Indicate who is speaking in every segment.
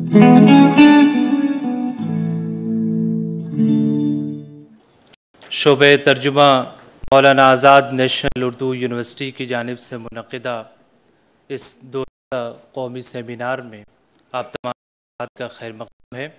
Speaker 1: شعبہ ترجمہ مولانا Azad National Urdu university کی جانب سے منعقدہ اس دو روزہ قومی سیمینار میں آپ تمام کا خیر مقدم ہے۔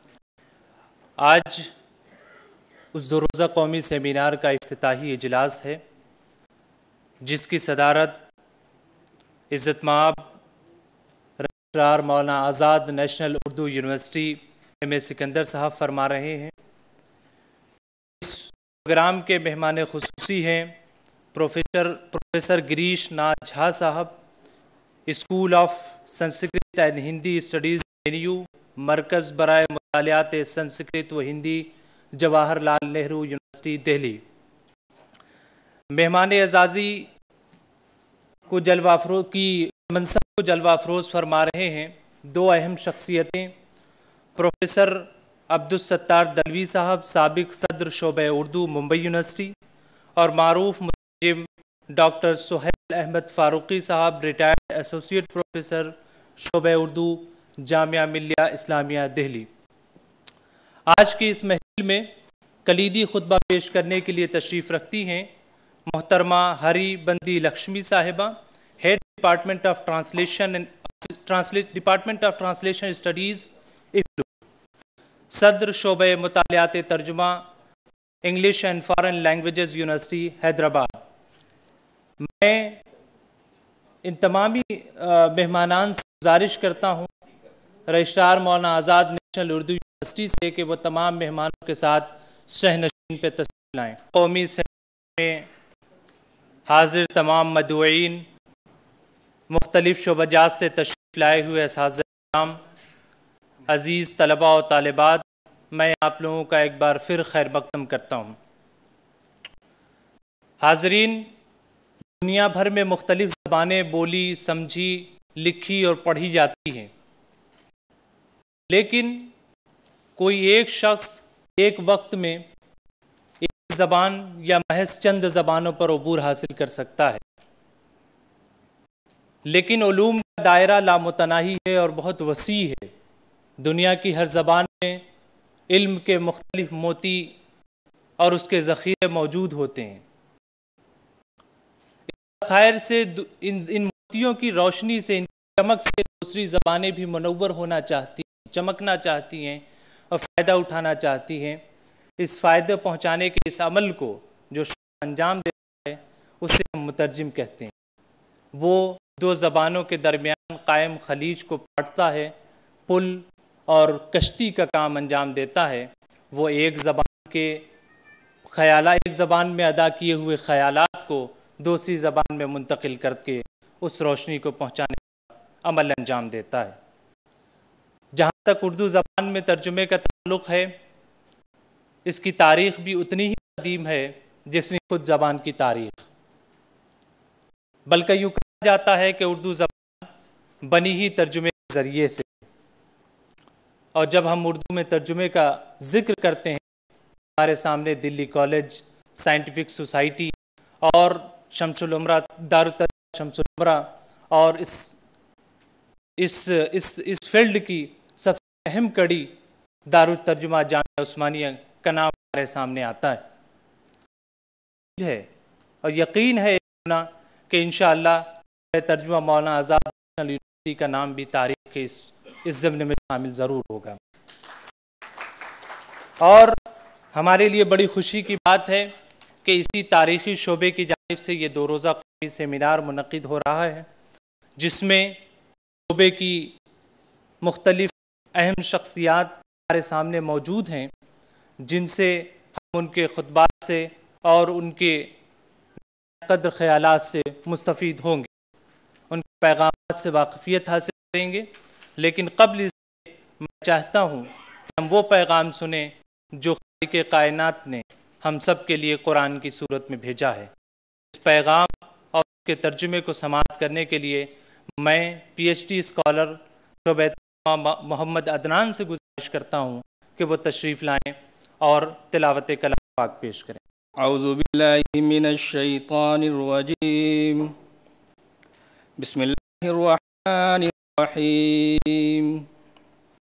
Speaker 1: آج اس دو روزہ قومی سیمینار کا افتتاحی اجلاس ہے، جس کی صدارت عزت مآب registrar Maulana Azad National Urdu University M Sikandar sahab فرما رہے ہیں۔ پروگرام کے مہمان خصوصی ہیں professor greyish Nath Jha sahab, school of Sanskrit and Hindi studies MANUU، مرکز برائے مطالعات سنسکرت و ہندی، جواہر لال نہرو یونیورسٹی دہلی۔ مہمان اعزازی کو جلوہ افروز کی منصب کو جلوہ افروز فرما رہے ہیں دو اہم شخصیتیں، پروفیسر عبدالستار دلوی صاحب، سابق صدر شعبہ اردو ممبئی یونیورسٹی، اور معروف مترجم ڈاکٹر سہیل احمد فاروقی صاحب، ریٹائرڈ ایسوسیٹ پروفیسر شعبہ اردو، جامعہ ملیہ اسلامیہ دہلی۔ آج کی اس محفل میں کلیدی خطبہ پیش کرنے کے لیے تشریف رکھتی ہیں محترمہ ہری Bandi Lakshmi sahiba, head department of translation studies IFLU، صدر شعبہ مطالعات ترجمہ English and foreign languages university Hyderabad. میں ان تمامی مہمانان سے گزارش کرتا ہوں registrar Maulana Azad National Urdu university سے کہ وہ تمام مہمانوں کے ساتھ صحنشین پہ تشریف لائیں۔ قومی سیمینار میں حاضر تمام مدعوئین، مختلف شعبہ جات سے تشریف لائے ہوئے اساتذہ کرام، عزیز طلباء و طالبات، میں آپ لوگوں کا ایک بار پھر خیر مقدم کرتا ہوں۔ حاضرین، دنیا بھر میں مختلف زبانیں بولی، سمجھی، لکھی اور پڑھی جاتی ہیں، لیکن کوئی ایک شخص ایک وقت میں ایک زبان یا محض چند زبانوں پر عبور حاصل کر سکتا ہے، لیکن علوم کا دائرہ لامتناہی ہے اور بہت وسیع ہے۔ دنیا کی ہر زبان میں علم کے مختلف موتی اور اس کے ذخیرے موجود ہوتے ہیں۔ خیر سے ان موتیوں کی روشنی سے، ان چمک سے دوسری زبانیں بھی منور ہونا چاہتی ہیں، چمکنا چاہتی ہیں اور فائدہ اٹھانا چاہتی ہیں۔ اس فائدہ پہنچانے کے اس عمل کو جو شخص انجام دیتا ہے اسے ہم مترجم کہتے ہیں۔ وہ دو زبانوں کے درمیان قائم خلیج کو پاٹتا ہے، پل اور کشتی کا کام انجام دیتا ہے۔ وہ ایک زبان میں ادا کیے ہوئے خیالات کو دوسری زبان میں منتقل کر کے اس روشنی کو پہنچانے کا عمل انجام دیتا ہے۔ جہاں تک اردو زبان میں ترجمے کا تعلق ہے، اس کی تاریخ بھی اتنی ہی قدیم ہے جتنی خود زبان کی تاریخ، بلکہ یوں کہا جاتا ہے کہ اردو زبان بنی ہی ترجمے کے ذریعے سے، اور جب ہم اردو میں ترجمے کا ذکر کرتے ہیں ہمارے سامنے دلی کالج، سائنٹیفک سوسائٹی اور شمس العمرہ، دارالترجمہ شمس العمرہ، اور اس فیلڈ کی سب سے اہم کڑی دارالترجمہ جامعہ عثمانیہ کا نام ہمارے سامنے آتا ہے، اور یقین ہے کہ انشاءاللہ ترجمہ مولانا آزاد نیشنل یونیورسٹی کا نام بھی تاریخ کے اس ضمن میں شامل ضرور ہوگا۔ اور ہمارے لیے بڑی خوشی کی بات ہے کہ اسی تاریخی شعبے کی جانب سے یہ دو روزہ قومی سیمینار منعقد ہو رہا ہے، جس میں شعبے کی مختلف اہم شخصیات ہمارے سامنے موجود ہیں، جن سے ہم ان کے خطبات سے اور ان کے قدر خیالات سے مستفید ہوں گے، ان کے پیغامات سے واقفیت حاصل کریں گے۔ لیکن قبل اس سے میں چاہتا ہوں کہ ہم وہ پیغام سنیں جو خالق کائنات نے ہم سب کے لیے قرآن کی صورت میں بھیجا ہے۔ اس پیغام اور اس کے ترجمے کو سماعت کرنے کے لیے میں PhD اسکالر شعبہ محمد عدنان سے گزارش کرتا ہوں کہ وہ تشریف لائیں اور تلاوت کلام پاک پیش کریں۔
Speaker 2: اعوذ باللہ من الشیطان الرجیم، بسم اللہ الرحمن الرحیم۔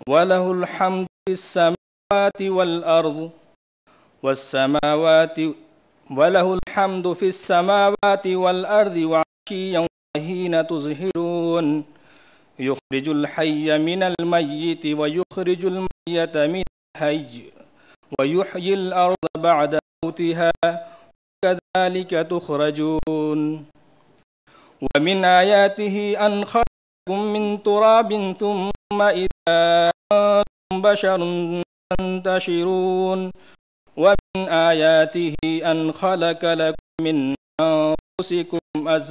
Speaker 2: وله الحمد في السماوات والأرض والسماوات وله الحمد في السماوات والأرض وعشيا وحين تظهرون يخرج الحي من الميت ويخرج الميت من الحي ويحيي الأرض بعد موتها كذلك تخرجون ومن آياته أن خلقكم من تراب ثم إذا أنتم بشر تنتشرون ومن آياته أن خلق لكم من أنفسكم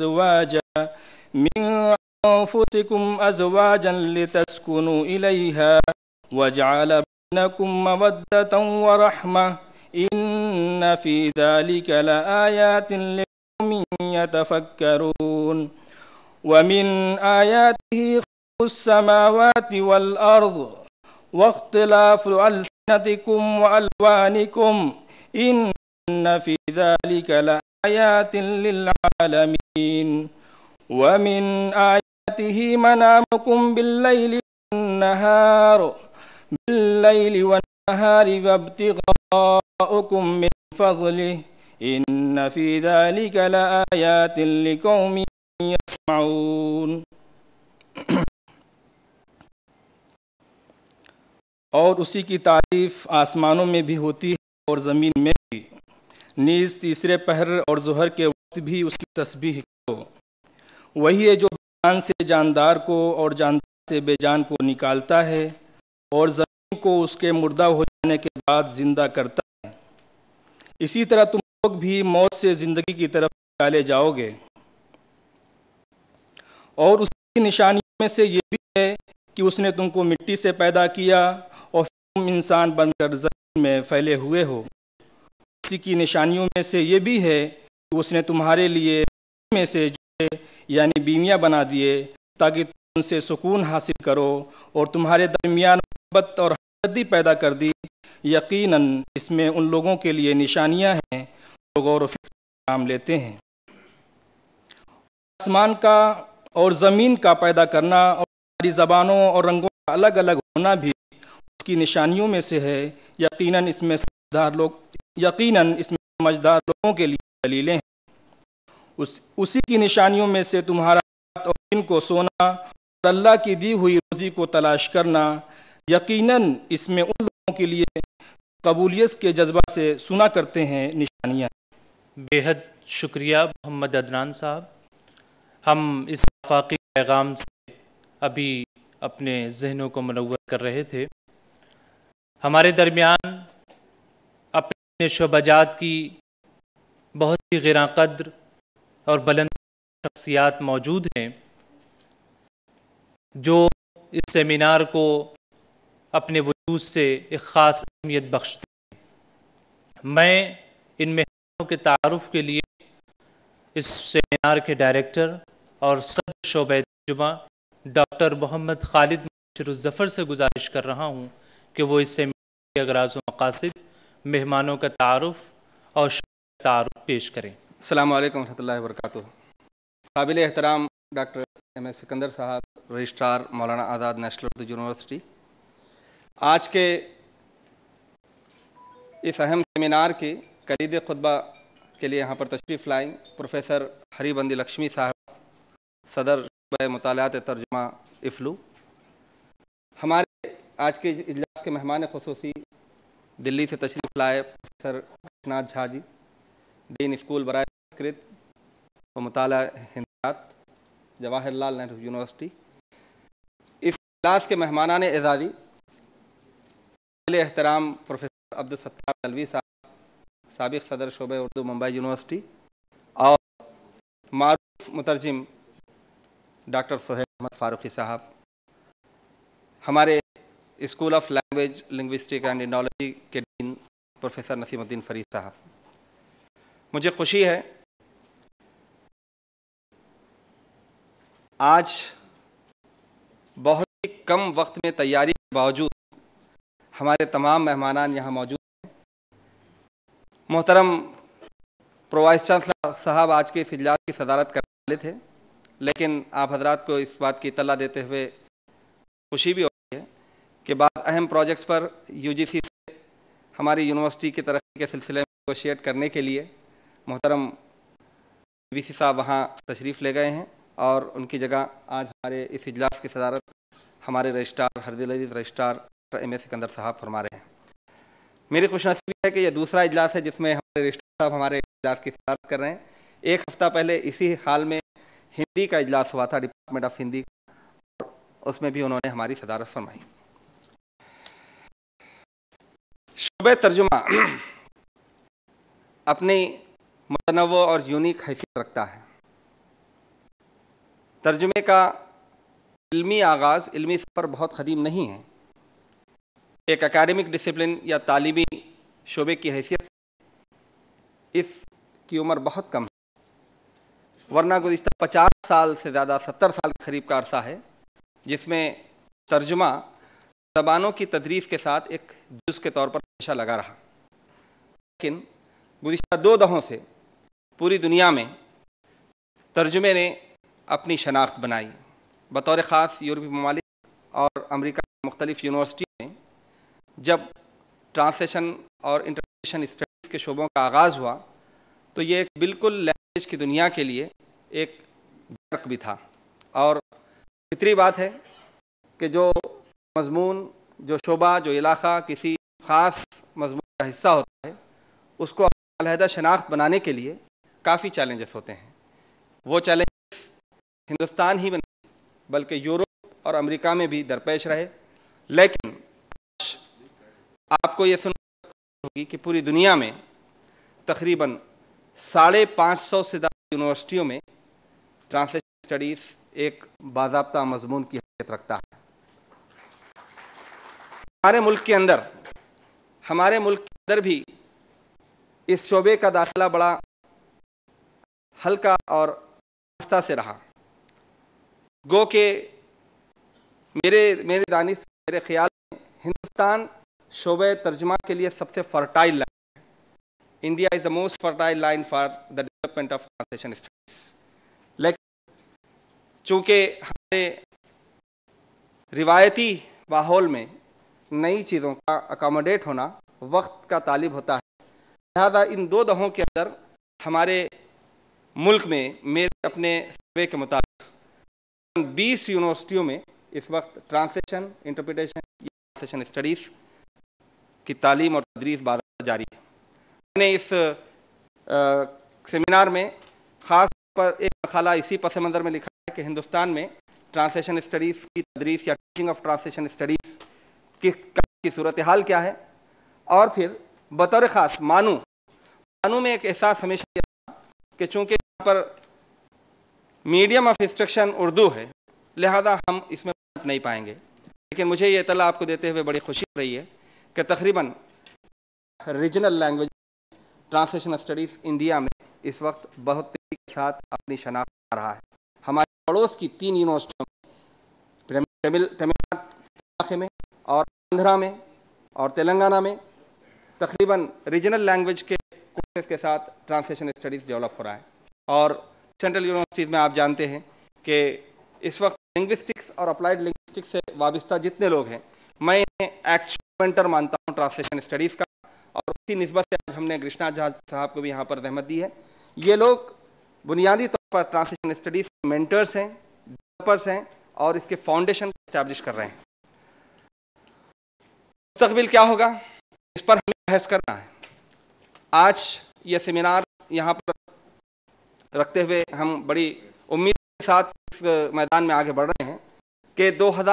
Speaker 2: أزواجا لتسكنوا إليها وجعل بينكم مودة ورحمة إن في ذلك لآيات لقوم يتفكرون ومن آياته خلق السماوات والأرض واختلاف ألسنتكم وألوانكم إن في ذلك لآيات للعالمين ومن آياته منامكم بالليل والنهار وابتغاؤكم من فضله إن في ذلك لآيات لقوم يسمعون. اور اسی کی تعریف آسمانوں میں بھی ہوتی ہے اور زمین میں بھی، نیز تیسرے پہر اور ظہر کے وقت بھی اس کی تسبیح کرو. وہی ہے جو جان سے جاندار کو اور جاندار سے بے جان کو نکالتا ہے اور زمین کو اس کے مردہ ہو جانے کے بعد زندہ کرتا ہے. اسی طرح تم لوگ بھی موت سے زندگی کی طرف نکالے جاؤ گے. اور اس کی نشانیوں میں سے یہ بھی ہے کہ اس نے تم کو مٹی سے پیدا کیا اور تم انسان بن کر زمین میں پھیلے ہوئے ہو. اسی کی نشانیوں میں سے یہ بھی ہے کہ اس نے تمہارے لیے میں سے یعنی بیویاں بنا دیے تاکہ تم ان سے سکون حاصل کرو اور تمہارے درمیان محبت اور ہمدردی پیدا کر دی. یقیناً اس میں ان لوگوں کے لیے نشانیاں ہیں جو غور و فکر کام لیتے ہیں. آسمان کا اور زمین کا پیدا کرنا اور ہماری زبانوں اور رنگوں کا الگ الگ ہونا بھی اس کی نشانیوں میں سے ہے. یقیناً اس میں سمجھدار لوگوں کے لیے دلیلیں ہیں. اسی کی نشانیوں میں سے تمہارا رات اور دن کو سونا اور اللہ کی دی ہوئی روزی کو تلاش کرنا. یقیناً اس میں ان لوگوں کے لیے قبولیت کے جذبہ سے سنا کرتے ہیں نشانیاں.
Speaker 1: بے حد شکریہ محمد عدنان صاحب. ہم اس آفاقی پیغام سے ابھی اپنے ذہنوں کو منور کر رہے تھے. ہمارے درمیان اپنے شعبہ جات کی بہت ہی غیراں قدر اور بلند شخصیات موجود ہیں جو اس سیمینار کو اپنے وجود سے ایک خاص اہمیت بخشتے ہیں. میں ان مہمانوں کے تعارف کے لیے اس سیمینار کے ڈائریکٹر اور صدر شعبہ ترجمہ ڈاکٹر محمد خالد مبشر الظفر سے گزارش کر رہا ہوں کہ وہ اس سیمینار کے اغراض و مقاصد، مہمانوں کا تعارف اور شعبہ تعارف پیش کریں.
Speaker 3: السلام علیکم ورحمۃ اللہ وبرکاتہ. قابل احترام ڈاکٹر ایم ایس سکندر صاحب، registrar Maulana Azad National Urdu university, آج کے اس اہم سیمینار کی کلید خطبہ کے لیے یہاں پر تشریف لائیں پروفیسر ہری بندی لکشمی صاحب، صدر شعبہ مطالعات ترجمہ افلو. ہمارے آج کے اجلاس کے مہمان خصوصی دلی سے تشریف لائے professor Nath Jha ji, dean school برائے سنسکرت و مطالعہ ہندیات، جواہر لال نہرو یونیورسٹی. اس اجلاس کے مہمانان اعزازی قابل احترام پروفیسر عبدالستار الوی صاحب، سابق صدر شعبہ اردو ممبئی یونیورسٹی، اور معروف مترجم ڈاکٹر سہیل احمد فاروقی صاحب، ہمارے school of language linguistic and Indology کے ڈین پروفیسر نسیم الدین فرید صاحب. مجھے خوشی ہے آج بہت ہی کم وقت میں تیاری کے باوجود ہمارے تمام مہمانان یہاں موجود ہیں. محترم پرو وائس چانسلر صاحب آج کے اس اجلاس کی صدارت کرنے والے تھے، لیکن آپ حضرات کو اس بات کی اطلاع دیتے ہوئے خوشی بھی ہوتی ہے کہ کے بعد اہم پروجیکٹس پر UGC سے ہماری یونیورسٹی کی ترقی کے سلسلے میں نیگوشیٹ کرنے کے لیے محترم VC صاحب وہاں تشریف لے گئے ہیں، اور ان کی جگہ آج ہمارے اس اجلاس کی صدارت ہمارے رجسٹرار ہردل عزیز رجسٹرار MA سکندر صاحب فرما رہے ہیں۔ میری خوش نصیبی ہے کہ یہ دوسرا اجلاس ہے جس میں ہمارے رجسٹرار صاحب ہمارے اجلاس کی صدارت کر رہے ہیں۔ ایک ہفتہ پہلے اسی حال میں ہندی کا اجلاس ہوا تھا، ڈپارٹمنٹ آف ہندی، اور اس میں بھی انہوں نے ہماری صدارت فرمائی۔ شعبہ ترجمہ اپنی متنوع اور یونیک حیثیت رکھتا ہے۔ ترجمے کا علمی آغاز، علمی سفر بہت قدیم نہیں ہے، ایک اکیڈمک ڈسپلن یا تعلیمی شعبے کی حیثیت اس کی عمر بہت کم ہے، ورنہ گزشتہ 50 سال سے زیادہ 70 سال کے قریب کا عرصہ ہے جس میں ترجمہ زبانوں کی تدریس کے ساتھ ایک جز کے طور پر ہمیشہ لگا رہا، لیکن گزشتہ 2 دہوں سے پوری دنیا میں ترجمے نے اپنی شناخت بنائی۔ بطور خاص یورپی ممالک اور امریکہ کی مختلف یونیورسٹیوں میں جب ٹرانسلیشن اور انٹرپریٹیشن اسٹڈیز کے شعبوں کا آغاز ہوا تو یہ ایک بالکل لینگویج کی دنیا کے لیے ایک برق بھی تھا، اور فطری بات ہے کہ جو مضمون، جو شعبہ، جو علاقہ کسی خاص مضمون کا حصہ ہوتا ہے اس کو علیحدہ شناخت بنانے کے لیے کافی چیلنجز ہوتے ہیں۔ وہ چیلنجز ہندوستان ہی میں نہیں بلکہ یورپ اور امریکہ میں بھی درپیش رہے، لیکن آپ کو یہ سننا ہوگی کہ پوری دنیا میں تقریباً 550 سے زیادہ یونیورسٹیوں میں ٹرانسلیشن اسٹڈیز ایک باضابطہ مضمون کی حیثیت رکھتا ہے۔ ہمارے ملک کے اندر بھی اس شعبے کا داخلہ بڑا ہلکا اور آہستہ سے رہا، گو کہ میرے دانش، میرے خیال میں ہندوستان شعبہ ترجمہ کے لیے سب سے فرٹائل لائن ہے۔ India is the most fertile line for the development of translation studies, لیکن چونکہ ہمارے روایتی ماحول میں نئی چیزوں کا اکاموڈیٹ ہونا وقت کا طالب ہوتا ہے، لہذا ان 2 دہوں کے اندر ہمارے ملک میں میرے اپنے سروے کے مطابق 20 یونیورسٹیوں میں اس وقت ٹرانسلیشن، انٹرپریٹیشن یا ٹرانسلیشن اسٹڈیز کی تعلیم اور تدریس باضابطہ جاری ہے۔ میں نے اس سیمینار میں خاص طور پر ایک مقالہ اسی پس منظر میں لکھا ہے کہ ہندوستان میں ٹرانسلیشن اسٹڈیز کی تدریس یا ٹیچنگ آف ٹرانسلیشن اسٹڈیز کی صورتحال کیا ہے، اور پھر بطور خاص مانو میں ایک احساس ہمیشہ یہ تھا کہ چونکہ یہاں پر میڈیم آف انسٹرکشن اردو ہے لہذا ہم اس میں نہیں پائیں گے، لیکن مجھے یہ اطلاع آپ کو دیتے ہوئے بڑی خوشی ہو رہی ہے کہ تقریباً regional language translation studies India میں اس وقت بہت تیزی کے ساتھ اپنی شناخت کر رہا ہے۔ ہمارے پڑوس کی 3 یونیورسٹیوں میں تمل ناڈو علاقے میں اور آندھرا میں اور تلنگانہ میں تقریباً ریجنل لینگویج کے کورسز کے ساتھ ٹرانسلیشن اسٹڈیز ڈیولپ ہو رہا ہے، اور سینٹرل یونیورسٹیز میں آپ جانتے ہیں کہ اس وقت لنگوسٹکس اور اپلائیڈ لنگوسٹکس سے وابستہ جتنے لوگ ہیں میں انہیں ایکچوئل مینٹر مانتا ہوں ٹرانسلیشن اسٹڈیز کا، اور اسی نسبت سے آج ہم نے کرشنا جہاز صاحب کو بھی یہاں پر زحمت دی ہے۔ یہ لوگ بنیادی طور پر ٹرانسلیشن اسٹڈیز کے مینٹرز ہیں، ڈیولپرز ہیں، اور اس کے فاؤنڈیشن اسٹیبلش کر رہے ہیں۔ مستقبل کیا ہوگا اس پر ہمیں بحث کرنا ہے۔ آج یہ سیمینار یہاں پر رکھتے ہوئے ہم بڑی امید کے ساتھ اس میدان میں آگے بڑھ رہے ہیں کہ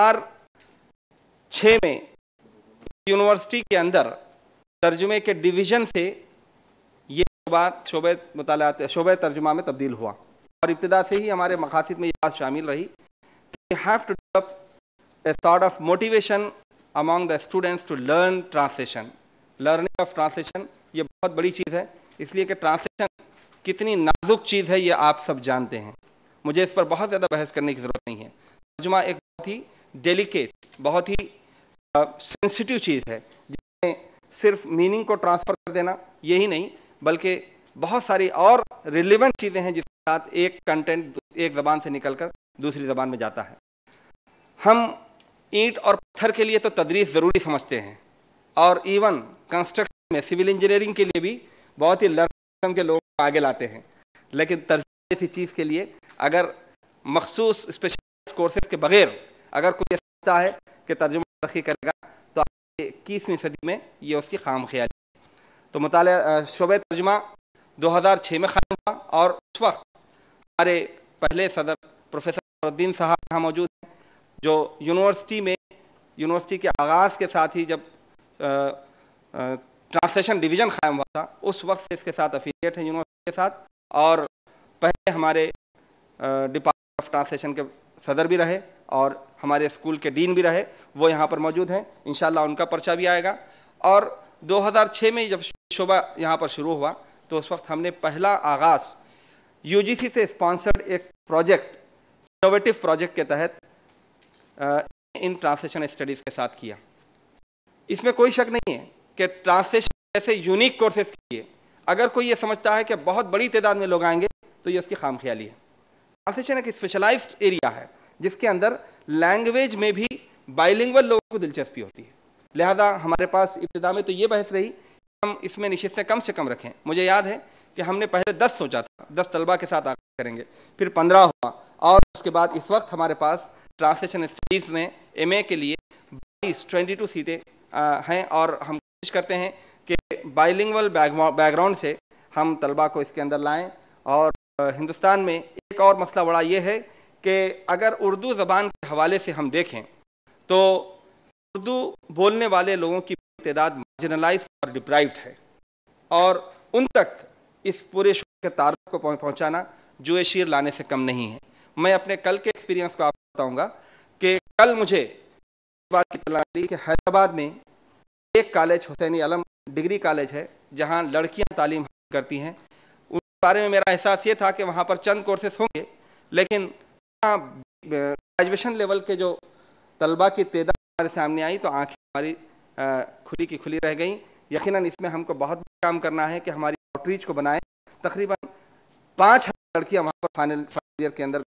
Speaker 3: 2006 میں یونیورسٹی کے اندر ترجمے کے ڈویژن سے یہ شعبہ ترجمہ میں تبدیل ہوا، اور ابتدا سے ہی ہمارے مقاصد میں یہ بات شامل رہی کہ we have to develop a sort of motivation among the students to learn translation. Learning of translation یہ بہت بڑی چیز ہے، اس لیے کہ ٹرانسلیشن کتنی نازک چیز ہے یہ آپ سب جانتے ہیں، مجھے اس پر بہت زیادہ بحث کرنے کی ضرورت نہیں ہے۔ ترجمہ ایک بہت ہی ڈیلیکیٹ، بہت ہی سینسٹیو چیز ہے جس میں صرف میننگ کو ٹرانسفر کر دینا یہی نہیں بلکہ بہت ساری اور ریلیونٹ چیزیں ہیں جس کے ساتھ ایک کنٹینٹ ایک زبان سے نکل کر دوسری زبان میں جاتا ہے۔ ہم اینٹ اور پتھر کے لیے تو تدریس ضروری سمجھتے ہیں، اور ایون کنسٹرکشن میں سول انجینئرنگ کے لیے بھی بہت ہی قسم کے لوگ آگے لاتے ہیں، لیکن ترجمے جیسی چیز کے لیے اگر مخصوص اسپیشل کورسز کے بغیر اگر کوئی سمجھتا ہے کہ ترجمہ ترقی کرے گا تو 21ویں صدی میں یہ اس کی خام خیالی ہے۔ تو مطالعہ شعبہ ترجمہ 2006 میں قائم ہوا، اور اس وقت ہمارے پہلے صدر پروفیسر الدین صاحب یہاں موجود ہیں، جو یونیورسٹی کے آغاز کے ساتھ ہی جب ٹرانسلیشن ڈویژن قائم ہوا تھا اس وقت سے اس کے ساتھ افیلیٹ ہیں یونیورسٹی کے ساتھ، اور پہلے ہمارے ڈپارٹمنٹ آف ٹرانسلیشن کے صدر بھی رہے اور ہمارے اسکول کے ڈین بھی رہے، وہ یہاں پر موجود ہیں، انشاءاللہ ان کا پرچہ بھی آئے گا۔ اور 2006 میں جب شعبہ یہاں پر شروع ہوا تو اس وقت ہم نے پہلا آغاز UGC سے اسپانسرڈ ایک پروجیکٹ، انوویٹو پروجیکٹ کے تحت ان ٹرانسلیشن اسٹڈیز کے ساتھ کیا۔ اس میں کوئی شک نہیں ہے کہ ٹرانسلیشن جیسے یونیک کورسز کے لیے اگر کوئی یہ سمجھتا ہے کہ بہت بڑی تعداد میں لوگ آئیں گے تو یہ اس کی خام خیالی ہے۔ ٹرانسلیشن ایک اسپیشلائزڈ ایریا ہے جس کے اندر لینگویج میں بھی بائلنگول لوگوں کو دلچسپی ہوتی ہے، لہذا ہمارے پاس ابتدا میں تو یہ بحث رہی کہ ہم اس میں نشستیں کم سے کم رکھیں۔ مجھے یاد ہے کہ ہم نے پہلے 10 سوچا تھا، 10 طلبہ کے ساتھ آغاز کریں گے، پھر 15 ہوا، اور اس کے بعد اس وقت ہمارے پاس ٹرانسلیشن اسٹڈیز میں MA کے لیے 22 سیٹیں ہیں، اور ہم کوشش کرتے ہیں کہ بائلنگول بیک گراؤنڈ سے ہم طلبہ کو اس کے اندر لائیں۔ اور ہندوستان میں ایک اور مسئلہ بڑا یہ ہے کہ اگر اردو زبان کے حوالے سے ہم دیکھیں تو اردو بولنے والے لوگوں کی تعداد مارجنلائز اور ڈپرائیوڈ ہے، اور ان تک اس پورے شعبے کے تعارف کو پہنچانا جوئے شیر لانے سے کم نہیں ہے۔ میں اپنے کل کے ایکسپیرینس کو آپ کو بتاؤں گا کہ کل مجھے بات کی اطلاع ملی کہ حیدرآباد میں ایک کالج حسینی علم ڈگری کالج ہے جہاں لڑکیاں تعلیم حاصل کرتی ہیں۔ اس بارے میں میرا احساس یہ تھا کہ وہاں پر چند کورسز ہوں گے، لیکن گریجویشن لیول کے جو طلبہ کی تعداد ہمارے سامنے آئی تو آنکھیں ہماری کھلی کی کھلی رہ گئیں۔ یقیناً اس میں ہم کو بہت کام کرنا ہے کہ ہماری آؤٹ ریچ کو بنائیں۔ تقریباً 5000 لڑکیاں وہاں پر فائنل ایئر کے اندر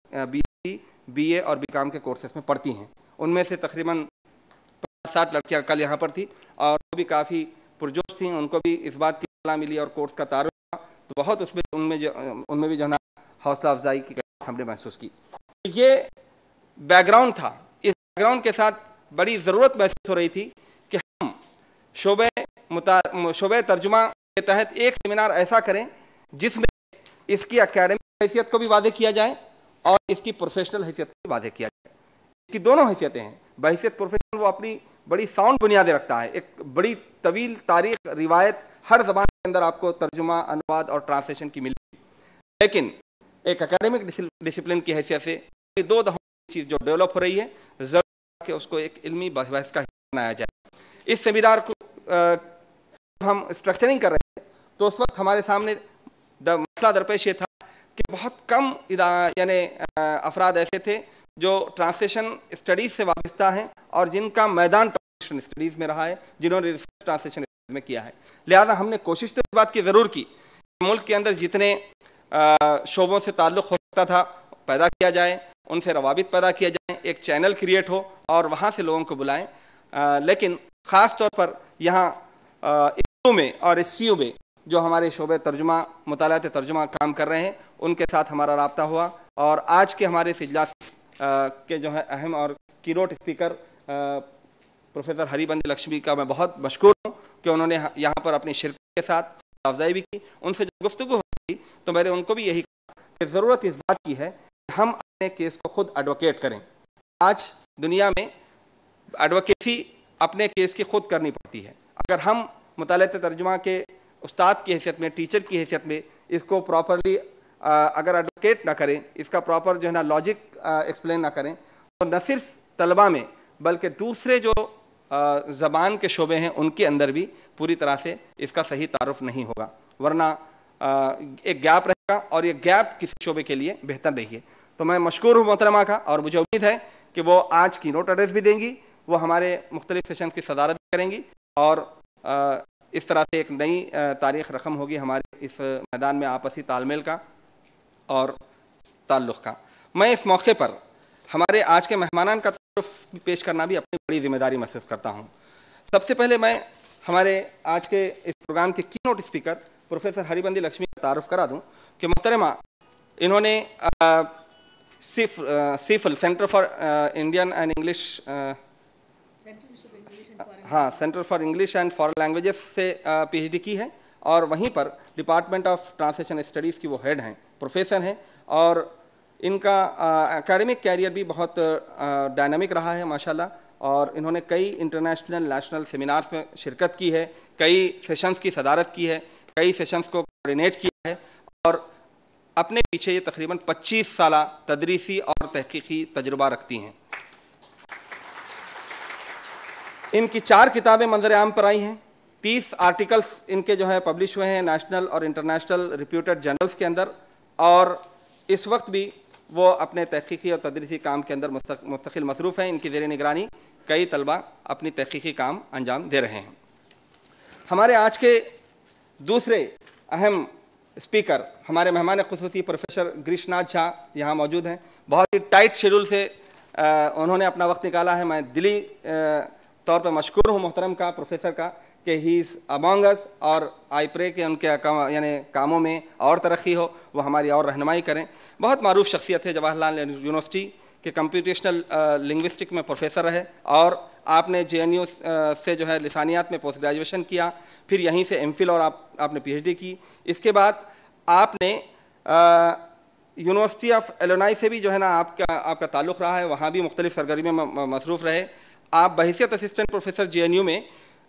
Speaker 3: BA اور BCom کے کورسز میں پڑھتی ہیں، ان میں سے تقریباً 60 لڑکیاں کل یہاں پر تھی، اور وہ بھی کافی پرجوش تھیں، ان کو بھی اس بات کی اطلاع ملی اور کورس کا تعارف ہوا، تو بہت اس میں ان میں بھی جو ہے نا حوصلہ افزائی کی ہم نے محسوس کی۔ یہ بیک گراؤنڈ تھا، اس بیک گراؤنڈ کے ساتھ بڑی ضرورت محسوس ہو رہی تھی کہ ہم شعبہ ترجمہ کے تحت ایک سیمینار ایسا کریں جس میں اس کی اکیڈمک حیثیت کو بھی واضح کیا جائے اور اس کی پروفیشنل حیثیت کو بھی واضح کیا جائے۔ اس کی دونوں حیثیتیں ہیں، بحیثیت پروفیشنل وہ اپنی بڑی ساؤنڈ بنیادیں رکھتا ہے، ایک بڑی طویل تاریخ روایت ہر زبان کے اندر آپ کو ترجمہ، انواد اور ٹرانسلیشن کی ملے گی، لیکن ایک اکیڈمک ڈسپلن کی حیثیت سے یہ دو چیز جو ڈیولپ ہو رہی ہے ضرور کہ اس کو ایک علمی بحث کا حصہ بنایا جائے۔ اس سیمینار کو ہم اسٹرکچرنگ کر رہے تھے تو اس وقت ہمارے سامنے مسئلہ درپیش یہ تھا کہ بہت کم یعنی افراد ایسے تھے جو ٹرانسلیشن اسٹڈیز سے وابستہ ہیں اور جن کا میدان ٹرانسلیشن اسٹڈیز میں رہا ہے، جنہوں نے ریسرچ ٹرانسلیشن اسٹڈیز میں کیا ہے۔ لہذا ہم نے کوشش تو اس بات کی ضرور کی کہ ملک کے اندر جتنے شعبوں سے تعلق ہو سکتا تھا پیدا کیا جائے، ان سے روابط پیدا کیا جائیں، ایک چینل کریٹ ہو اور وہاں سے لوگوں کو بلائیں، لیکن خاص طور پر یہاں اردو میں اور SCU میں جو ہمارے شعبہ ترجمہ مطالعات ترجمہ کام کر رہے ہیں ان کے ساتھ ہمارا رابطہ ہوا، اور آج کے ہمارے اس اجلاس کے جو ہے اہم اور کی نوٹ اسپیکر پروفیسر ہری بندی لکشمی کا میں بہت مشکور ہوں کہ انہوں نے یہاں پر اپنی شرکت کے ساتھ افزائی بھی کی۔ ان سے جب گفتگو ہوئی تو میں نے ان کو بھی یہی کہا کہ ضرورت اس بات کی ہے کہ ہم اپنے کیس کو خود ایڈوکیٹ کریں۔ آج دنیا میں ایڈوکیسی اپنے کیس کی خود کرنی پڑتی ہے۔ اگر ہم مطالعات ترجمہ کے استاد کی حیثیت میں، ٹیچر کی حیثیت میں اس کو پراپرلی اگر ایڈوکیٹ نہ کریں، اس کا پراپر جو ہے نا لاجک ایکسپلین نہ کریں تو نہ صرف طلبہ میں بلکہ دوسرے جو زبان کے شعبے ہیں ان کے اندر بھی پوری طرح سے اس کا صحیح تعارف نہیں ہوگا، ورنہ ایک گیپ رہے گا اور یہ گیپ کسی شعبے کے لیے بہتر نہیں ہے۔ تو میں مشکور ہوں محترمہ کا، اور مجھے امید ہے کہ وہ آج کی نوٹ ایڈریس بھی دیں گی، وہ ہمارے مختلف سیشنز کی صدارت بھی کریں گی، اور اس طرح سے ایک نئی تاریخ رقم ہوگی ہمارے اس میدان میں آپسی تال میل کا اور تعلق کا۔ میں اس موقع پر ہمارے آج کے مہمانان کا پیش کرنا بھی اپنی بڑی ذمہ داری محسوس کرتا ہوں۔ سب سے پہلے میں ہمارے آج کے اس پروگرام کے کی نوٹ اسپیکر پروفیسر ہری بندی لکشمی کا تعارف کرا دوں کہ محترمہ انہوں نے CIEFL centre for Indian and English centre for English and foreign languages سے پی ایچ ڈی کی ہے، اور وہیں پر ڈپارٹمنٹ آف ٹرانسلیشن اسٹڈیز کی وہ ہیڈ ہیں، پروفیسر ہیں، اور ان کا اکیڈمک کیریئر بھی بہت ڈائنامک رہا ہے ماشاءاللہ، اور انہوں نے کئی انٹرنیشنل نیشنل سیمینارز میں شرکت کی ہے، کئی سیشنز کی صدارت کی ہے، کئی سیشنز کو کوآرڈینیٹ کیا ہے، اور اپنے پیچھے یہ تقریباً 25 سالہ تدریسی اور تحقیقی تجربہ رکھتی ہیں۔ ان کی 4 کتابیں منظر عام پر آئی ہیں، 30 آرٹیکلز ان کے جو ہے پبلش ہوئے ہیں نیشنل اور انٹرنیشنل ریپیوٹڈ جرنلز کے اندر، اور اس وقت بھی وہ اپنے تحقیقی اور تدریسی کام کے اندر مستقل مصروف ہیں۔ ان کی زیر نگرانی کئی طلبہ اپنی تحقیقی کام انجام دے رہے ہیں۔ ہمارے آج کے دوسرے اہم اسپیکر ہمارے مہمان خصوصی پروفیسر گریش ناتھ جھا یہاں موجود ہیں۔ بہت ہی ٹائٹ شیڈول سے انہوں نے اپنا وقت نکالا ہے، میں دلی طور پہ مشکور ہوں محترم کا، پروفیسر کا، کہ ہی از امانگ اس، اور آئی پرے کہ ان کے یعنی کاموں میں اور ترقی ہو، وہ ہماری اور رہنمائی کریں۔ بہت معروف شخصیت ہے، جواہر لال یونیورسٹی کے کمپیوٹیشنل لنگوسٹک میں پروفیسر رہے، اور آپ نے JNU سے جو ہے لسانیات میں پوسٹ گریجویشن کیا، پھر یہیں سے MPhil اور آپ نے PhD کی۔ اس کے بعد آپ نے یونیورسٹی آف ایلونائی سے بھی جو ہے نا آپ کا تعلق رہا ہے، وہاں بھی مختلف سرگرمیوں میں مصروف رہے۔ آپ بحیثیت اسسٹنٹ پروفیسر JNU میں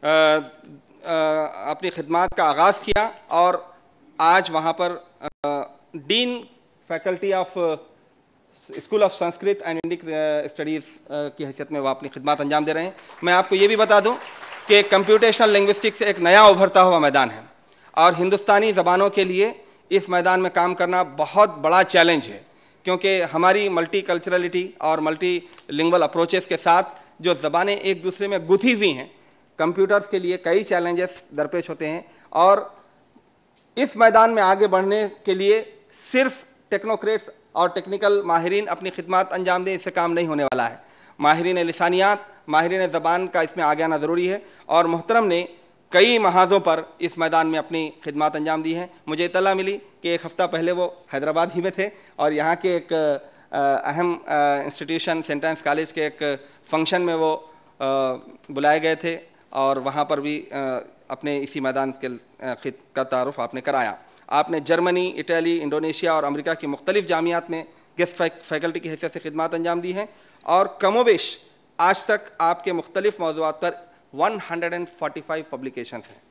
Speaker 3: اپنی خدمات کا آغاز کیا، اور آج وہاں پر dean faculty of school of Sanskrit and Indic studies کی حیثیت میں وہ اپنی خدمات انجام دے رہے ہیں۔ میں آپ کو یہ بھی بتا دوں کہ کمپیوٹیشنل لنگوسٹکس ایک نیا ابھرتا ہوا میدان ہے، اور ہندوستانی زبانوں کے لیے اس میدان میں کام کرنا بہت بڑا چیلنج ہے، کیونکہ ہماری ملٹی کلچرلٹی اور ملٹی لنگول اپروچز کے ساتھ جو زبانیں ایک دوسرے میں گتھی ہوئی ہیں، کمپیوٹرز کے لیے کئی چیلنجز درپیش ہوتے ہیں، اور اس میدان میں آگے بڑھنے کے لیے صرف ٹیکنوکریٹس اور ٹیکنیکل ماہرین اپنی خدمات انجام دیں، اس سے کام نہیں ہونے والا ہے۔ ماہرین لسانیات، ماہرین زبان کا اس میں آگے آنا ضروری ہے، اور محترم نے کئی محاذوں پر اس میدان میں اپنی خدمات انجام دی ہیں۔ مجھے اطلاع ملی کہ ایک ہفتہ پہلے وہ حیدرآباد ہی میں تھے، اور یہاں کے ایک اہم انسٹیٹیوشن سینٹ اینس کالج کے ایک فنکشن میں وہ بلائے گئے تھے، اور وہاں پر بھی اپنے اسی میدان کا تعارف آپ نے کرایا۔ آپ نے جرمنی، اٹلی، انڈونیشیا اور امریکہ کی مختلف جامعات میں گیسٹ فیکلٹی کی حیثیت سے خدمات انجام دی ہیں، اور کم و بیش آج تک آپ کے مختلف موضوعات پر 145 پبلیکیشنز ہیں۔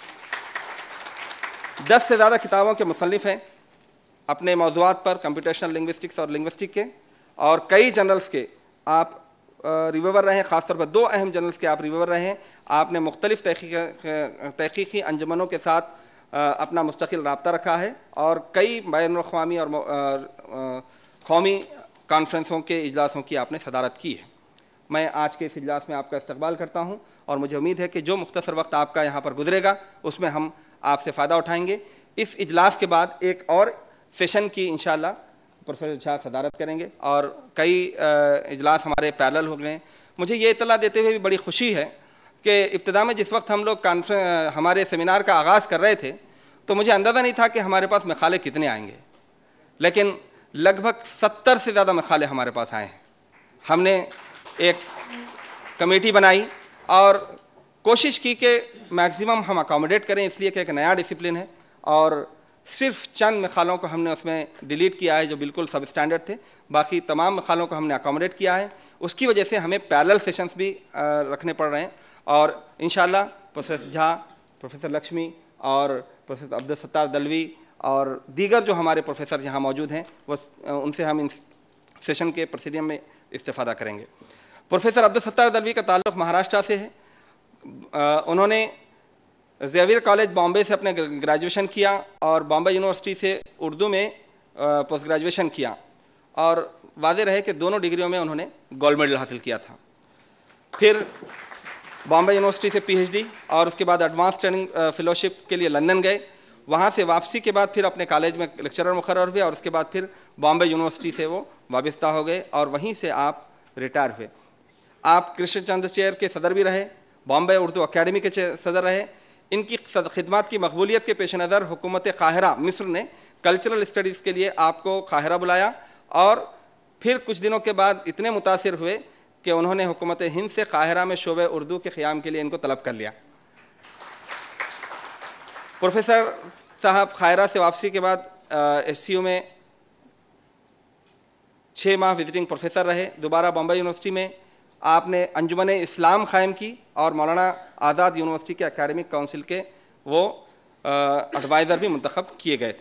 Speaker 3: 10 سے زیادہ کتابوں کے مصنف ہیں اپنے موضوعات پر، کمپیوٹیشنل لنگوسٹکس اور لنگوسٹک کے، اور کئی جرنلز کے آپ ریویور رہے ہیں، خاص طور پر 2 اہم جرنلز کے آپ ریویور رہے ہیں۔ آپ نے مختلف تحقیقی انجمنوں کے ساتھ اپنا مستقل رابطہ رکھا ہے، اور کئی بین الاقوامی اور قومی کانفرنسوں کے اجلاسوں کی آپ نے صدارت کی ہے۔ میں آج کے اس اجلاس میں آپ کا استقبال کرتا ہوں، اور مجھے امید ہے کہ جو مختصر وقت آپ کا یہاں پر گزرے گا اس میں ہم آپ سے فائدہ اٹھائیں گے۔ اس اجلاس کے بعد ایک اور سیشن کی انشاءاللہ پروفیسر جھا صدارت کریں گے، اور کئی اجلاس ہمارے پیرلل ہو گئے ہیں۔ مجھے یہ اطلاع دیتے ہوئے بھی بڑی خوشی ہے کہ ابتدا میں جس وقت ہم لوگ ہمارے سیمینار کا آغاز کر رہے تھے تو مجھے اندازہ نہیں تھا کہ ہمارے پاس مقالے کتنے آئیں گے، لیکن لگ بھگ 70 سے زیادہ مقالے ہمارے پاس آئے ہیں۔ ہم نے ایک کمیٹی بنائی اور کوشش کی کہ میکسیمم ہم اکاموڈیٹ کریں، اس لیے کہ ایک نیا ڈسپلن ہے، اور صرف چند مقالوں کو ہم نے اس میں ڈیلیٹ کیا ہے جو بالکل سب اسٹینڈرڈ تھے، باقی تمام مقالوں کو ہم نے اکاموڈیٹ کیا ہے۔ اس کی وجہ سے ہمیں پیرلل سیشنز بھی رکھنے پڑ رہے ہیں، اور انشاءاللہ پروفیسر جھا، پروفیسر لکشمی اور پروفیسر عبدالستار دلوی اور دیگر جو ہمارے پروفیسر یہاں موجود ہیں، وہ ان سے ہم ان سیشن کے پروسیڈیم میں استفادہ کریں گے۔ پروفیسر عبدالستار دلوی کا تعلق مہاراشٹر سے ہے۔ انہوں نے زیویر کالج بامبے سے اپنے گریجویشن کیا، اور بامبے یونیورسٹی سے اردو میں پوسٹ گریجویشن کیا، اور واضح رہے کہ دونوں ڈگریوں میں انہوں نے گولڈ میڈل حاصل کیا تھا۔ پھر بامبے یونیورسٹی سے PhD، اور اس کے بعد ایڈوانس ٹریننگ فیلوشپ کے لیے لندن گئے۔ وہاں سے واپسی کے بعد پھر اپنے کالج میں لیکچرر مقرر ہوئے، اور اس کے بعد پھر بامبے یونیورسٹی سے وہ وابستہ ہو گئے، اور وہیں سے آپ ریٹائر ہوئے۔ آپ کرشن چندر چیئر کے صدر بھی رہے، بامبے اردو اکیڈمی کے صدر رہے۔ ان کی خدمات کی مقبولیت کے پیش نظر حکومت قاہرہ مصر نے کلچرل اسٹڈیز کے لیے آپ کو قاہرہ بلایا، اور پھر کچھ دنوں کے بعد اتنے متاثر ہوئے کہ انہوں نے حکومت ہند سے قاہرہ میں شعبہ اردو کے قیام کے لیے ان کو طلب کر لیا۔ پروفیسر صاحب قاہرہ سے واپسی کے بعد ایس سی یو میں 6 ماہ وزٹنگ پروفیسر رہے۔ دوبارہ بمبئی یونیورسٹی میں آپ نے انجمن اسلام قائم کی اور مولانا آزاد یونیورسٹی کے اکیڈمک کونسل کے وہ ایڈوائزر بھی منتخب کیے گئے تھے۔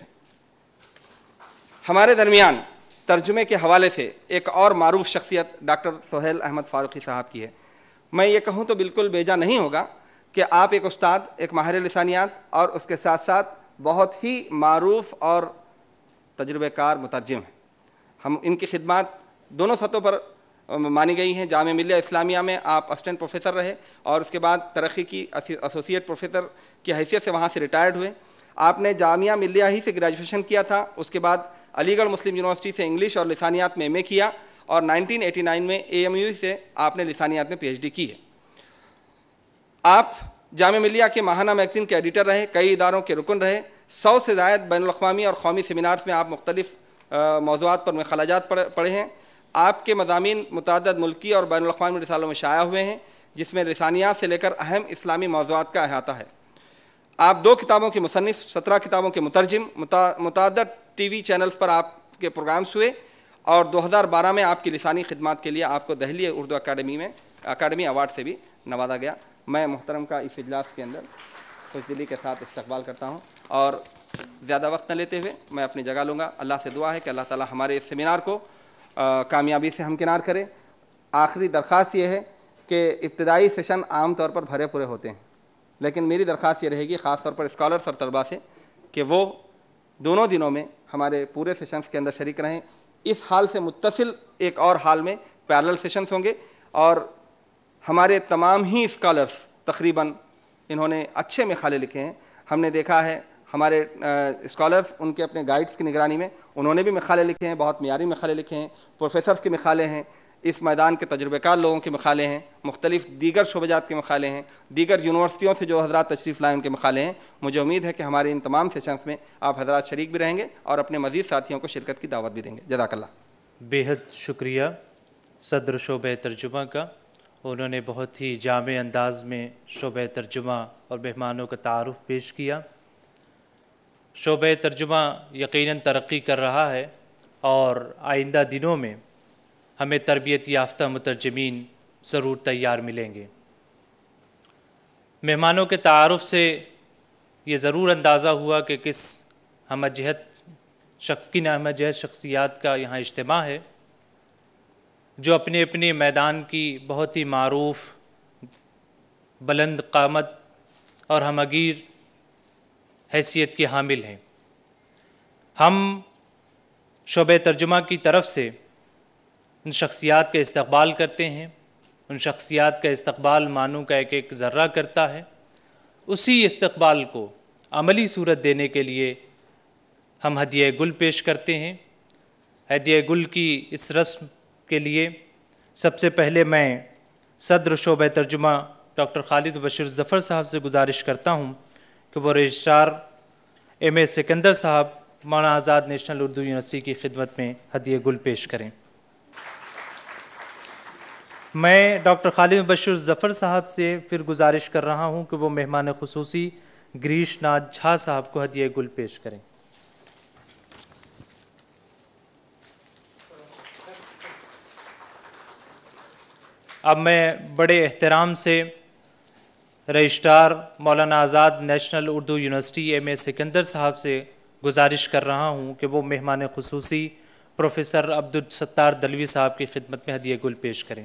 Speaker 3: ہمارے درمیان ترجمے کے حوالے سے ایک اور معروف شخصیت ڈاکٹر سہیل احمد فاروقی صاحب کی ہے۔ میں یہ کہوں تو بالکل بیجا نہیں ہوگا کہ آپ ایک استاد، ایک ماہر لسانیات اور اس کے ساتھ ساتھ بہت ہی معروف اور تجربہ کار مترجم ہیں۔ ہم ان کی خدمات دونوں سطحوں پر مانی گئی ہیں۔ جامعہ ملیہ اسلامیہ میں آپ اسسٹنٹ پروفیسر رہے اور اس کے بعد ترقی کی ایسوسیٹ پروفیسر کی حیثیت سے وہاں سے ریٹائرڈ ہوئے۔ آپ نے جامعہ ملیہ ہی سے گریجویشن کیا تھا، اس کے بعد علی گڑھ مسلم یونیورسٹی سے انگلش اور لسانیات میں ایم اے کیا، اور 1989 میں AMU سے آپ نے لسانیات میں PhD کی ہے۔ آپ جامعہ ملیہ کے ماہانہ میگزین کے ایڈیٹر رہے، کئی اداروں کے رکن رہے، 100 سے زائد بین الاقوامی اور قومی سیمینارز میں آپ مختلف موضوعات پر مقالات پڑھے ہیں۔ آپ کے مضامین متعدد ملکی اور بین الاقوامی رسالوں میں شائع ہوئے ہیں، جس میں لسانیات سے لے کر اہم اسلامی موضوعات کا احاطہ ہے۔ آپ 2 کتابوں کے مصنف، 17 کتابوں کے مترجم، متعدد ٹی وی چینلز پر آپ کے پروگرامز ہوئے، اور 2012 میں آپ کی لسانی خدمات کے لیے آپ کو دہلی اردو اکیڈمی ایوارڈ سے بھی نوازا گیا۔ میں محترم کا اس اجلاس کے اندر خوش دلی کے ساتھ استقبال کرتا ہوں، اور زیادہ وقت نہ لیتے ہوئے میں اپنی جگہ لوں گا۔ اللہ سے دعا ہے کہ اللہ تعالیٰ ہمارے اس سیمینار کو کامیابی سے ہمکنار کرے۔ آخری درخواست یہ ہے کہ ابتدائی سیشن عام طور پر بھرے پورے ہوتے ہیں، لیکن میری درخواست یہ رہے گی خاص طور پر اسکالرس اور طلباء سے کہ وہ دونوں دنوں میں ہمارے پورے سیشنز کے اندر شریک رہیں۔ اس ہال سے متصل ایک اور ہال میں پیرلل سیشنز ہوں گے، اور ہمارے تمام ہی اسکالرس تقریباً انہوں نے اچھے مقالے لکھے ہیں۔ ہم نے دیکھا ہے ہمارے اسکالرس ان کے اپنے گائیڈز کی نگرانی میں انہوں نے بھی مقالے لکھے ہیں، بہت معیاری مقالے لکھے ہیں، پروفیسرز کے مقالے ہیں، اس میدان کے تجربہ کار لوگوں کے مقالے ہیں، مختلف دیگر شعبہ جات کے مقالے ہیں، دیگر یونیورسٹیوں سے جو حضرات تشریف لائے ان کے مقالے ہیں۔ مجھے امید ہے کہ ہمارے ان تمام سیشنز میں آپ حضرات شریک بھی رہیں گے اور اپنے مزید ساتھیوں کو شرکت کی دعوت بھی دیں گے۔ جزاک اللہ۔
Speaker 1: بےحد شکریہ صدر شعبہ ترجمہ کا، انہوں نے بہت ہی جامع انداز میں شعبہ ترجمہ اور مہمانوں کا تعارف پیش کیا۔ شعبہ ترجمہ یقیناً ترقی کر رہا ہے، اور آئندہ دنوں میں ہمیں تربیت یافتہ مترجمین ضرور تیار ملیں گے۔ مہمانوں کے تعارف سے یہ ضرور اندازہ ہوا کہ کس ہمہ جہت شخصیات کا یہاں اجتماع ہے، جو اپنے اپنے میدان کی بہت ہی معروف، بلند قامت اور ہمگیر حیثیت کے حامل ہیں۔ ہم شعبہ ترجمہ کی طرف سے ان شخصیات کا استقبال کرتے ہیں، ان شخصیات کا استقبال مانو کا ایک ایک ذرہ کرتا ہے۔ اسی استقبال کو عملی صورت دینے کے لیے ہم ہدیہ گل پیش کرتے ہیں۔ ہدیہ گل کی اس رسم کے لیے سب سے پہلے میں صدر شعبہ ترجمہ ڈاکٹر خالد بشیر ظفر صاحب سے گزارش کرتا ہوں کہ وہ رجسٹرار ایم اے سکندر صاحب مولانا آزاد نیشنل اردو یونیورسٹی کی خدمت میں ہدیہ گل پیش کریں۔ میں ڈاکٹر خالد بشیر ظفر صاحب سے پھر گزارش کر رہا ہوں کہ وہ مہمان خصوصی گریش ناتھ جھا صاحب کو ہدیہ گل پیش کریں۔ اب میں بڑے احترام سے registrar Maulana Azad National Urdu University M A Sikandar sahab سے گزارش کر رہا ہوں کہ وہ مہمان خصوصی پروفیسر عبدالستار دلوی صاحب کی خدمت میں ہدیہ گل پیش کریں۔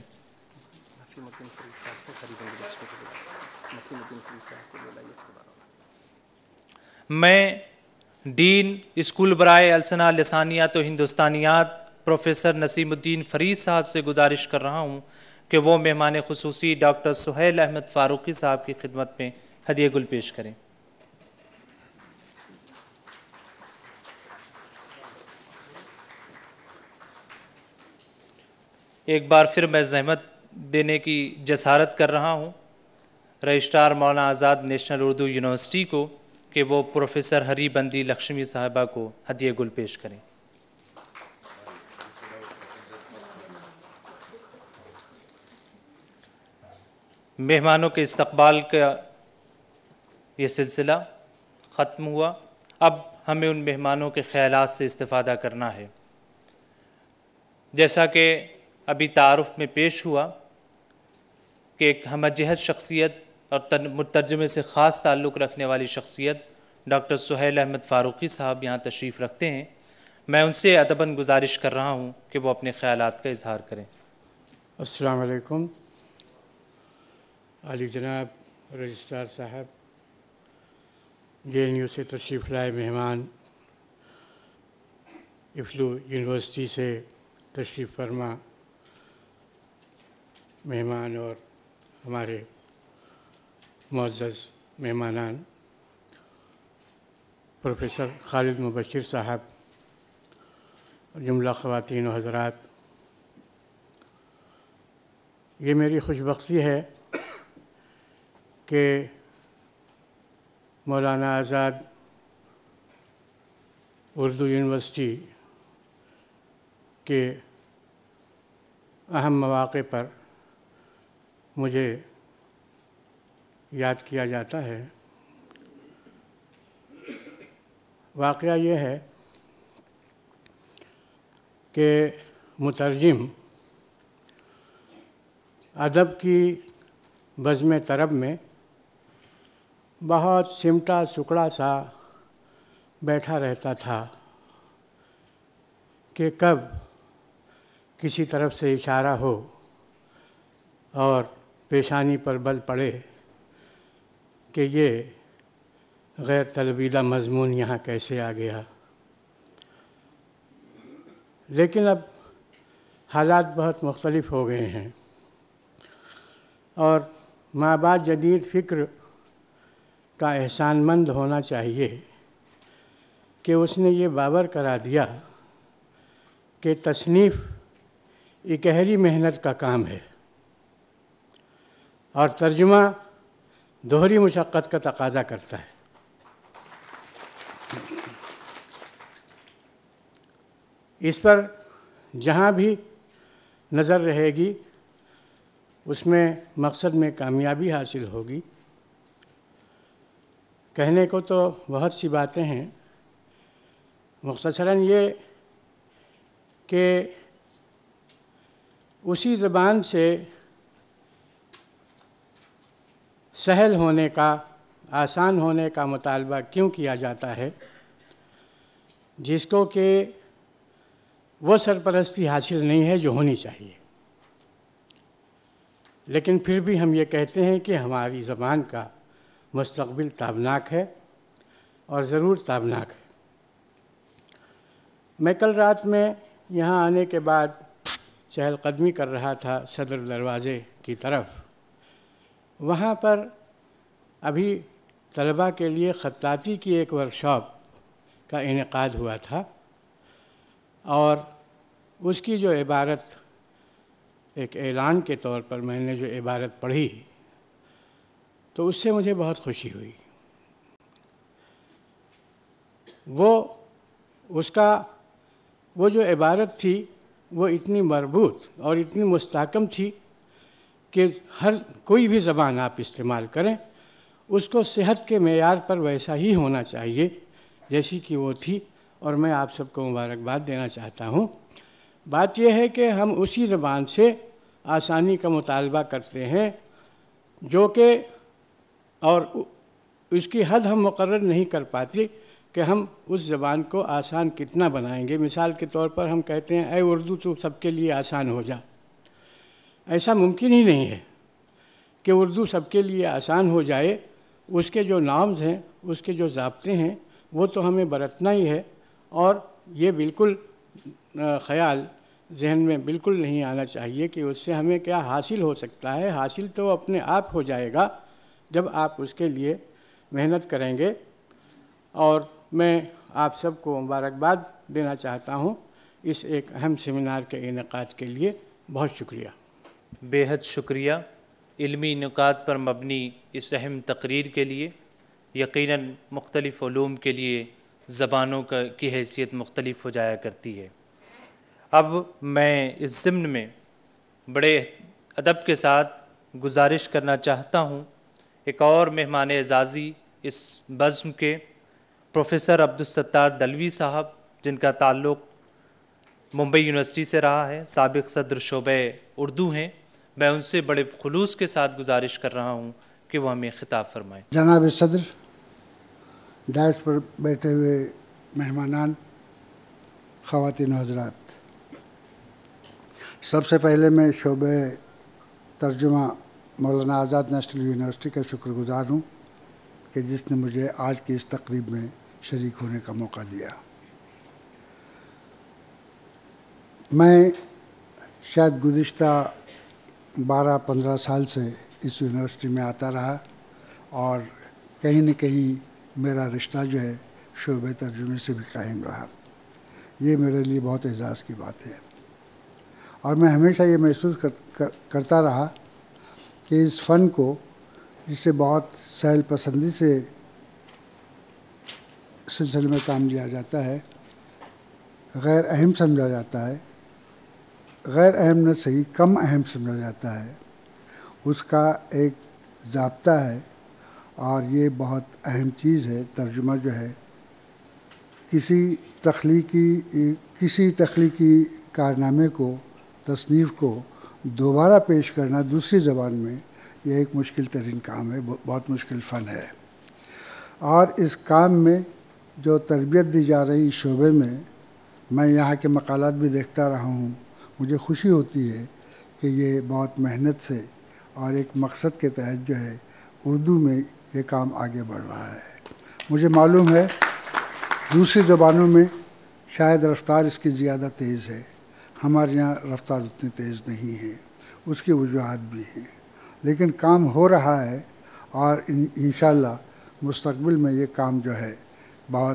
Speaker 1: میں ڈین اسکول برائے السنہ لسانیات و ہندوستانیات پروفیسر نسیم الدین فرید صاحب سے گزارش کر رہا ہوں کہ وہ مہمان خصوصی ڈاکٹر سہیل احمد فاروقی صاحب کی خدمت میں ہدیہ گل پیش کریں۔ ایک بار پھر میں زحمت دینے کی جسارت کر رہا ہوں registrar Maulana Azad National Urdu university کو کہ وہ پروفیسر ہری بندی لکشمی صاحبہ کو ہدیہ گل پیش کریں۔ مہمانوں کے استقبال کا یہ سلسلہ ختم ہوا۔ اب ہمیں ان مہمانوں کے خیالات سے استفادہ کرنا ہے۔ جیسا کہ ابھی تعارف میں پیش ہوا کہ ایک ہمہ جہت شخصیت اور مترجمے سے خاص تعلق رکھنے والی شخصیت ڈاکٹر سہیل احمد فاروقی صاحب یہاں تشریف رکھتے ہیں۔ میں ان سے ادباً گزارش کر رہا ہوں کہ وہ اپنے خیالات کا اظہار کریں۔
Speaker 4: السلام علیکم۔ عالی جناب رجسٹرار صاحب، JNU سے تشریف لائے مہمان، افلو یونیورسٹی سے تشریف فرما مہمان اور ہمارے معزز مہمانان، پروفیسر خالد مبشر صاحب، جملہ خواتین و حضرات، یہ میری خوش بختی ہے کہ مولانا آزاد اردو یونیورسٹی کے اہم مواقع پر مجھے یاد کیا جاتا ہے۔ واقعہ یہ ہے کہ مترجم ادب کی بزم طرب میں بہت سمٹا سکڑا سا بیٹھا رہتا تھا کہ کب کسی طرف سے اشارہ ہو اور پیشانی پر بل پڑے کہ یہ غیر طلبیدہ مضمون یہاں کیسے آ گیا۔ لیکن اب حالات بہت مختلف ہو گئے ہیں اور ماں باپ جدید فکر کا احسان مند ہونا چاہیے کہ اس نے یہ باور کرا دیا کہ تصنیف اکہری محنت کا کام ہے اور ترجمہ دوہری مشقت کا تقاضا کرتا ہے۔ اس پر جہاں بھی نظر رہے گی اس میں مقصد میں کامیابی حاصل ہوگی۔ کہنے کو تو بہت سی باتیں ہیں، مختصراً یہ کہ اسی زبان سے سہل ہونے کا، آسان ہونے کا مطالبہ کیوں کیا جاتا ہے جس کو کہ وہ سرپرستی حاصل نہیں ہے جو ہونی چاہیے۔ لیکن پھر بھی ہم یہ کہتے ہیں کہ ہماری زبان کا مستقبل تابناک ہے اور ضرور تابناک ہے۔ میں کل رات میں یہاں آنے کے بعد چہل قدمی کر رہا تھا صدر دروازے کی طرف۔ وہاں پر ابھی طلباء کے لیے خطاطی کی ایک ورکشاپ کا انعقاد ہوا تھا اور اس کی جو عبارت ایک اعلان کے طور پر میں نے جو عبارت پڑھی تو اس سے مجھے بہت خوشی ہوئی۔ وہ جو عبارت تھی وہ اتنی مربوط اور اتنی مستحکم تھی کہ ہر کوئی بھی زبان آپ استعمال کریں اس کو صحت کے معیار پر ویسا ہی ہونا چاہیے جیسی کہ وہ تھی، اور میں آپ سب کو مبارکباد دینا چاہتا ہوں۔ بات یہ ہے کہ ہم اسی زبان سے آسانی کا مطالبہ کرتے ہیں جو کہ اور اس کی حد ہم مقرر نہیں کر پاتے کہ ہم اس زبان کو آسان کتنا بنائیں گے۔ مثال کے طور پر ہم کہتے ہیں اے اردو تو سب کے لیے آسان ہو جا۔ ایسا ممکن ہی نہیں ہے کہ اردو سب کے لیے آسان ہو جائے۔ اس کے جو نارمز ہیں، اس کے جو ضابطے ہیں وہ تو ہمیں برتنا ہی ہے، اور یہ بالکل خیال ذہن میں بالکل نہیں آنا چاہیے کہ اس سے ہمیں کیا حاصل ہو سکتا ہے۔ حاصل تو اپنے آپ ہو جائے گا جب آپ اس کے لیے محنت کریں گے، اور میں آپ سب کو مبارکباد دینا چاہتا ہوں اس ایک اہم سیمینار کے انعقاد کے لیے۔ بہت شکریہ۔
Speaker 1: بے حد شکریہ علمی نکات پر مبنی اس اہم تقریر کے لیے۔ یقیناً مختلف علوم کے لیے زبانوں کی حیثیت مختلف ہو جایا کرتی ہے۔ اب میں اس ضمن میں بڑے ادب کے ساتھ گزارش کرنا چاہتا ہوں ایک اور مہمان اعزازی اس بزم کے پروفیسر عبدالستار دلوی صاحب، جن کا تعلق ممبئی یونیورسٹی سے رہا ہے، سابق صدر شعبہ اردو ہیں۔ میں ان سے بڑے خلوص کے ساتھ گزارش کر رہا ہوں کہ وہ ہمیں خطاب فرمائیں۔
Speaker 5: جناب صدر، ڈائس پر بیٹھے ہوئے مہمانان، خواتین و حضرات، سب سے پہلے میں شعبہ ترجمہ مولانا آزاد نیشنل یونیورسٹی کا شکر گزار ہوں کہ جس نے مجھے آج کی اس تقریب میں شریک ہونے کا موقع دیا۔ میں شاید گزشتہ 12-15 سال سے اس یونیورسٹی میں آتا رہا اور کہیں نہ کہیں میرا رشتہ جو ہے شعبہ ترجمے سے بھی قائم رہا۔ یہ میرے لیے بہت اعزاز کی بات ہے اور میں ہمیشہ یہ محسوس کرتا رہا کہ اس فن کو، جسے بہت سہل پسندی سے سلسلے میں کام لیا جاتا ہے، غیر اہم سمجھا جاتا ہے، غیر اہم نہ صحیح کم اہم سمجھا جاتا ہے، اس کا ایک ضابطہ ہے اور یہ بہت اہم چیز ہے۔ ترجمہ جو ہے کسی تخلیقی کارنامے کو، تصنیف کو دوبارہ پیش کرنا دوسری زبان میں، یہ ایک مشکل ترین کام ہے، بہت مشکل فن ہے۔ اور اس کام میں جو تربیت دی جا رہی شعبے میں یہاں کے مقالات بھی دیکھتا رہا ہوں، مجھے خوشی ہوتی ہے کہ یہ بہت محنت سے اور ایک مقصد کے تحت جو ہے اردو میں یہ کام آگے بڑھ رہا ہے۔ مجھے معلوم ہے دوسری زبانوں میں شاید رفتار اس کی زیادہ تیز ہے، ہمارے یہاں رفتار اتنی تیز نہیں ہے، اس کی وجوہات بھی ہیں، لیکن کام ہو رہا ہے اور انشاءاللہ مستقبل میں یہ کام جو ہے بہت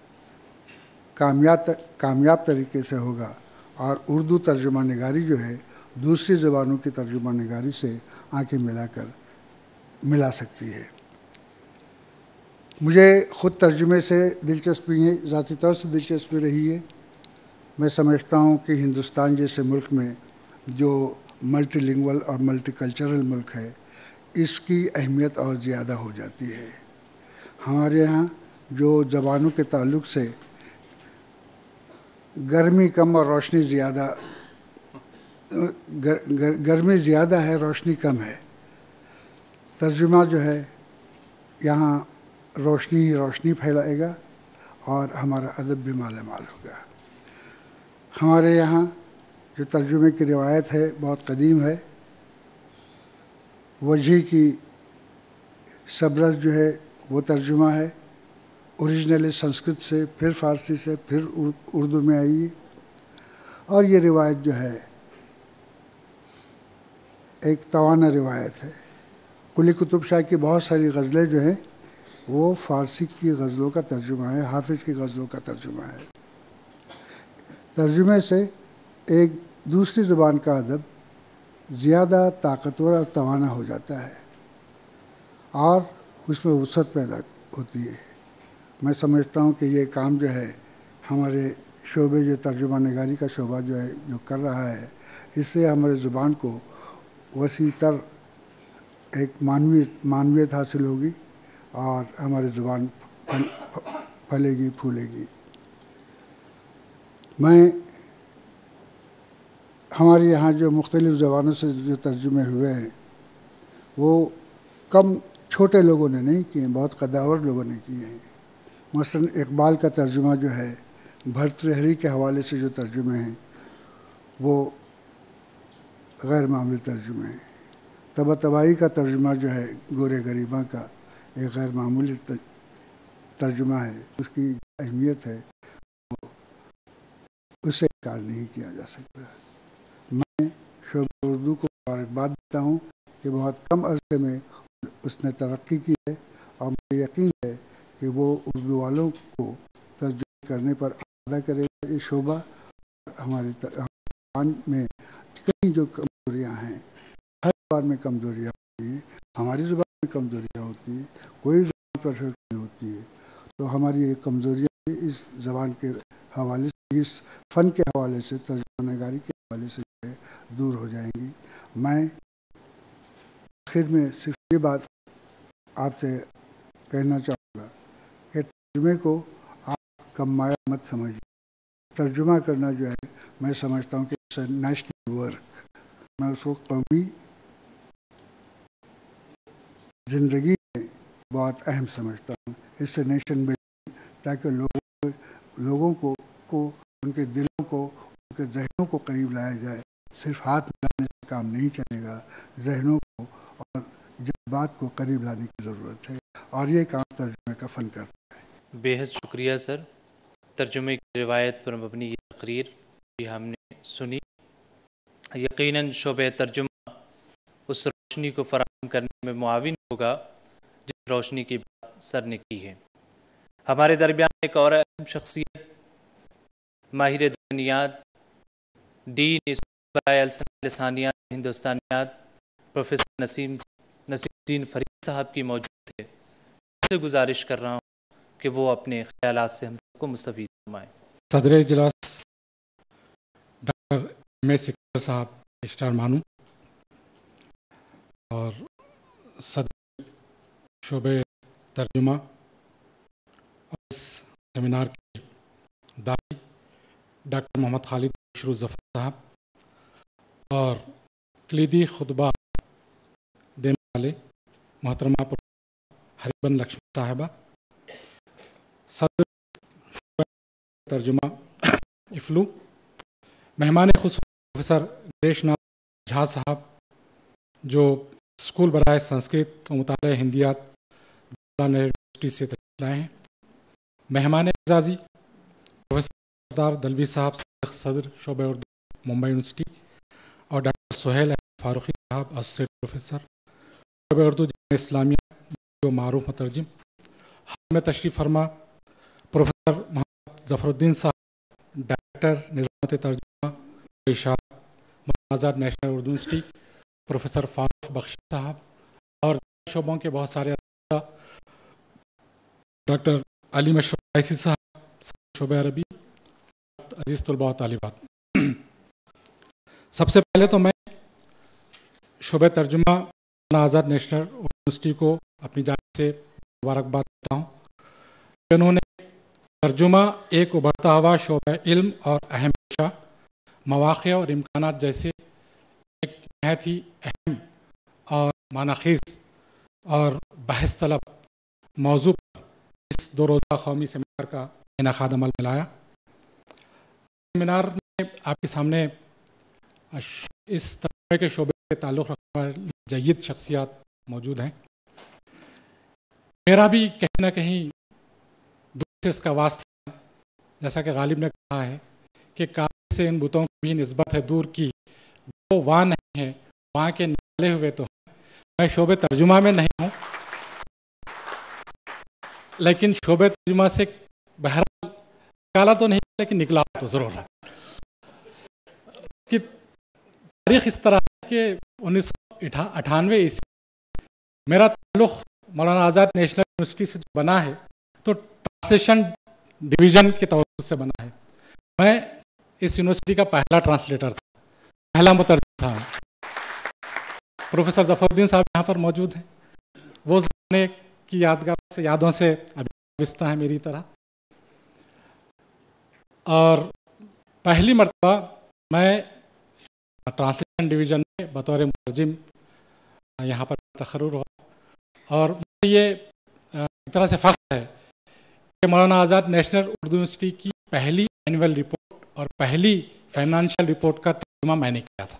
Speaker 5: کامیاب طریقے سے ہوگا اور اردو ترجمہ نگاری جو ہے دوسری زبانوں کی ترجمہ نگاری سے آنکھیں ملا سکتی ہے۔ مجھے خود ترجمے سے دلچسپی ہے، ذاتی طور سے دلچسپی رہی ہے۔ میں سمجھتا ہوں کہ ہندوستان جیسے ملک میں جو ملٹی لنگول اور ملٹی کلچرل ملک ہے، اس کی اہمیت اور زیادہ ہو جاتی ہے۔ ہمارے یہاں جو زبانوں کے تعلق سے گرمی کم اور روشنی زیادہ، گرمی زیادہ ہے، روشنی کم ہے، ترجمہ جو ہے یہاں روشنی ہی روشنی پھیلائے گا اور ہمارا ادب بھی مالا مال ہوگا۔ ہمارے یہاں جو ترجمے کی روایت ہے بہت قدیم ہے۔ وجہی کی سبرس جو ہے وہ ترجمہ ہے، اوریجنلی سنسکرت سے، پھر فارسی سے، پھر اردو میں آئی ہے، اور یہ روایت جو ہے ایک توانا روایت ہے۔ قلی قطب شاہ کی بہت ساری غزلیں جو ہیں وہ فارسی کی غزلوں کا ترجمہ ہے، حافظ کی غزلوں کا ترجمہ ہے۔ ترجمے سے ایک دوسری زبان کا ادب زیادہ طاقتور اور توانا ہو جاتا ہے اور اس میں وسعت پیدا ہوتی ہے۔ میں سمجھتا ہوں کہ یہ کام جو ہے ہمارے شعبے، جو ترجمہ نگاری کا شعبہ جو ہے جو کر رہا ہے، اس سے ہمارے زبان کو وسیع تر ایک معنویت حاصل ہوگی اور ہماری زبان پھلے گی، پھولے گی۔ میں ہمارے یہاں جو مختلف زبانوں سے جو ترجمے ہوئے ہیں وہ کم چھوٹے لوگوں نے نہیں کیے ہیں، بہت قداور لوگوں نے کیے ہیں۔ مثلاً اقبال کا ترجمہ جو ہے، بھرتہری کے حوالے سے جو ترجمے ہیں وہ غیر معمولی ترجمے ہیں۔ طباطبائی کا ترجمہ جو ہے گورے غریباں کا، ایک غیر معمولی ترجمہ ہے، اس کی اہمیت ہے اس سے انکار نہیں کیا جا سکتا۔ میں شعبہ اردو کو مبارکباد دیتا ہوں کہ بہت کم عرصے میں اس نے ترقی کی ہے اور مجھے یقین ہے کہ وہ اردو والوں کو ترجمہ کرنے پر آمادہ کرے گا۔ یہ شعبہ ہماری زبان میں کئی جو کمزوریاں ہیں زبان میں کمزوریاں ہوتی ہیں، ہماری زبان میں کمزوریاں ہوتی ہیں، کوئی زبان پرفیکٹ نہیں ہوتی ہے، تو ہماری یہ کمزوریاں اس زبان کے حوالے سے، اس فن کے حوالے سے، ترجمہ نگاری کے حوالے سے جو ہے دور ہو جائیں گی۔ میں آخر میں صرف یہ بات آپ سے کہنا چاہوں گا کہ ترجمے کو آپ کم مایہ مت سمجھیے۔ ترجمہ کرنا جو ہے میں سمجھتا ہوں کہ اٹس اے نیشنل ورک، میں اس کو قومی زندگی میں بہت اہم سمجھتا ہوں۔ اس سے نیشن بلڈنگ، تاکہ لوگوں کو ان کے دلوں کو، ان کے ذہنوں کو قریب لایا جائے۔ صرف ہاتھ ملانے سے کام نہیں چلے گا، ذہنوں کو اور جذبات کو قریب لانے کی ضرورت ہے، اور یہ کام ترجمے کا فن کرتا ہے۔
Speaker 1: بے حد شکریہ سر، ترجمے کی روایت پر مبنی یہ تقریر بھی ہم نے سنی۔ یقیناً شعبہ ترجمہ اس روشنی کو فراہم کرنے میں معاون ہوگا جس روشنی کی بات سر نے کی ہے۔ ہمارے درمیان ایک اور اہم شخصیت، ماہر دینیات، ڈین برائے لسانیات ہندوستانیات، پروفیسر نسیم الدین فرید صاحب کی موجود ہے۔ سے گزارش کر رہا ہوں کہ وہ اپنے خیالات سے ہم کو مستفید فرمائیں۔
Speaker 6: صدر اجلاس ڈاکٹر ایم اے سکندر صاحب رجسٹرار مانو، اور صدر شعبہ ترجمہ اور اس سیمینار کے داعی ڈاکٹر محمد خالد بشر ظفر صاحب، اور کلیدی خطبہ دینے والے محترمہ ہریبن لکشمی صاحبہ، صدر شعبہ ترجمہ افلو، مہمان خصوصی پروفیسر گریش ناتھ جھا صاحب جو اسکول برائے سنسکرت و مطالعہ ہندیات مولانا یونیورسٹی سے تشریف لائے ہیں، مہمان اعزازی پروفیسر سردار دلوی صاحب صدر شعبہ اردو ممبئی یونیورسٹی، اور doctor Suhail Ahmad Farooqui sahab associate professor شعبہ اردو جامعہ اسلامیہ جو معروف مترجم، حال میں تشریف فرما پروفیسر محمد ظفر الدین صاحب ڈائریکٹر نظامت ترجمہ ارشاد Azad National Urdu University, professor Farooq Bakhshi sahab, اور شعبوں کے بہت سارے اساتذہ، ڈاکٹر علی مشرف قیسی صاحب شعبہ عربی، عزیز طلباء و طالبات، سب سے پہلے تو میں شعبہ ترجمہ آزاد نیشنل اردو یونیورسٹی کو اپنی جانب سے مبارکباد دیتا ہوں کہ انہوں نے ترجمہ ایک ابھرتا ہوا شعبہ علم اور اہم پیشہ، مواقع اور امکانات جیسے ایک نہایت ہی اہم اور معنی خیز اور بحث طلب موضوع پر اس 2 روزہ قومی سیمینار کا انعقاد عمل میں لایا۔ سیمینار میں آپ کے سامنے اس ترجمے کے شعبے سے تعلق رکھنے والی جید شخصیات موجود ہیں۔ میرا بھی کہیں نہ کہیں دوسرے اس کا واسطہ، جیسا کہ غالب نے کہا ہے کہ کعبے سے ان بتوں کی بھی نسبت ہے دور کی، وہ وہاں نہیں ہے، وہاں کے نکلے ہوئے تو ہیں۔ میں شعبہ ترجمہ میں نہیں ہوں، لیکن شعبہ ترجمہ سے بہرحال نکالا تو نہیں لیکن نکلا تو ضرور ہے۔ کہ تاریخ اس طرح ہے کہ 1998 عیسوی میرا تعلق مولانا آزاد نیشنل یونیورسٹی سے جو بنا ہے تو ٹرانسلیشن ڈویژن کے توسط سے بنا ہے۔ میں اس یونیورسٹی کا پہلا ٹرانسلیٹر تھا، پہلا مترجم تھا۔ پروفیسر ظفر الدین صاحب یہاں پر موجود ہیں، وہ زمانے کی یادوں سے ابھی وابستہ ہیں میری طرح، اور پہلی مرتبہ میں ٹرانسلیشن ڈویژن میں بطور مترجم یہاں پر تقرر ہوا، اور مجھے یہ ایک طرح سے فخر ہے کہ مولانا آزاد نیشنل اردو یونیورسٹی کی پہلی اینول رپورٹ اور پہلی فائنانشیل رپورٹ کا ترجمہ میں نے کیا تھا۔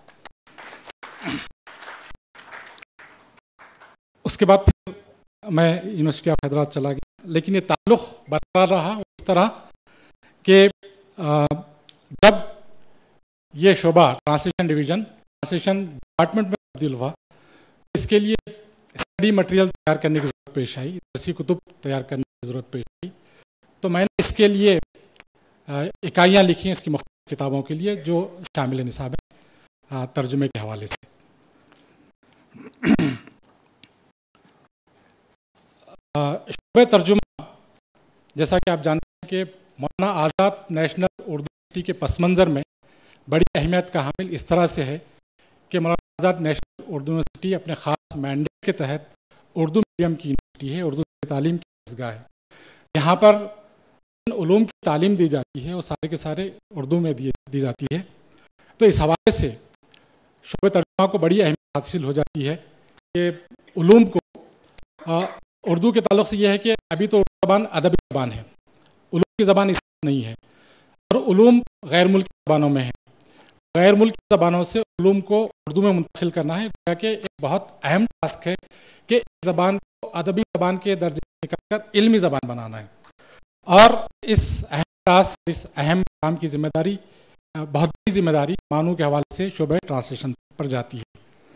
Speaker 6: اس کے بعد پھر میں یونیورسٹی آف حیدرآباد چلا گیا، لیکن یہ تعلق برقرار رہا اس طرح کہ جب یہ شعبہ ٹرانسلیشن ڈویژن ٹرانسلیشن ڈپارٹمنٹ میں تبدیل ہوا، اس کے لیے اسٹڈی مٹیریل تیار کرنے کی ضرورت پیش آئی، درسی کتب تیار کرنے کی ضرورت پیش آئی، تو میں نے اس کے لیے اکائیاں لکھی ہیں اس کی مختلف کتابوں کے لیے جو شامل نصاب ہیں ترجمے کے حوالے سے۔ शोबे तर्जुमा, जैसा कि आप जानते हैं कि मौलाना आज़ाद नेशनल उर्दू यूनिवर्सिटी के पस मंज़र में बड़ी अहमियत का हामिल इस तरह से है कि मौलाना आज़ाद नेशनल उर्दू यूनिवर्सिटी अपने ख़ास मैंडेट के तहत उर्दू मीडियम की यूनिवर्सिटी है, उर्दू तालीम की दरगाह है। यहाँ पर उलूम की तालीम दी जाती है, वो सारे के सारे उर्दू में दी जाती है। तो इस हवाले से शोबे तर्जुमा को बड़ी अहमियत हासिल हो जाती है कि उलूम को उर्दू के ताल्लुक़ से यह है कि अभी तो उर्दू ज़बान अदबी ज़बान है, उलूम की ज़बान इस नहीं है, और उलूम गैर मुल्की ज़बानों में है। गैर मुल्की ज़बानों से उलूम को उर्दू में मुंतकिल करना है, कि एक बहुत अहम टास्क है कि इस ज़बान को अदबी ज़बान के दर्जे से निकालकर इल्मी ज़बान बनाना है। और इस अहम टास्क, इस अहम काम की जिम्मेदारी, बहुत बड़ी जिम्मेदारी मानू के हवाले से शोबे ट्रांसलेशन पर जाती है।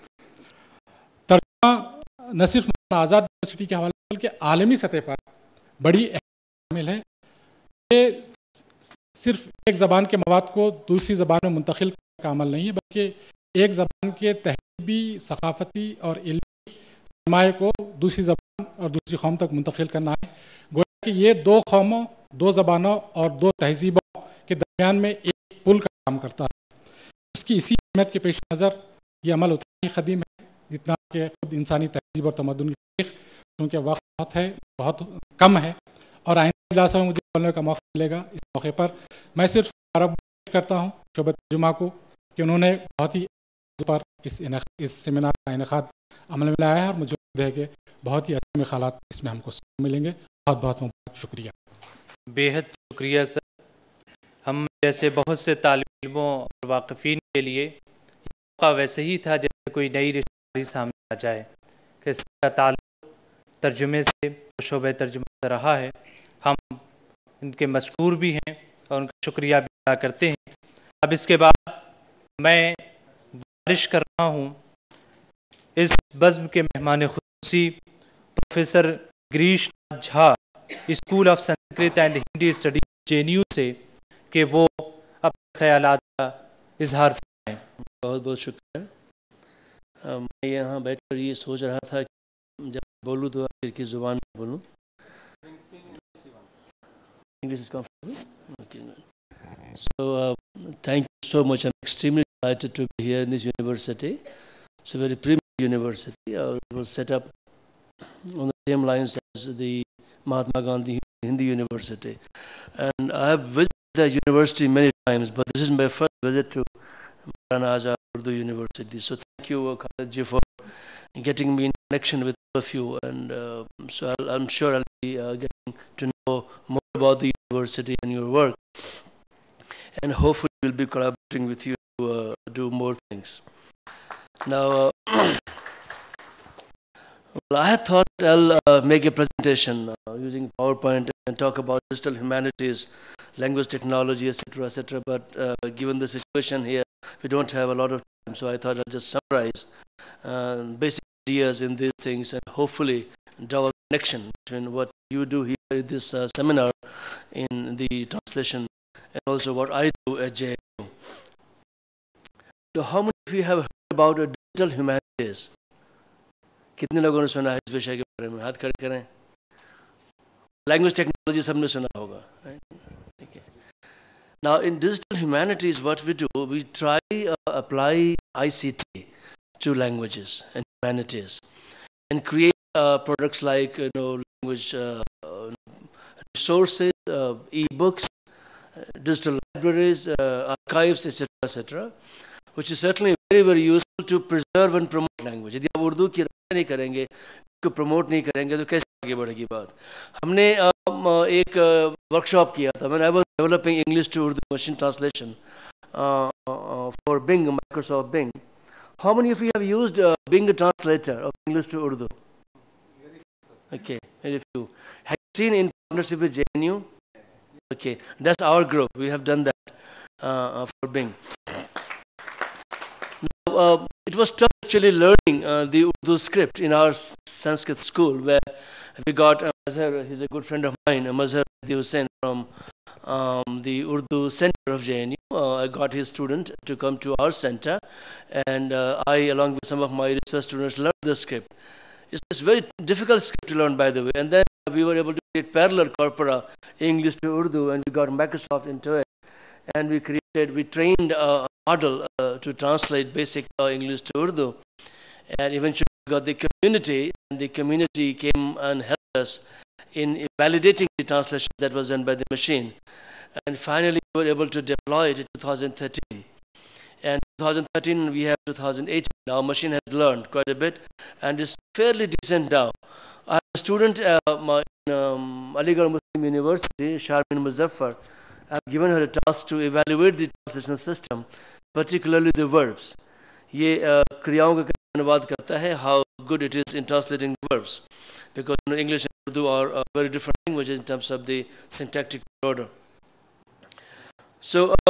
Speaker 6: तर्जुमा न सिर्फ आज़ाद यूनिवर्सिटी के हवाले से बल्कि आलमी सतह पर बड़ी शामिल है कि सिर्फ एक ज़बान के मवाद को दूसरी ज़बान में मुंतकिल करने का अमल नहीं है, बल्कि एक ज़बान के तहज़ीबी, सकाफ़ती और इल्मी सरमाए को दूसरी ज़बान और दूसरी कौम तक मुंतकिल करना है। गोया कि ये दो कौमों, दो ज़बानों और दो तहज़ीबों के दरमियान में एक पुल का काम करता है। उसकी इसी अहमियत के पेश नज़र ये अमल उतना ही ख़दीम है जितना कि खुद इंसानी तहज़ीब और तमद्दुन की तारीख़, क्योंकि वक्त बहुत है, बहुत कम है, और आइंदा इजलास में मुझे बोलने का मौका मिलेगा। इस मौके पर मैं सिर्फ मुबारकबाद करता हूँ शोबे तर्जुमा को कि उन्होंने बहुत ही पर इस सेमिनार का इनेकाद अमल में लाया है, और मुझे उम्मीद है कि बहुत ही अच्छे ख्यालात इसमें हमको मिलेंगे। बहुत बहुत मुबारक, शुक्रिया।
Speaker 1: बेहद शुक्रिया सर। हम जैसे बहुत से तालिब इल्मों और वाक़िफ़ीन के लिए मौका वैसे ही था जैसे कोई नई रिश्तेदारी सामने आ जाए कि इसका ताल्लुक़ तर्जुमे से, शोबे तर्जुमा से रहा है। हम इनके मशकूर भी हैं और उनका शुक्रिया भी अदा करते हैं। अब इसके बाद मैं गुजारिश कर रहा हूँ इस बज़्म के मेहमान खुसूसी professor Girish Jha, school of Sanskrit and Hindi study JNU से, कि वो अपने ख्यालात का इजहार फरमाएं।
Speaker 7: बहुत बहुत शुक्रिया। मैं यहाँ बैठकर ये सोच रहा था कि जब बोलूँ तो आखिर किस ज़ुबान में बोलूँ। English is comfortable? Okay, good. So, thank you so much. I'm extremely delighted to be here in this university. It's a very premier university. It was set up on the same lines as the Mahatma Gandhi Hindi University. And I have visited the university many times, but this is my first visit to Maulana Azad Urdu University. So thank you, Khalid ji, for getting me in connection with all of you. And so I'm sure I'll be getting to know more about the university and your work. And hopefully we'll be collaborating with you to do more things. Now, well, I had thought I'll make a presentation using PowerPoint and talk about digital humanities, language technology, etc. But given the situation here, we don't have a lot of time, so I thought I'll just summarize basic ideas in these things and hopefully draw a connection between what you do here in this seminar in the translation and also what I do at JNU. So how many of you have heard about digital humanities? कितने लोगों ने सुना है इस विषय के बारे में? हाथ खड़े करें। लैंग्वेज टेक्नोलॉजी सबने सुना होगा, right? Now in digital humanities, what we do, we try apply ICT to languages and humanities and create products like language resources, e-books, digital libraries, archives, etc., which is certainly very, very useful to preserve and promote language. यदि आप उर्दू की रक्षा नहीं करेंगे, इसको promote नहीं करेंगे, तो कैसे आगे बढ़ेगी बात? हमने एक वर्कशॉप किया था. When I was developing English to Urdu machine translation for Bing, Microsoft Bing. How many of you have used Bing translator of English to Urdu? Okay, very few. Have you seen in partnership with JNU? Okay, that's our group. We have done that for Bing. Now, it was tough actually learning the Urdu script in our Sanskrit school, where we got Mazhar, he's a good friend of mine, Mazhar Hussain from the Urdu Center of JNU. I got his student to come to our center, and I, along with some of my research students, learned the script. It's a very difficult script to learn, by the way, and then we were able to create parallel corpora, English to Urdu, and we got Microsoft into it, and we trained a model to translate basic English to Urdu, and eventually we got the community, and the community came and helped us in validating the translation that was done by the machine. And finally, we were able to deploy it in 2013. And 2013, we have 2018. Our machine has learned quite a bit and is fairly decent now. I have a student in Aligarh Muslim University, Sharmin Muzaffar. I have given her a task to evaluate the translation system, particularly the verbs. ये क्रियाओं का अनुवाद करता है, how good it is in translating the verbs, because English and Urdu are very different languages in terms of the syntactic order. So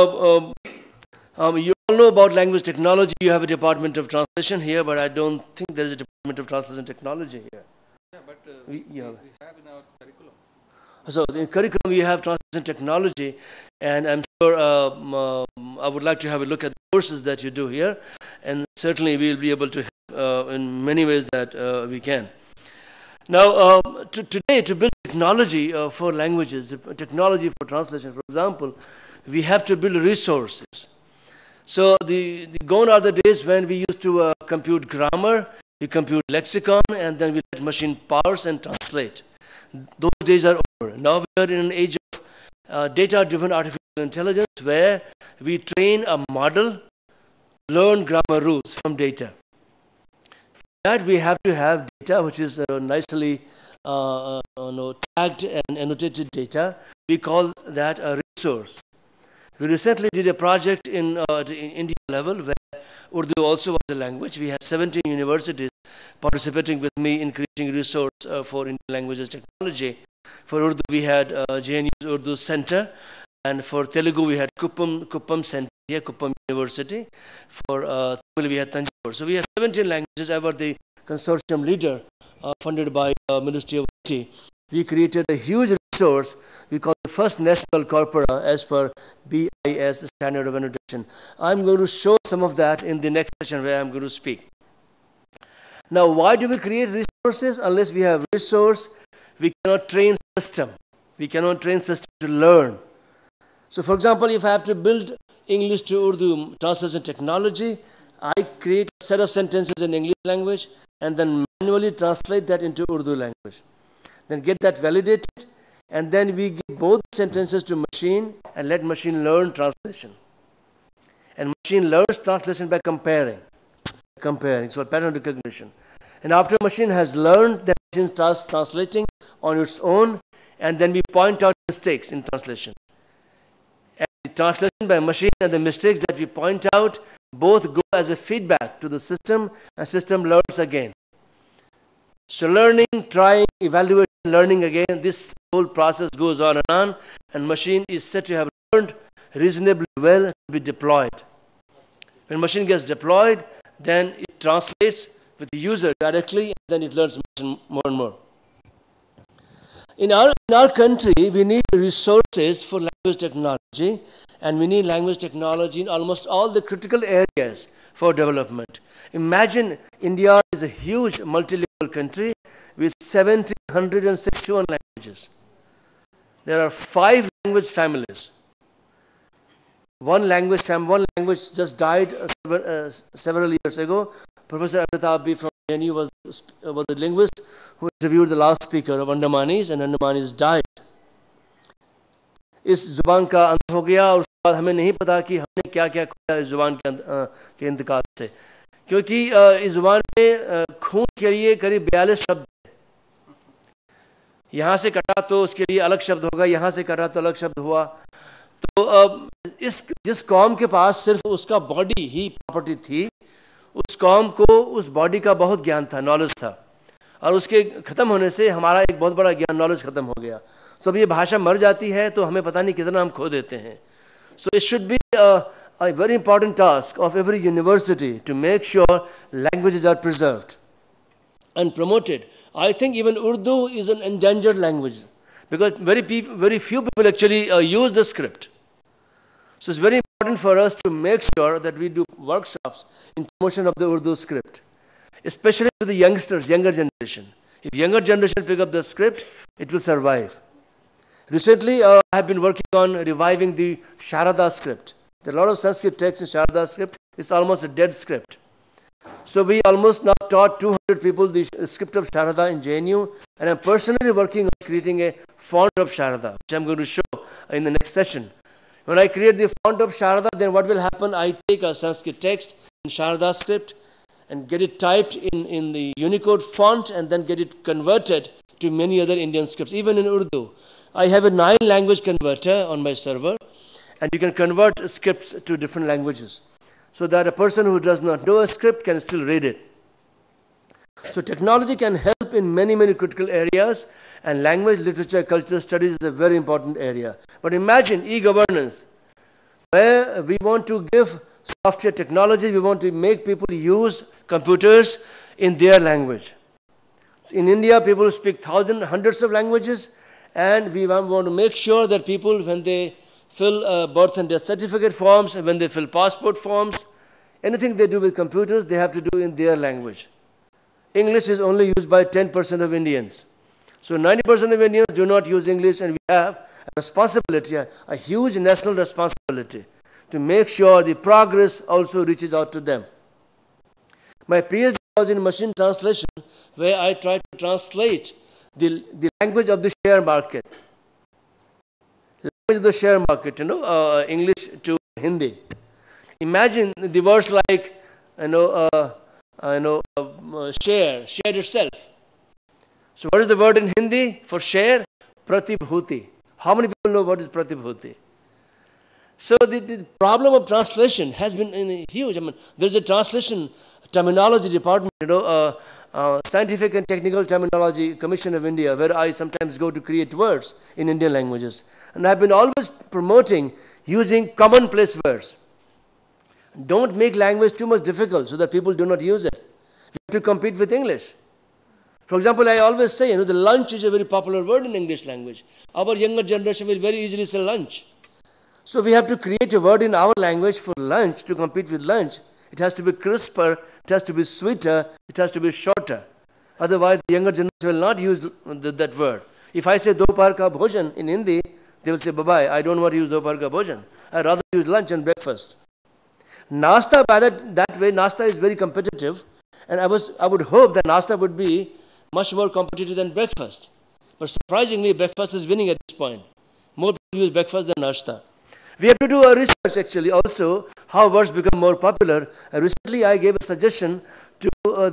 Speaker 7: you all know about language technology. You have a department of translation here, but I don't think there is a department of translation technology here.
Speaker 3: Yeah, but we have in our curriculum.
Speaker 7: So in curriculum we have translation technology, and I'm sure I would like to have a look at the courses that you do here, and certainly we will be able to help in many ways that we can. Now, today, to build technology for languages, technology for translation, for example, we have to build resources. So gone are the days when we used to compute grammar, we compute lexicon, and then we let machine parse and translate. Those days are over. Now we are in an age of data-driven artificial intelligence, where we train a model, learn grammar rules from data. For that we have to have data which is nicely tagged and annotated data. We call that a resource. We recently did a project in India level where Urdu also was a language. We had 17 universities participating with me in creating resource for Indian languages technology. For Urdu, we had JNU's Urdu Center, and for Telugu, we had Kuppam Center here, Kuppam University. For Tamil, we had Tanjore. So we had 17 languages. I was the consortium leader funded by Ministry of IT. We created a huge resource we call the first national corpora as per BIS standard of annotation. I'm going to show some of that in the next session where I'm going to speak. Now, why do we create resources? Unless we have resource, we cannot train system. We cannot train system to learn. So, for example, if I have to build English to Urdu translation technology, I create a set of sentences in English language and then manually translate that into Urdu language. Then get that validated, and then we give both sentences to machine and let machine learn translation. And machine learns translation by comparing, so pattern recognition. And after machine has learned, the machine starts translating on its own, and then we point out mistakes in translation. And the translation by machine and the mistakes that we point out both go as a feedback to the system, and system learns again. So learning, trying, evaluating, learning again, this whole process goes on, and machine is said to have learned reasonably well and be deployed. When machine gets deployed, then it translates with the user directly, and then it learns more and more. In our country, we need resources for language technology, and we need language technology in almost all the critical areas for development. Imagine India is a huge multilingual country with 1,761 languages. There are 5 language families. One language just died several years ago. Professor Amitabh B. from JNU was the linguist who interviewed the last speaker of Andamanis, and Andamanis died. इस जुबान का अंत हो गया, और उसके बाद हमें नहीं पता कि हमने क्या क्या खोया इस जुबान के इंतकाल से, क्योंकि इस जुबान में खून के लिए करीब 42 शब्द हैं. यहाँ से कटा तो उसके लिए अलग शब्द होगा, यहाँ से कटा तो अलग शब्द हुआ. तो जिस कौम के पास सिर्फ उसका बॉडी ही प्रॉपर्टी थी, उस कौम को उस बॉडी का बहुत ज्ञान था, नॉलेज था, और उसके ख़त्म होने से हमारा एक बहुत बड़ा ज्ञान, नॉलेज ख़त्म हो गया. सो अब ये भाषा मर जाती है तो हमें पता नहीं कितना हम खो देते हैं. So it should be a very important task of every university to make sure languages are preserved and promoted. I think even Urdu is an endangered language because very few people actually use the script. So it's very important for us to make sure that we do workshops in promotion of the Urdu script, especially to the youngsters, younger generation. If younger generation pick up the script, it will survive. Recently, I have been working on reviving the Sharada script. There are a lot of Sanskrit texts in Sharada script. It's almost a dead script. So we almost now taught 200 people the script of Sharada in JNU, and I'm personally working on creating a font of Sharada, which I'm going to show in the next session. When I create the font of Sharada, then what will happen? I take a Sanskrit text in Sharada script and get it typed in the Unicode font and then get it converted to many other Indian scripts, even in Urdu. I have a 9-language converter on my server, and you can convert scripts to different languages so that a person who does not know a script can still read it. So technology can help in many, many critical areas, and language, literature, culture studies is a very important area. But imagine e-governance, where we want to give software technology, we want to make people use computers in their language. So in India, people speak thousands, hundreds of languages, and we want to make sure that people, when they fill birth and death certificate forms, and when they fill passport forms, anything they do with computers, they have to do in their language. English is only used by 10% of Indians. So 90% of Indians do not use English, and we have a responsibility, a huge national responsibility, to make sure the progress also reaches out to them. My PhD was in machine translation, where I tried to translate the language of the share market. Language of the share market, English to Hindi. Imagine the words like, share itself. So what is the word in Hindi for share? Pratibhuti. How many people know what is Pratibhuti? So the problem of translation has been huge. I mean, there's a translation terminology department, Scientific and Technical Terminology Commission of India, where I sometimes go to create words in Indian languages. And I've been always promoting using commonplace words. Don't make language too much difficult so that people do not use it. You have to compete with English. For example, I always say, the lunch is a very popular word in English language. Our younger generation will very easily say lunch. So we have to create a word in our language for lunch to compete with lunch. It has to be crisper, it has to be sweeter, it has to be shorter. Otherwise, the younger generation will not use that word. If I say dopahar ka bhojan in Hindi, they will say, bye-bye, I don't want to use dopahar ka bhojan. I'd rather use lunch and breakfast. Nasta, by that way, Nasta is very competitive, and I would hope that Nasta would be much more competitive than breakfast. But surprisingly, breakfast is winning at this point. More people use breakfast than Nasta. We have to do a research actually also how words become more popular. Recently I gave a suggestion to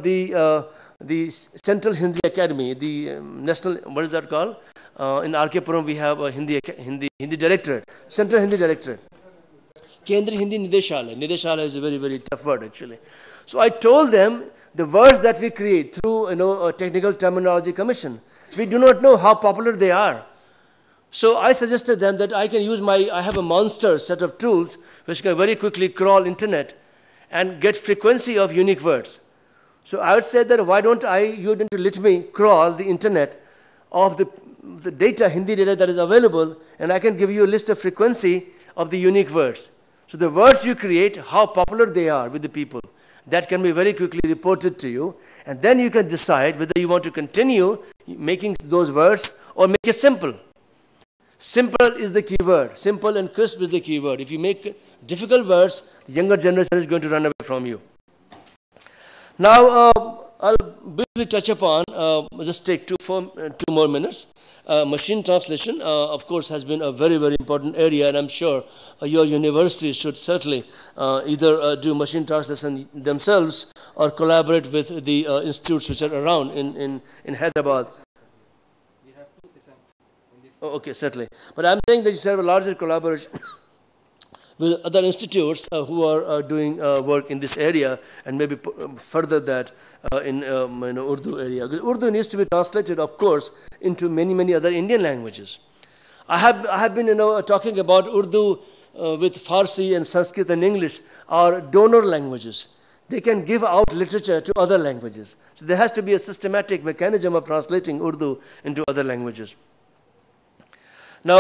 Speaker 7: the Central Hindi Academy, the national, what is that called? In RK Puram we have a Hindi Directorate, Central Hindi Directorate. Kendriya Hindi Nideshalaya. Nideshalaya is a very, very tough word actually. So I told them the words that we create through a technical terminology commission, we do not know how popular they are. So I suggested them that I can use I have a monster set of tools which can very quickly crawl internet and get frequency of unique words. So I would say that why don't you let me crawl the internet of the data, Hindi data that is available, and I can give you a list of frequency of the unique words. So the words you create, how popular they are with the people, that can be very quickly reported to you, and then you can decide whether you want to continue making those words or make it simple. Simple is the key word. Simple and crisp is the key word. If you make difficult words, the younger generation is going to run away from you. Now, I'll briefly touch upon, just take two more minutes. Machine translation, of course, has been a very, very important area, and I'm sure your university should certainly either do machine translation themselves or collaborate with the institutes which are around in Hyderabad. Oh, okay, certainly. But I'm saying that you have a larger collaboration with other institutes who are doing work in this area, and maybe further that in Urdu area. Urdu needs to be translated, of course, into many, many other Indian languages. I have been talking about Urdu with Farsi and Sanskrit and English are donor languages. They can give out literature to other languages. So there has to be a systematic mechanism of translating Urdu into other languages. Now,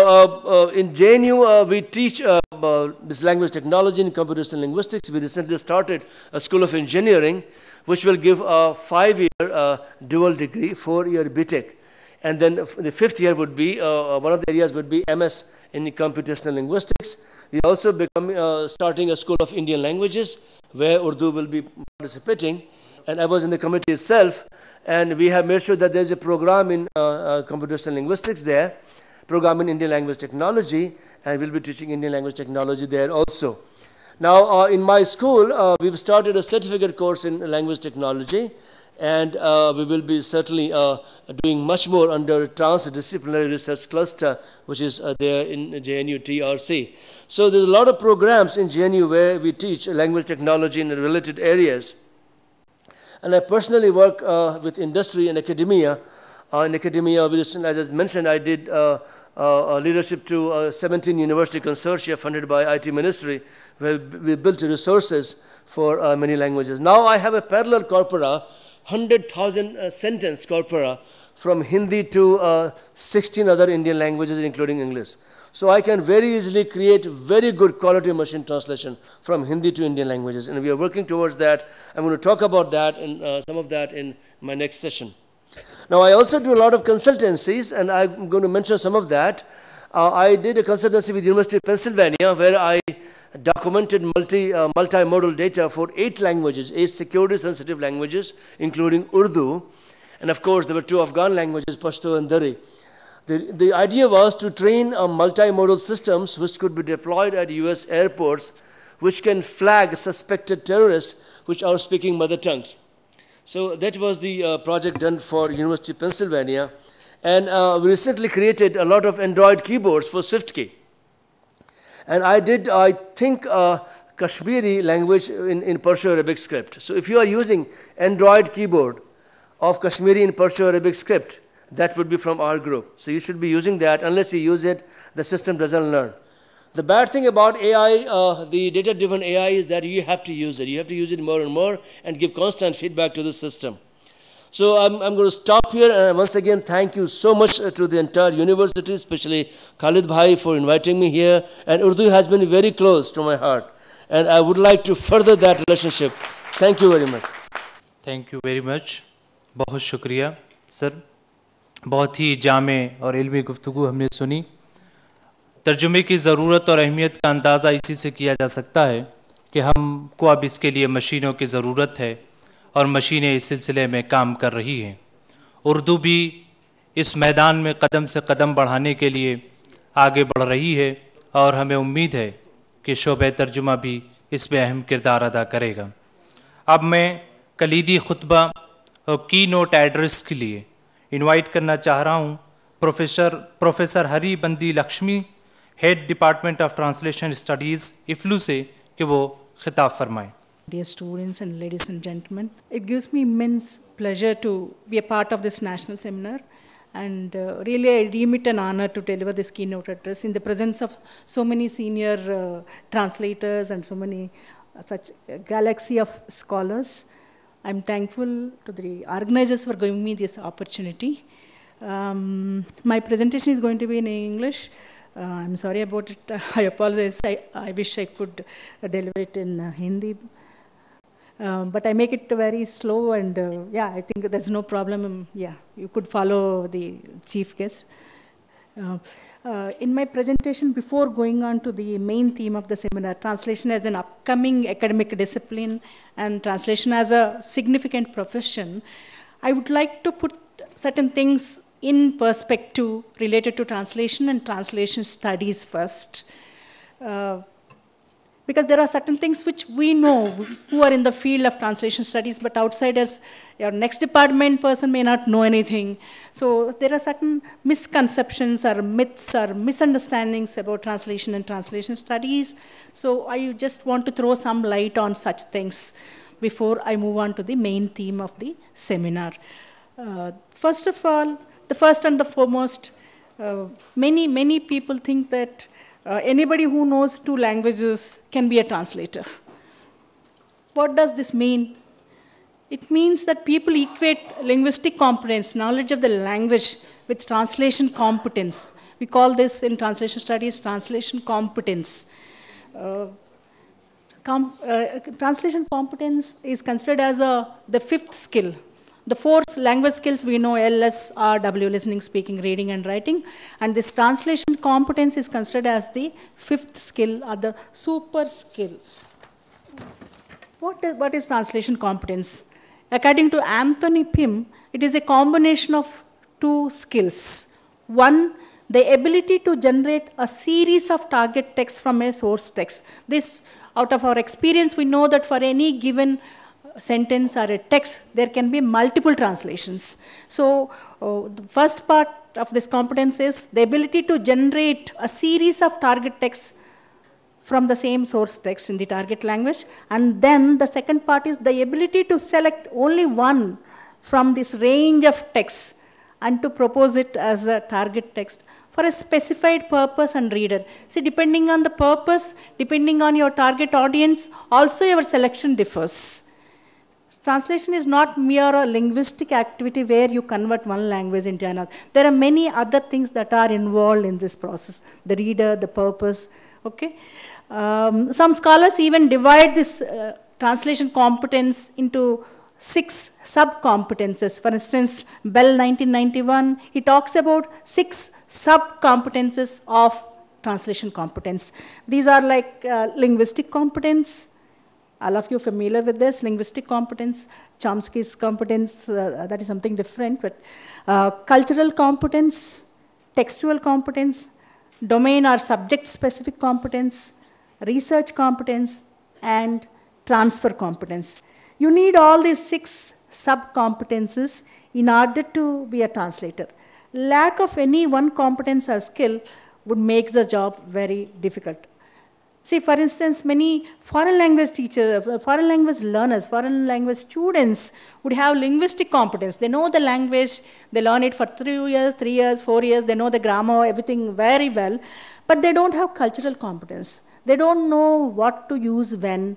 Speaker 7: in JNU, we teach this language technology and computational linguistics. We recently started a School of Engineering, which will give a 5-year dual degree, 4-year BTech. And then the 5th year would be, one of the areas would be MS in computational linguistics. We also become starting a School of Indian Languages, where Urdu will be participating. And I was in the committee itself, and we have made sure that there's a program in computational linguistics there, program in Indian language technology, and we'll be teaching Indian language technology there also. Now, in my school, we've started a certificate course in language technology, and we will be certainly doing much more under transdisciplinary research cluster, which is there in JNU TRC. So there's a lot of programs in JNU where we teach language technology in related areas. And I personally work with industry and academia. In academia, as I mentioned, I did leadership to 17 university consortia funded by IT Ministry, where we built resources for many languages. Now I have a parallel corpora, 100,000 sentence corpora from Hindi to 16 other Indian languages, including English. So I can very easily create very good quality machine translation from Hindi to Indian languages, and we are working towards that. I'm going to talk about that and some of that in my next session. Now, I also do a lot of consultancies, and I'm going to mention some of that. I did a consultancy with University of Pennsylvania, where I documented multimodal data for 8 languages, 8 security-sensitive languages, including Urdu. And of course, there were 2 Afghan languages, Pashto and Dari. The idea was to train multimodal systems which could be deployed at US airports, which can flag suspected terrorists which are speaking mother tongues. So that was the project done for University of Pennsylvania. And we recently created a lot of Android keyboards for SwiftKey. And I did, I think, Kashmiri language in Perso-Arabic script. So if you are using Android keyboard of Kashmiri in Perso-Arabic script, that would be from our group. So you should be using that. Unless you use it, the system doesn't learn. The bad thing about AI, the data-driven AI, is that you have to use it. You have to use it more and more and give constant feedback to the system. So I'm going to stop here, and once again, thank you so much to the entire university, especially Khalid Bhai, for inviting me here. And Urdu has been very close to my heart, and I would like to further that relationship. Thank you very much.
Speaker 1: Thank you very much. बहुत शुक्रिया sir. बहुत ही जामे और इल्मी गुफ्तगू हमने सुनी. तर्जुमे की ज़रूरत और अहमियत का अंदाज़ा इसी से किया जा सकता है कि हमको अब इसके लिए मशीनों की ज़रूरत है, और मशीनें इस सिलसिले में काम कर रही हैं. उर्दू भी इस मैदान में कदम से कदम बढ़ाने के लिए आगे बढ़ रही है, और हमें उम्मीद है कि शोबे तर्जुमा भी इसमें अहम किरदार अदा करेगा. अब मैं कलीदी खुतबा और की नोट एड्रेस के लिए इनवाइट करना चाह रहा हूँ professor Hari Bandi Lakshmi, head department of translation studies EFLU से, कि वो खिताब फरमाएँ.
Speaker 8: Dear students and ladies and gentlemen, it gives me immense pleasure to be a part of this national seminar, and really I deem it an honor to deliver this keynote address in the presence of so many senior translators and so many such galaxy of scholars. I'm thankful to the organizers for giving me this opportunity. My presentation is going to be in English. I'm sorry about it. I apologize. I wish I could deliver it in Hindi. But I make it very slow, and yeah, I think there's no problem. Yeah, you could follow the chief guest. In my presentation, before going on to the main theme of the seminar, translation as an upcoming academic discipline and translation as a significant profession, I would like to put certain things in perspective related to translation and translation studies first. Because there are certain things which we know who are in the field of translation studies, but outsiders, your next department person may not know anything. So there are certain misconceptions or myths or misunderstandings about translation and translation studies. So I just want to throw some light on such things before I move on to the main theme of the seminar. First of all, the first and the foremost, many people think that anybody who knows 2 languages can be a translator. What does this mean? It means that people equate linguistic competence, knowledge of the language, with translation competence. We call this in translation studies translation competence. Translation competence is considered as the fifth skill. The four language skills we know: LS, RW, listening, speaking, reading, and writing. And this translation competence is considered as the fifth skill or the super skill. What is translation competence? According to Anthony Pym, it is a combination of two skills. One, the ability to generate a series of target text from a source text. This, out of our experience, we know that for any given sentence or a text, there can be multiple translations. So the first part of this competence is the ability to generate a series of target texts from the same source text in the target language. And then the second part is the ability to select only one from this range of texts and to propose it as a target text for a specified purpose and reader. See, depending on the purpose, depending on your target audience, also your selection differs. Translation is not mere a linguistic activity where you convert one language into another. There are many other things that are involved in this process. The reader, the purpose, okay? Some scholars even divide this translation competence into 6 sub-competences. For instance, Bell 1991, he talks about 6 sub-competences of translation competence. These are like linguistic competence. All of you familiar with this, linguistic competence, Chomsky's competence, that is something different, but cultural competence, textual competence, domain or subject-specific competence, research competence, and transfer competence. You need all these 6 sub-competences in order to be a translator. Lack of any one competence or skill would make the job very difficult. See, for instance, many foreign language teachers, foreign language learners, foreign language students would have linguistic competence. They know the language, they learn it for 3 years, 3 years, 4 years, they know the grammar, everything very well, but they don't have cultural competence. They don't know what to use when.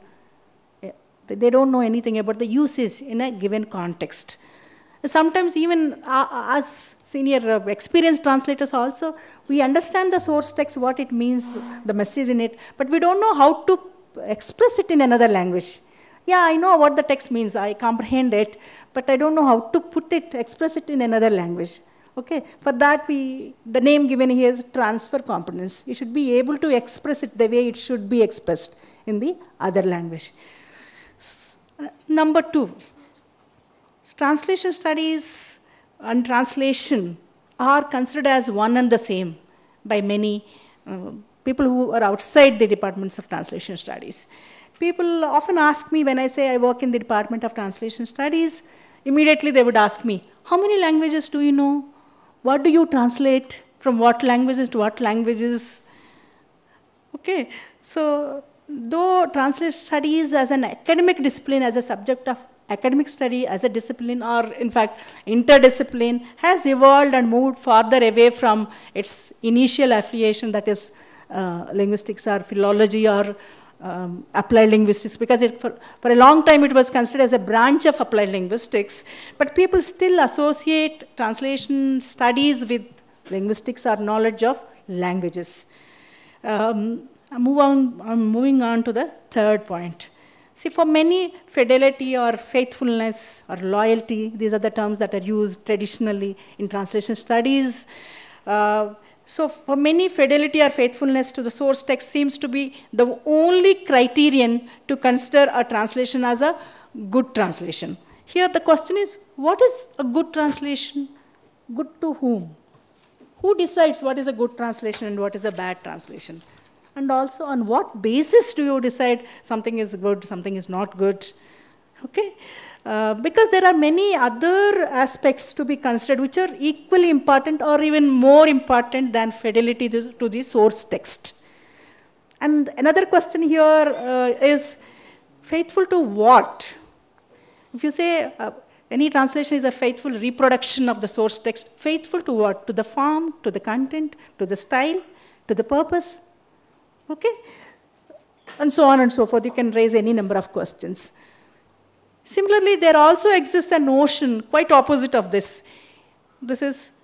Speaker 8: They don't know anything about the usage in a given context. Sometimes even as senior experienced translators also, we understand the source text, what it means, the message in it, but we don't know how to express it in another language. Yeah, I know what the text means, I comprehend it, but I don't know how to put it, express it in another language. Okay, for that the name given here is transfer competence. You should be able to express it the way it should be expressed in the other language. Number 2. Translation studies and translation are considered as one and the same by many people who are outside the departments of translation studies. People often ask me when I say I work in the Department of Translation Studies, immediately they would ask me, how many languages do you know? What do you translate? From what languages to what languages? Okay, so though translation studies as an academic discipline, as a subject of academic study, as a discipline, or in fact interdiscipline, has evolved and moved farther away from its initial affiliation, that is linguistics or philology or applied linguistics, because for a long time it was considered as a branch of applied linguistics, but people still associate translation studies with linguistics or knowledge of languages. I'm moving on to the third point. See, for many, fidelity or faithfulness or loyalty, these are the terms that are used traditionally in translation studies. So for many, fidelity or faithfulness to the source text seems to be the only criterion to consider a translation as a good translation. Here the question is, what is a good translation? Good to whom? Who decides what is a good translation and what is a bad translation? And also, on what basis do you decide something is good, something is not good? Okay? Because there are many other aspects to be considered which are equally important or even more important than fidelity to the source text. And another question here is, faithful to what? If you say any translation is a faithful reproduction of the source text, faithful to what? To the form, to the content, to the style, to the purpose? Okay? And so on and so forth. You can raise any number of questions. Similarly, there also exists a notion quite opposite of this. This is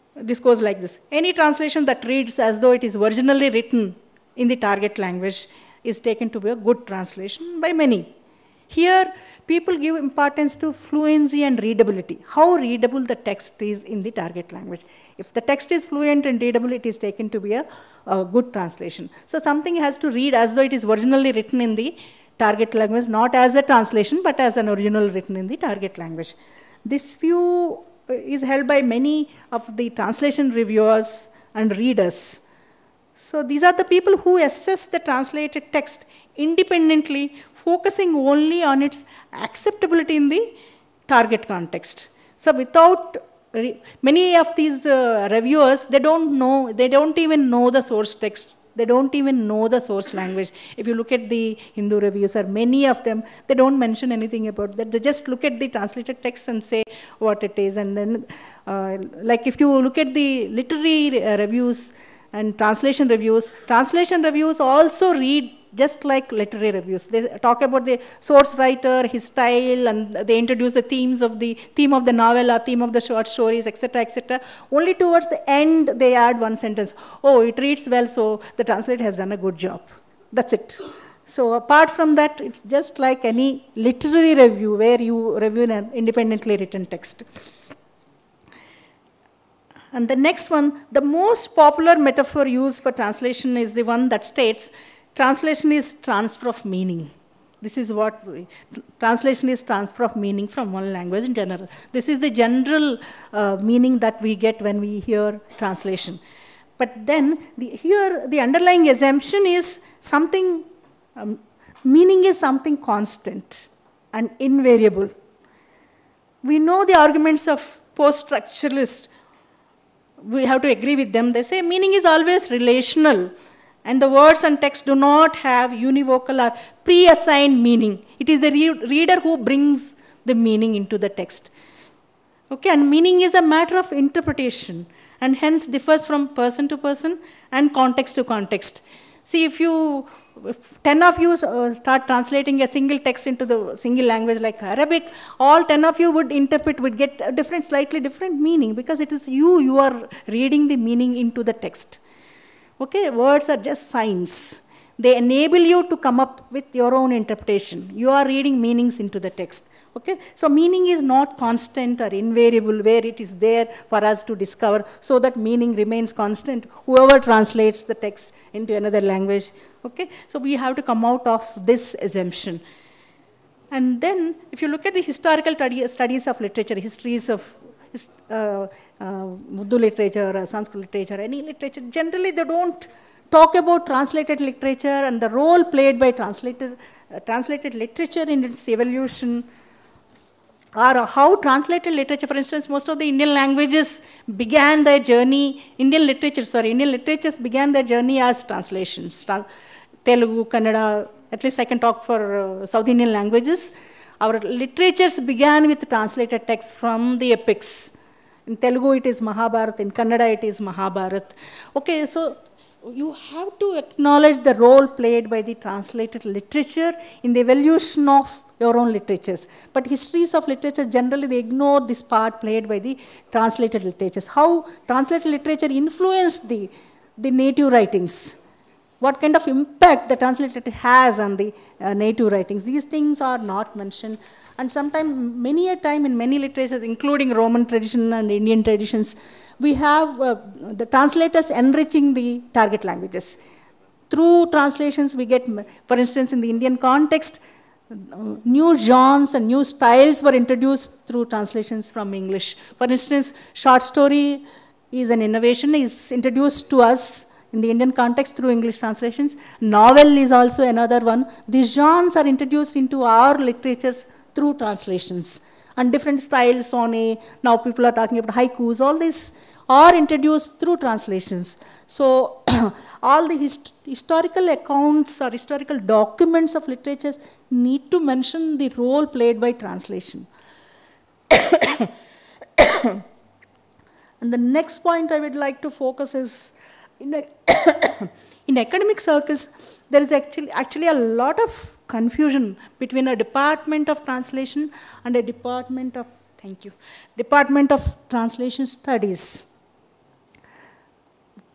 Speaker 8: This goes like this. Any translation that reads as though it is originally written in the target language is taken to be a good translation by many. Here, people give importance to fluency and readability. How readable the text is in the target language. If the text is fluent and readable, it is taken to be a good translation. So something has to read as though it is originally written in the target language, not as a translation, but as an original written in the target language. This view is held by many of the translation reviewers and readers. So these are the people who assess the translated text independently, focusing only on its acceptability in the target context. So without, many of these reviewers, they don't even know the source text. They don't even know the source language. If you look at the Hindu reviews, or many of them, they don't mention anything about that. They just look at the translated text and say what it is. And then, like if you look at the literary reviews and translation reviews also read just like literary reviews. They talk about the source writer, his style, and they introduce the theme of the novel or theme of the short stories, etc., etc. Only towards the end, they add one sentence. Oh, it reads well, so the translator has done a good job. That's it. So apart from that, it's just like any literary review where you review an independently written text. And the next one, the most popular metaphor used for translation is the one that states, translation is transfer of meaning. This is what translation is, transfer of meaning from one language in general. This is the general meaning that we get when we hear translation. But then here the underlying assumption is something, meaning is something constant and invariable. We know the arguments of post-structuralists. We have to agree with them. They say meaning is always relational, and the words and text do not have univocal or pre-assigned meaning. It is the reader who brings the meaning into the text. Okay, and meaning is a matter of interpretation, and hence differs from person to person and context to context. See, if 10 of you start translating a single text into the single language like Arabic, all 10 of you would get a different, slightly different meaning, because it is you are reading the meaning into the text. Okay, words are just signs. They enable you to come up with your own interpretation. You are reading meanings into the text. Okay, so meaning is not constant or invariable where it is there for us to discover, so that meaning remains constant, whoever translates the text into another language. Okay, so we have to come out of this assumption. And then, if you look at the historical studies of literature, histories of Urdu literature or Sanskrit literature, any literature, generally they don't talk about translated literature and the role played by translated literature in its evolution, or how translated literature, for instance, most of the Indian languages began their journey, Indian literatures began their journey as translations. Telugu, Kannada, at least I can talk for South Indian languages. Our literatures began with translated text from the epics. In Telugu it is Mahabharata, in Kannada it is Mahabharata. Okay, so you have to acknowledge the role played by the translated literature in the evolution of your own literatures. But histories of literature, generally they ignore this part played by the translated literatures. How translated literature influenced the native writings. What kind of impact the translator has on the native writings. These things are not mentioned. And sometimes, many a time in many literatures, including Roman tradition and Indian traditions, we have the translators enriching the target languages. Through translations, we get, for instance, in the Indian context, new genres and new styles were introduced through translations from English. For instance, short story is an innovation, is introduced to us in the Indian context through English translations. Novel is also another one. These genres are introduced into our literatures through translations. And different styles, now people are talking about haikus, all these are introduced through translations. So all the historical accounts or historical documents of literatures need to mention the role played by translation. And the next point I would like to focus is, in academic circles, there is actually a lot of confusion between a department of translation and a department of, Department of Translation Studies.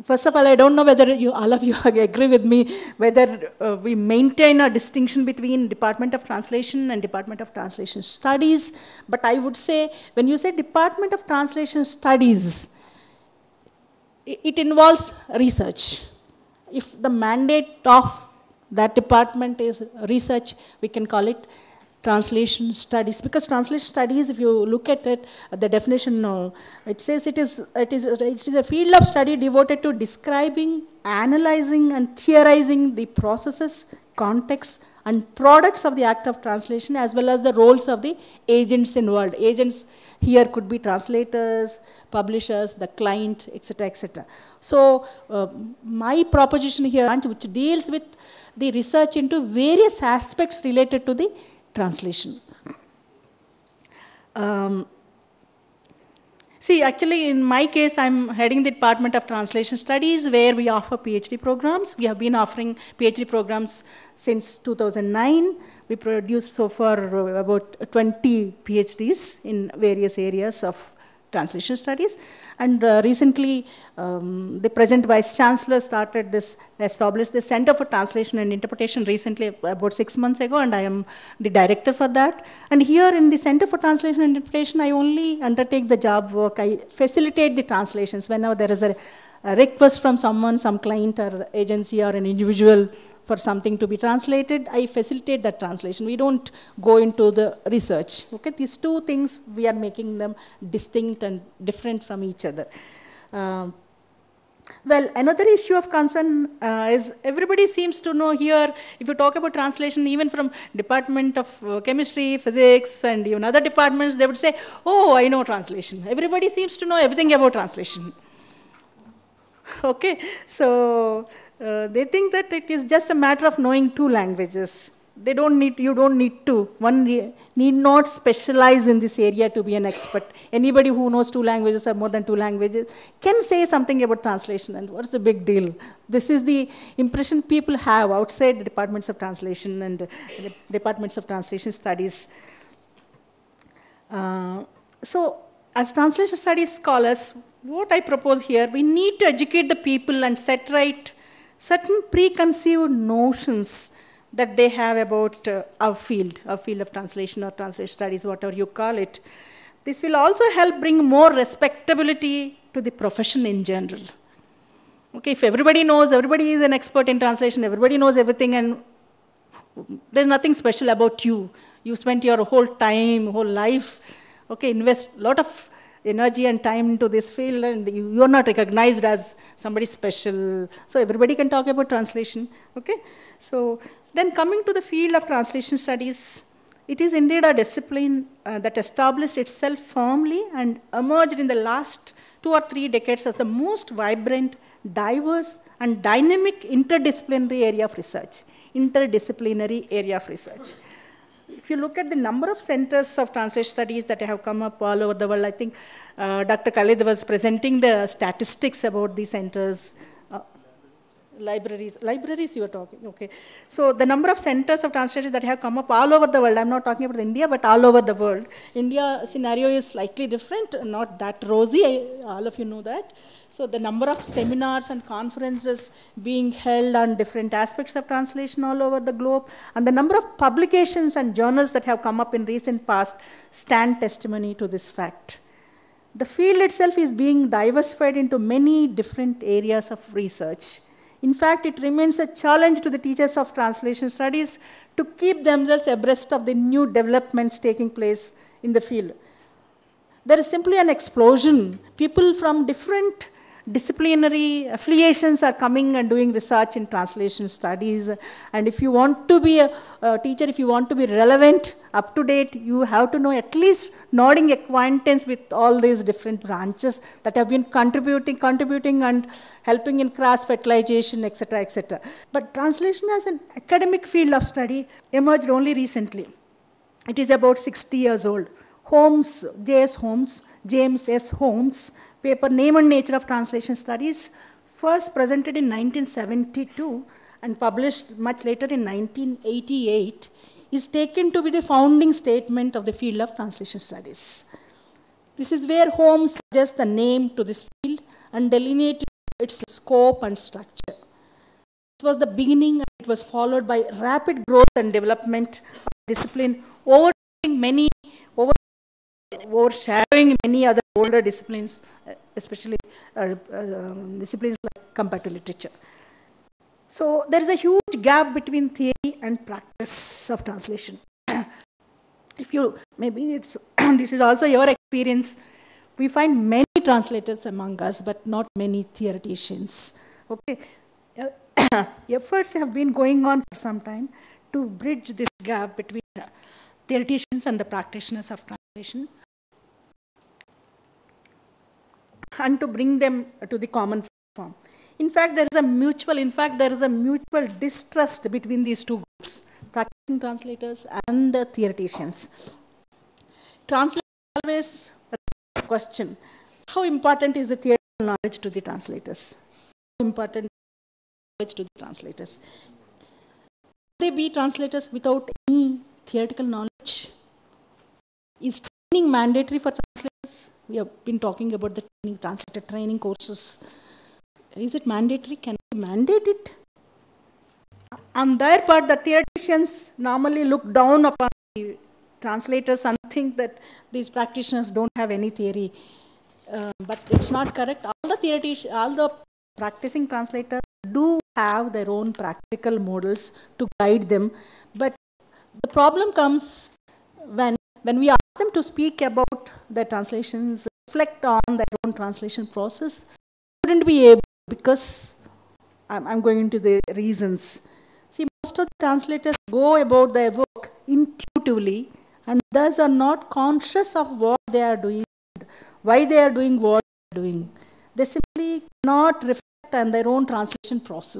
Speaker 8: First of all, I don't know whether all of you agree with me, whether we maintain a distinction between Department of Translation and Department of Translation Studies. But I would say, when you say Department of Translation Studies, it involves research. If the mandate of that department is research, we can call it translation studies, because translation studies, if you look at it, the definition, it says it is a field of study devoted to describing, analyzing, and theorizing the processes, contexts, and products of the act of translation, as well as the roles of the agents involved. Agents here could be translators, publishers, the client, etc., etc. So my proposition here, which deals with the research into various aspects related to the translation. See, actually, in my case, I'm heading the Department of Translation Studies, where we offer PhD programs. We have been offering PhD programs since 2009. We produced so far about 20 PhDs in various areas of translation studies. And recently, the present Vice Chancellor established the Center for Translation and Interpretation recently, about 6 months ago, and I am the director for that. And here in the Center for Translation and Interpretation, I only undertake the job work. I facilitate the translations whenever there is a request from someone, some client or agency or an individual for something to be translated, I facilitate that translation. We don't go into the research. Okay, these two things, we are making them distinct and different from each other. Well, another issue of concern is everybody seems to know here, if you talk about translation, even from Department of Chemistry, Physics, and even other departments, they would say, oh, I know translation. Everybody seems to know everything about translation. Okay, so they think that it is just a matter of knowing 2 languages. You don't need to. One need not specialize in this area to be an expert. Anybody who knows 2 languages or more than 2 languages can say something about translation, and what's the big deal? This is the impression people have outside the departments of translation and the departments of translation studies. So, as translation studies scholars, what I propose here, we need to educate the people and set right certain preconceived notions that they have about our field of translation or translation studies, whatever you call it. This will also help bring more respectability to the profession in general. Okay, if everybody knows, everybody is an expert in translation, everybody knows everything, and there's nothing special about you. You spent your whole time, whole life, okay, invest a lot of energy and time into this field, and you are not recognized as somebody special. So everybody can talk about translation, okay? So then coming to the field of translation studies, it is indeed a discipline that established itself firmly and emerged in the last 2 or 3 decades as the most vibrant, diverse, and dynamic interdisciplinary area of research. If you look at the number of centers of translation studies that have come up all over the world, I think Dr. Khalid was presenting the statistics about these centers. Libraries you are talking, okay. So the number of centers of translation that have come up all over the world, I'm not talking about India, but all over the world. India scenario is slightly different, not that rosy, all of you know that. So the number of seminars and conferences being held on different aspects of translation all over the globe, and the number of publications and journals that have come up in recent past stand testimony to this fact. The field itself is being diversified into many different areas of research. In fact, it remains a challenge to the teachers of translation studies to keep themselves abreast of the new developments taking place in the field. There is simply an explosion. People from different disciplinary affiliations are coming and doing research in translation studies. And if you want to be a teacher, if you want to be relevant, up to date, you have to know at least nodding acquaintance with all these different branches that have been contributing and helping in cross-fertilization, etc., etc. But translation as an academic field of study emerged only recently. It is about 60 years old. James S. Holmes' paper Name and Nature of Translation Studies, first presented in 1972 and published much later in 1988, is taken to be the founding statement of the field of translation studies. This is where Holmes suggests the name to this field and delineated its scope and structure. It was the beginning and it was followed by rapid growth and development of discipline, overshadowing many other older disciplines, especially disciplines like compared to literature. So there is a huge gap between theory and practice of translation. If you, maybe it's, this is also your experience, we find many translators among us, but not many theoreticians. Okay. Efforts have been going on for some time to bridge this gap between theoreticians and the practitioners of translation, and to bring them to the common platform. In fact, there is a mutual distrust between these two groups, practicing translators and the theoreticians. Translators always question, how important is the theoretical knowledge to the translators? How important knowledge to the translators? Can they be translators without any theoretical knowledge? Is training mandatory for translators? We have been talking about the training, translator training courses. Is it mandatory? Can we mandate it? On their part, the theoreticians normally look down upon the translators and think that these practitioners don't have any theory. But it's not correct. All the practicing translators do have their own practical models to guide them. But the problem comes when we ask them to speak about their translations, reflect on their own translation process, wouldn't be able, because I'm going into the reasons. See, most of the translators go about their work intuitively and thus are not conscious of what they are doing, why they are doing what they are doing. They simply cannot reflect on their own translation process.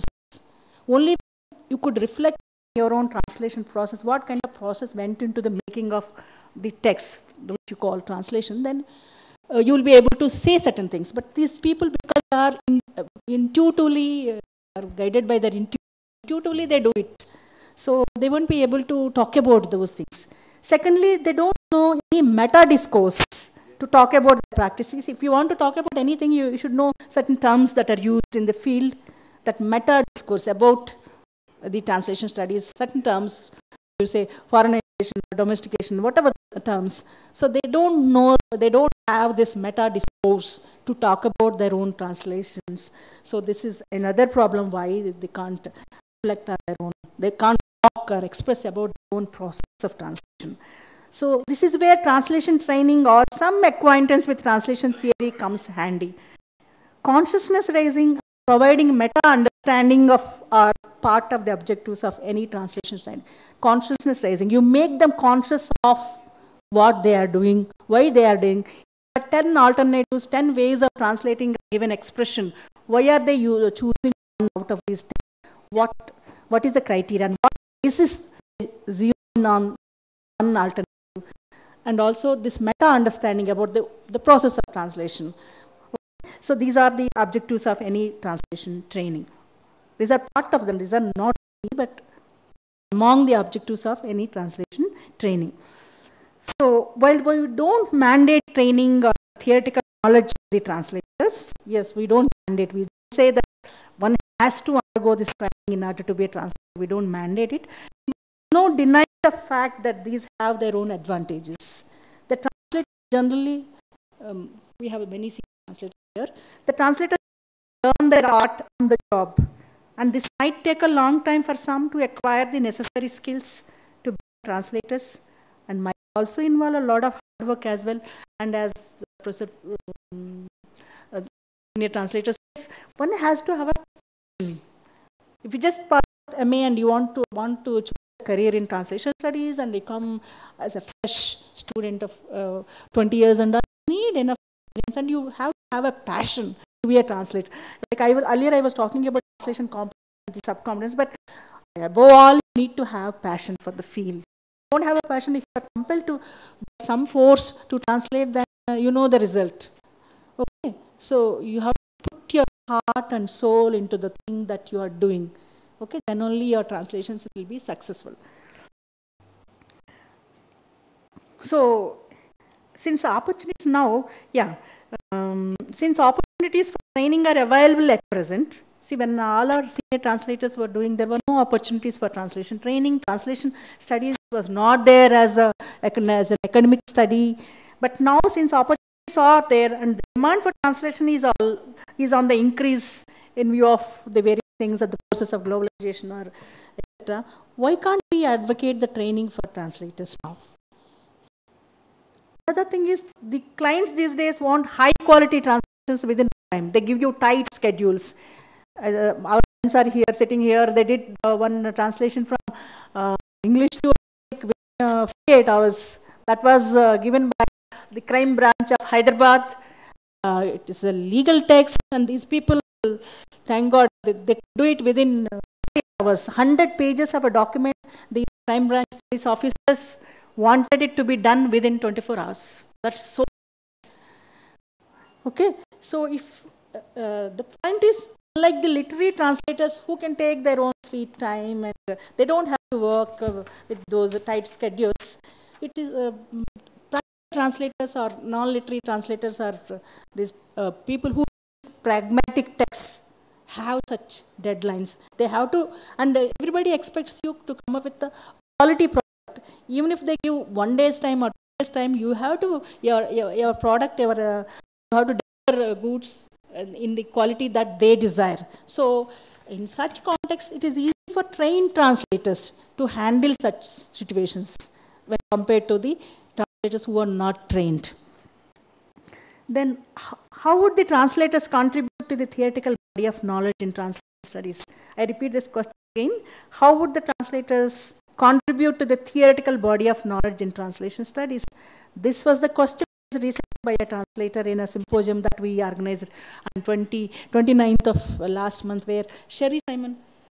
Speaker 8: Only you could reflect on your own translation process, what kind of process went into the making of the text, which you call translation, then you will be able to say certain things. But these people, because they are intuitively are guided by their intuitively they do it. So they won't be able to talk about those things. Secondly, they don't know any meta discourse to talk about the practices. If you want to talk about anything, you should know certain terms that are used in the field, that meta discourse about the translation studies, certain terms, you say foreignization, domestication, whatever terms. So they don't know, they don't have this meta discourse to talk about their own translations. So this is another problem why they can't reflect on their own, they can't talk or express about their own process of translation. So this is where translation training or some acquaintance with translation theory comes handy. Consciousness raising, providing meta understanding of are part of the objectives of any translation training. Consciousness raising, you make them conscious of what they are doing, why they are doing. There are 10 alternatives, 10 ways of translating a given expression. Why are they choosing one out of these 10? What is the criteria and what basis zero on one alternative? And also this meta understanding about the process of translation. So these are the objectives of any translation training. These are part of them, these are not many, but among the objectives of any translation training. So while we don't mandate training or theoretical knowledge of the translators, yes, we don't mandate, we say that one has to undergo this training in order to be a translator, we don't mandate it. No deny the fact that these have their own advantages. The translators generally, we have many translators here, the translators learn their art on the job. And this might take a long time for some to acquire the necessary skills to be translators, and might also involve a lot of hard work as well. And as Professor Senior Translator says, one has to have a passion. If you just pass MA and you want to choose a career in translation studies and become as a fresh student of 20 years and you need enough experience and you have to have a passion to be a translator. Like earlier I was talking about translation competence and subcompetence, but above all, you need to have passion for the field. If you don't have a passion, if you are compelled to, by some force to translate, then you know the result. Okay, so you have to put your heart and soul into the thing that you are doing. Okay, then only your translations will be successful. So, since opportunities now, since opportunities for training are available at present. See, when all our senior translators were doing, there were no opportunities for translation training. Translation studies was not there as an academic study. But now, since opportunities are there and the demand for translation is on the increase in view of the various things of the process of globalization or etc., why can't we advocate the training for translators now? Another thing is, the clients these days want high quality translations within time. They give you tight schedules. Our friends are here, sitting here. They did one translation from English to Arabic within 48 hours. That was given by the crime branch of Hyderabad. It is a legal text, and these people, thank God, they do it within 48 hours. 100 pages of a document. The crime branch police officers wanted it to be done within 24 hours. That's so. Okay, so if the point is, like the literary translators who can take their own sweet time and they don't have to work with those tight schedules, it is private translators or non-literary translators are these people who pragmatic texts have such deadlines. They have to, and everybody expects you to come up with the quality product. Even if they give 1 day's time or 2 days' time, you have to, your product, you have to deliver goods in the quality that they desire. So, in such context, it is easy for trained translators to handle such situations when compared to the translators who are not trained. Then, how would the translators contribute to the theoretical body of knowledge in translation studies? I repeat this question again. How would the translators contribute to the theoretical body of knowledge in translation studies? This was the question recently by a translator in a symposium that we organized on 29th of last month, where Sherry Simon.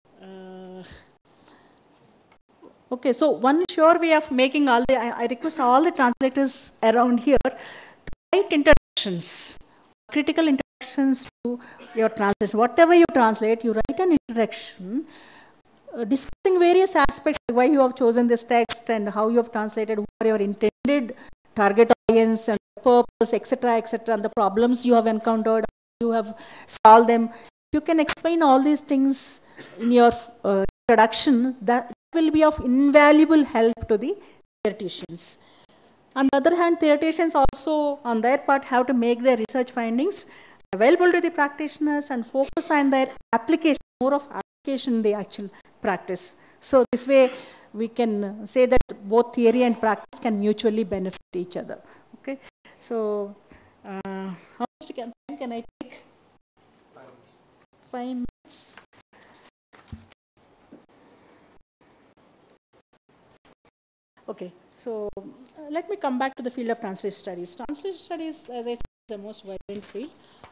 Speaker 8: Okay, so one sure way of making all the, I request all the translators around here to write introductions, critical introductions to your translation. Whatever you translate, you write an introduction discussing various aspects, why you have chosen this text and how you have translated, who are your intended target audience and purpose, etc., etc., and the problems you have encountered, you have solved them. You can explain all these things in your introduction. That will be of invaluable help to the theoreticians. On the other hand, theoreticians also, on their part, have to make their research findings available to the practitioners and focus on their application, more of application in the actual practice. So this way, we can say that both theory and practice can mutually benefit each other. Okay. So, how much time can I take? 5 minutes. Okay. So, let me come back to the field of translation studies. Translation studies, as I said, is the most vibrant field.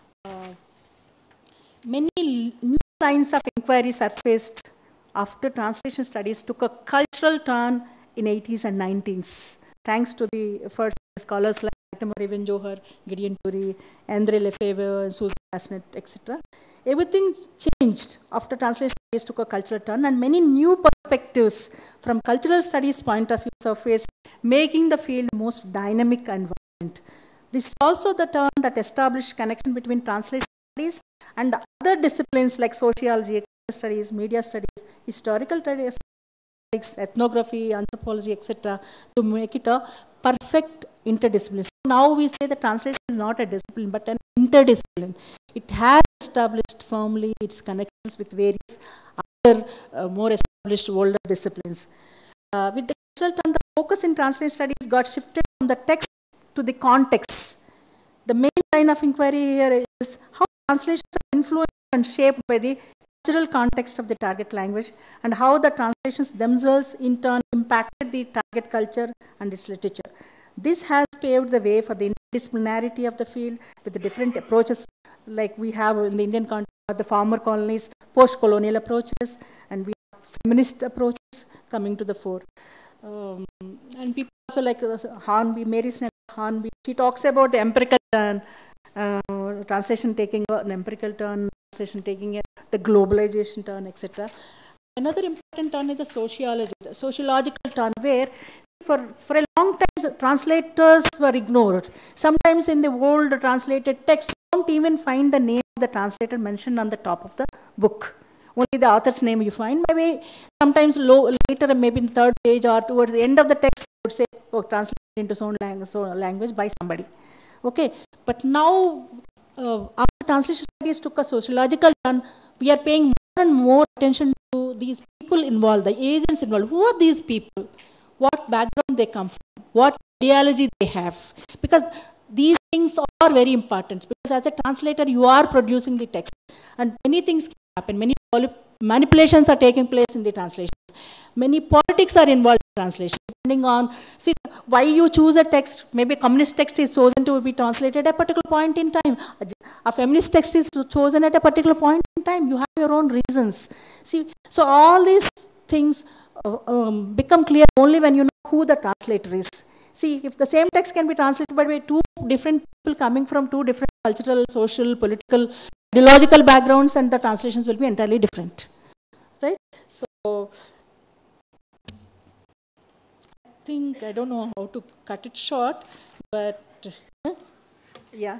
Speaker 8: Many new lines of inquiry surfaced after translation studies took a cultural turn in 80s and 90s, thanks to the first scholars like Raven Johar, Gideon Turi, Andre Lefebvre, Susan Bassnett, etc. Everything changed after translation studies took a cultural turn, and many new perspectives from cultural studies point of view surfaced, making the field most dynamic and vibrant. This is also the turn that established connection between translation studies and other disciplines like sociology, studies, media studies, historical studies, ethnography, anthropology, etc., to make it a perfect interdiscipline. So now we say that translation is not a discipline but an interdiscipline. It has established firmly its connections with various other more established older disciplines. With the cultural turn, the focus in translation studies got shifted from the text to the context. The main line of inquiry here is how translations are influenced and shaped by the cultural context of the target language, and how the translations themselves in turn impacted the target culture and its literature. This has paved the way for the interdisciplinarity of the field with the different approaches like we have in the Indian context, the former colonies, post-colonial approaches, and we have feminist approaches coming to the fore. And people also like Hornby, Mary Snell Hornby, she talks about the empirical turn, translation taking an empirical turn, translation taking the globalization turn, etc. Another important turn is the sociological turn, where for a long time translators were ignored. Sometimes in the old translated text, you don't even find the name of the translator mentioned on the top of the book. Only the author's name you find. Maybe sometimes later, maybe in the third page or towards the end of the text, would say, oh, translated into so language by somebody. Okay, but now, after translation studies took a sociological turn, we are paying more and more attention to these people involved, the agents involved. Who are these people? What background they come from? What ideology they have? Because these things are very important. Because as a translator, you are producing the text, and many things can happen. Many manipulations are taking place in the translation. Many politics are involved in translation, depending on, see, why you choose a text. Maybe a communist text is chosen to be translated at a particular point in time. A feminist text is chosen at a particular point in time. You have your own reasons. See, so all these things become clear only when you know who the translator is. See, if the same text can be translated by two different people coming from two different cultural, social, political, ideological backgrounds, and the translations will be entirely different. Right? So, I don't know how to cut it short, but yeah.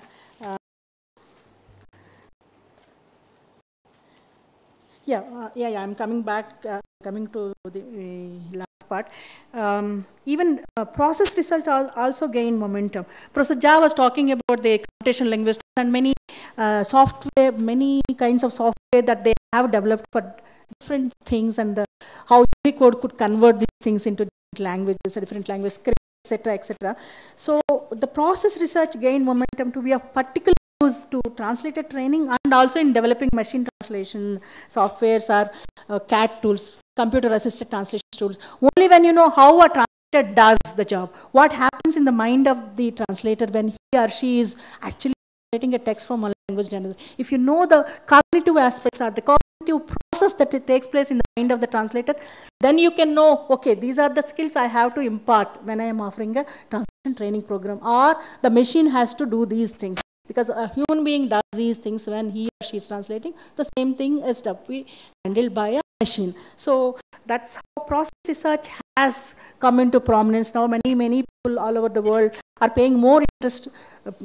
Speaker 8: I'm coming back, coming to the last part. Even process research also gain momentum. Professor Jha was talking about the computational linguistics and many software, many kinds of software that they have developed for different things, and how Unicode could convert these things into languages, different language scripts, etc., etc. So the process research gained momentum to be of particular use to translator training, and also in developing machine translation softwares or CAT tools, computer-assisted translation tools. Only when you know how a translator does the job, what happens in the mind of the translator when he or she is actually translating a text from one language to another. If you know the cognitive aspects or the cognitive process that it takes place in the mind of the translator, then you can know, okay, these are the skills I have to impart when I am offering a translation training program, or the machine has to do these things. Because a human being does these things when he or she is translating, the same thing is to be handled by a machine. So that's how process research has come into prominence now. Many people all over the world are paying more interest,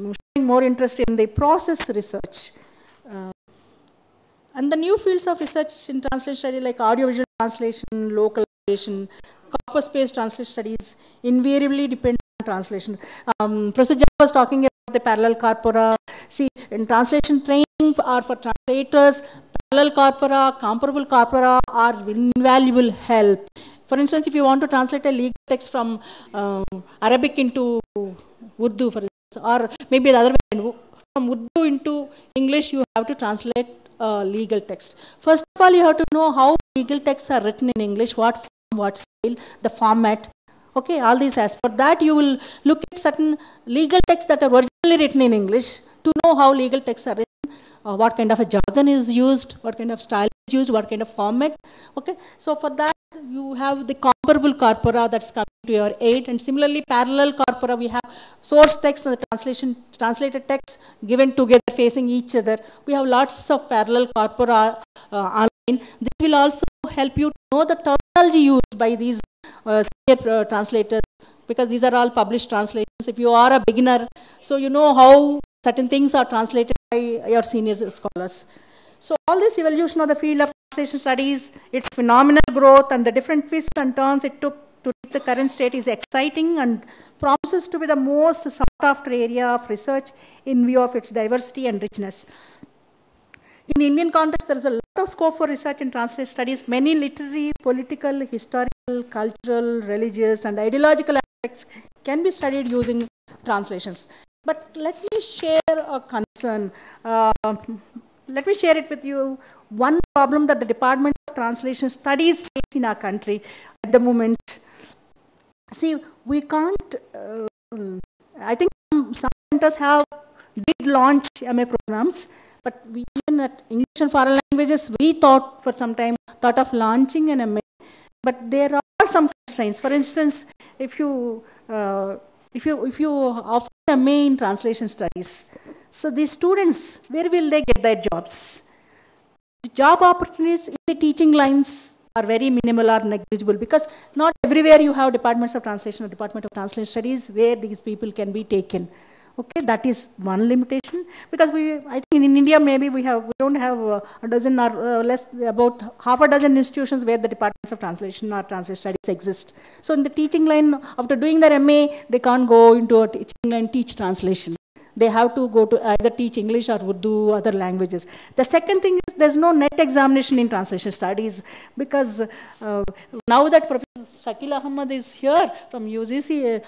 Speaker 8: in the process research. And the new fields of research in translation study, like audiovisual translation, localization, corpus-based translation studies, invariably depend on translation. Professor Jha was talking about the parallel corpora. See, in translation training or for translators, parallel corpora, comparable corpora are invaluable help. For instance, if you want to translate a legal text from Arabic into Urdu, for instance, or maybe the other way, from Urdu into English, you have to translate legal text. First of all, you have to know how legal texts are written in English, what form, what style, the format. Okay, all these aspects. For that, you will look at certain legal texts that are originally written in English to know how legal texts are written, what kind of a jargon is used, what kind of style is used, what kind of format. Okay, so for that, you have the comparable corpora that's coming to your aid, and similarly, parallel corpora, we have source text and the translated text given together facing each other. We have lots of parallel corpora online. This will also help you to know the terminology used by these senior translators, because these are all published translations. If you are a beginner, so you know how certain things are translated by your senior scholars. So all this evolution of the field of translation studies, its phenomenal growth and the different twists and turns it took to reach the current state is exciting and promises to be the most sought after area of research in view of its diversity and richness. In the Indian context, there is a lot of scope for research in translation studies. Many literary, political, historical, cultural, religious, and ideological aspects can be studied using translations. But let me share a concern. Let me share it with you. One problem that the Department of Translation Studies face in our country at the moment. See, we can't, I think some centers did launch MA programs, but we, even at English and Foreign Languages, we thought for some time of launching an MA, but there are some constraints. For instance, if you offer an MA in translation studies, so these students, where will they get their jobs? The job opportunities in the teaching lines are very minimal or negligible, because not everywhere you have departments of translation or Department of Translation Studies where these people can be taken. Okay, that is one limitation, because I think in India maybe we don't have a dozen or less, about half a dozen institutions where the departments of translation or translation studies exist. So in the teaching line, after doing their MA, they can't go into a teaching line, teach translation. They have to go to either teach English or Urdu, other languages. The second thing is there's no net examination in translation studies, because now that Professor Shakil Ahmad is here from UGC,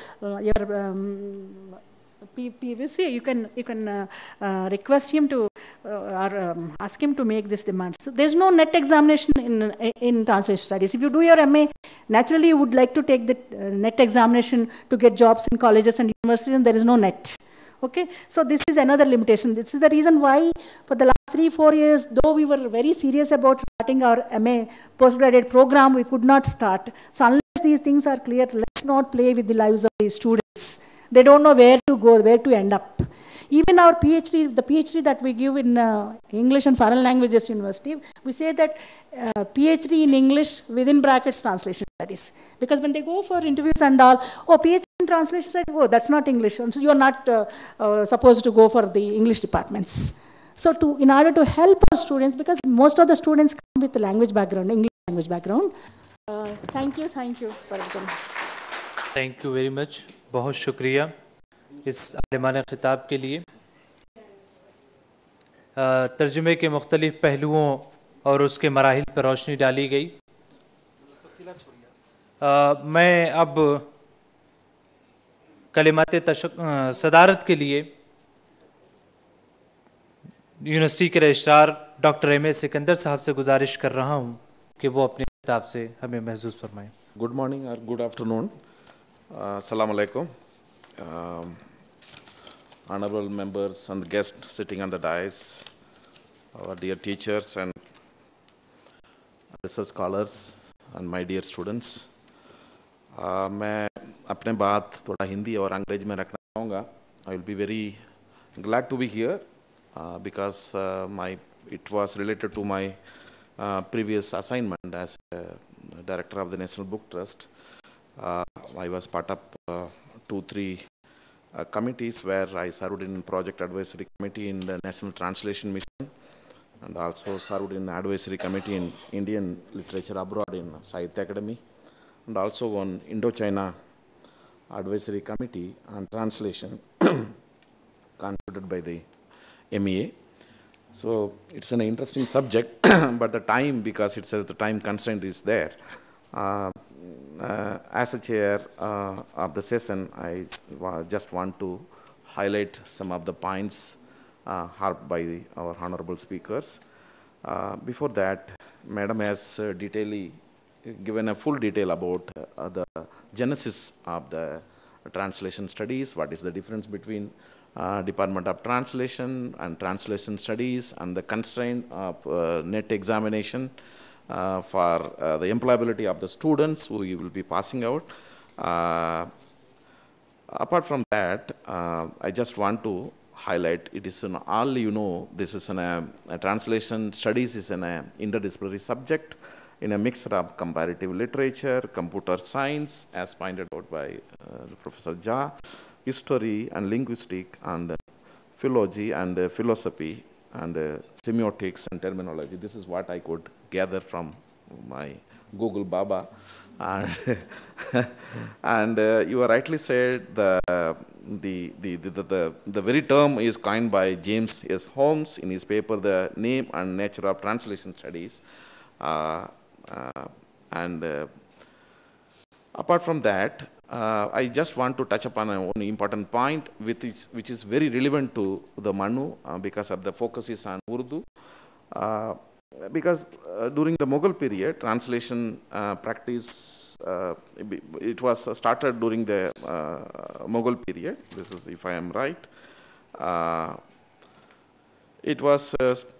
Speaker 8: PVC, you can request him to or ask him to make this demand. So there's no net examination in translation studies. If you do your MA, naturally you would like to take the net examination to get jobs in colleges and universities, and there is no net. Okay, so this is another limitation. This is the reason why for the last 3-4 years, though we were very serious about starting our MA postgraduate program, we could not start. So unless these things are clear, let's not play with the lives of the students. They don't know where to go, where to end up. Even our PhD, the PhD that we give in English and Foreign Languages University, we say that PhD in English within brackets translation studies. Because when they go for interviews and all, oh, PhD in translation studies, oh, that's not English. So you are not supposed to go for the English departments. So in order to help our students, because most of the students come with a language background, English language background. Thank you, Parvatan.
Speaker 1: Thank you very much, बहुत शुक्रिया इस आलिमाना खिताब के लिए। तर्जुमे के मुख्तलिफ़ पहलुओं और उसके मराहिल पर रोशनी डाली गई। मैं अब कलिमात सदारत के लिए यूनिवर्सिटी के रजिस्ट्रार डॉक्टर M.A. सिकंदर साहब से गुजारिश कर रहा हूँ कि वो अपनी किताब से हमें महसूस फरमाएं।
Speaker 9: गुड मॉर्निंग और good afternoon. Assalamu alaikum. Honorable members and guests sitting on the dais, our dear teachers and research scholars and my dear students. मैं अपने बात थोड़ा हिंदी और अंग्रेजी में रखना चाहूँगा. I will be very glad to be here because it was related to my previous assignment as director of the National Book Trust. I was part of 2-3 committees where I served in Project Advisory Committee in the National Translation Mission and also served in Advisory Committee in Indian Literature Abroad in Sahitya Academy and also on Indochina Advisory Committee on Translation conducted by the MEA. So it's an interesting subject, but the time, because it says the time constraint is there. As a chair of the session, I just want to highlight some of the points harped by our honorable speakers. Before that, Madam has given a full detail about the genesis of the translation studies, what is the difference between Department of Translation and Translation Studies and the constraint of net examination for the employability of the students who you will be passing out. Apart from that, I just want to highlight, it is an all you know, this is a translation studies is an interdisciplinary subject in a mixture of comparative literature, computer science, as pointed out by Professor Jha, history and linguistics and philology and philosophy and semiotics and terminology. This is what I could gather from my Google Baba. And you rightly said the very term is coined by James S. Holmes in his paper, The Name and Nature of Translation Studies. Apart from that, I just want to touch upon one important point which is very relevant to the MANUU because of the focus is on Urdu. Because during the Mughal period, translation practice, it was started during the Mughal period. This is, if I am right. It was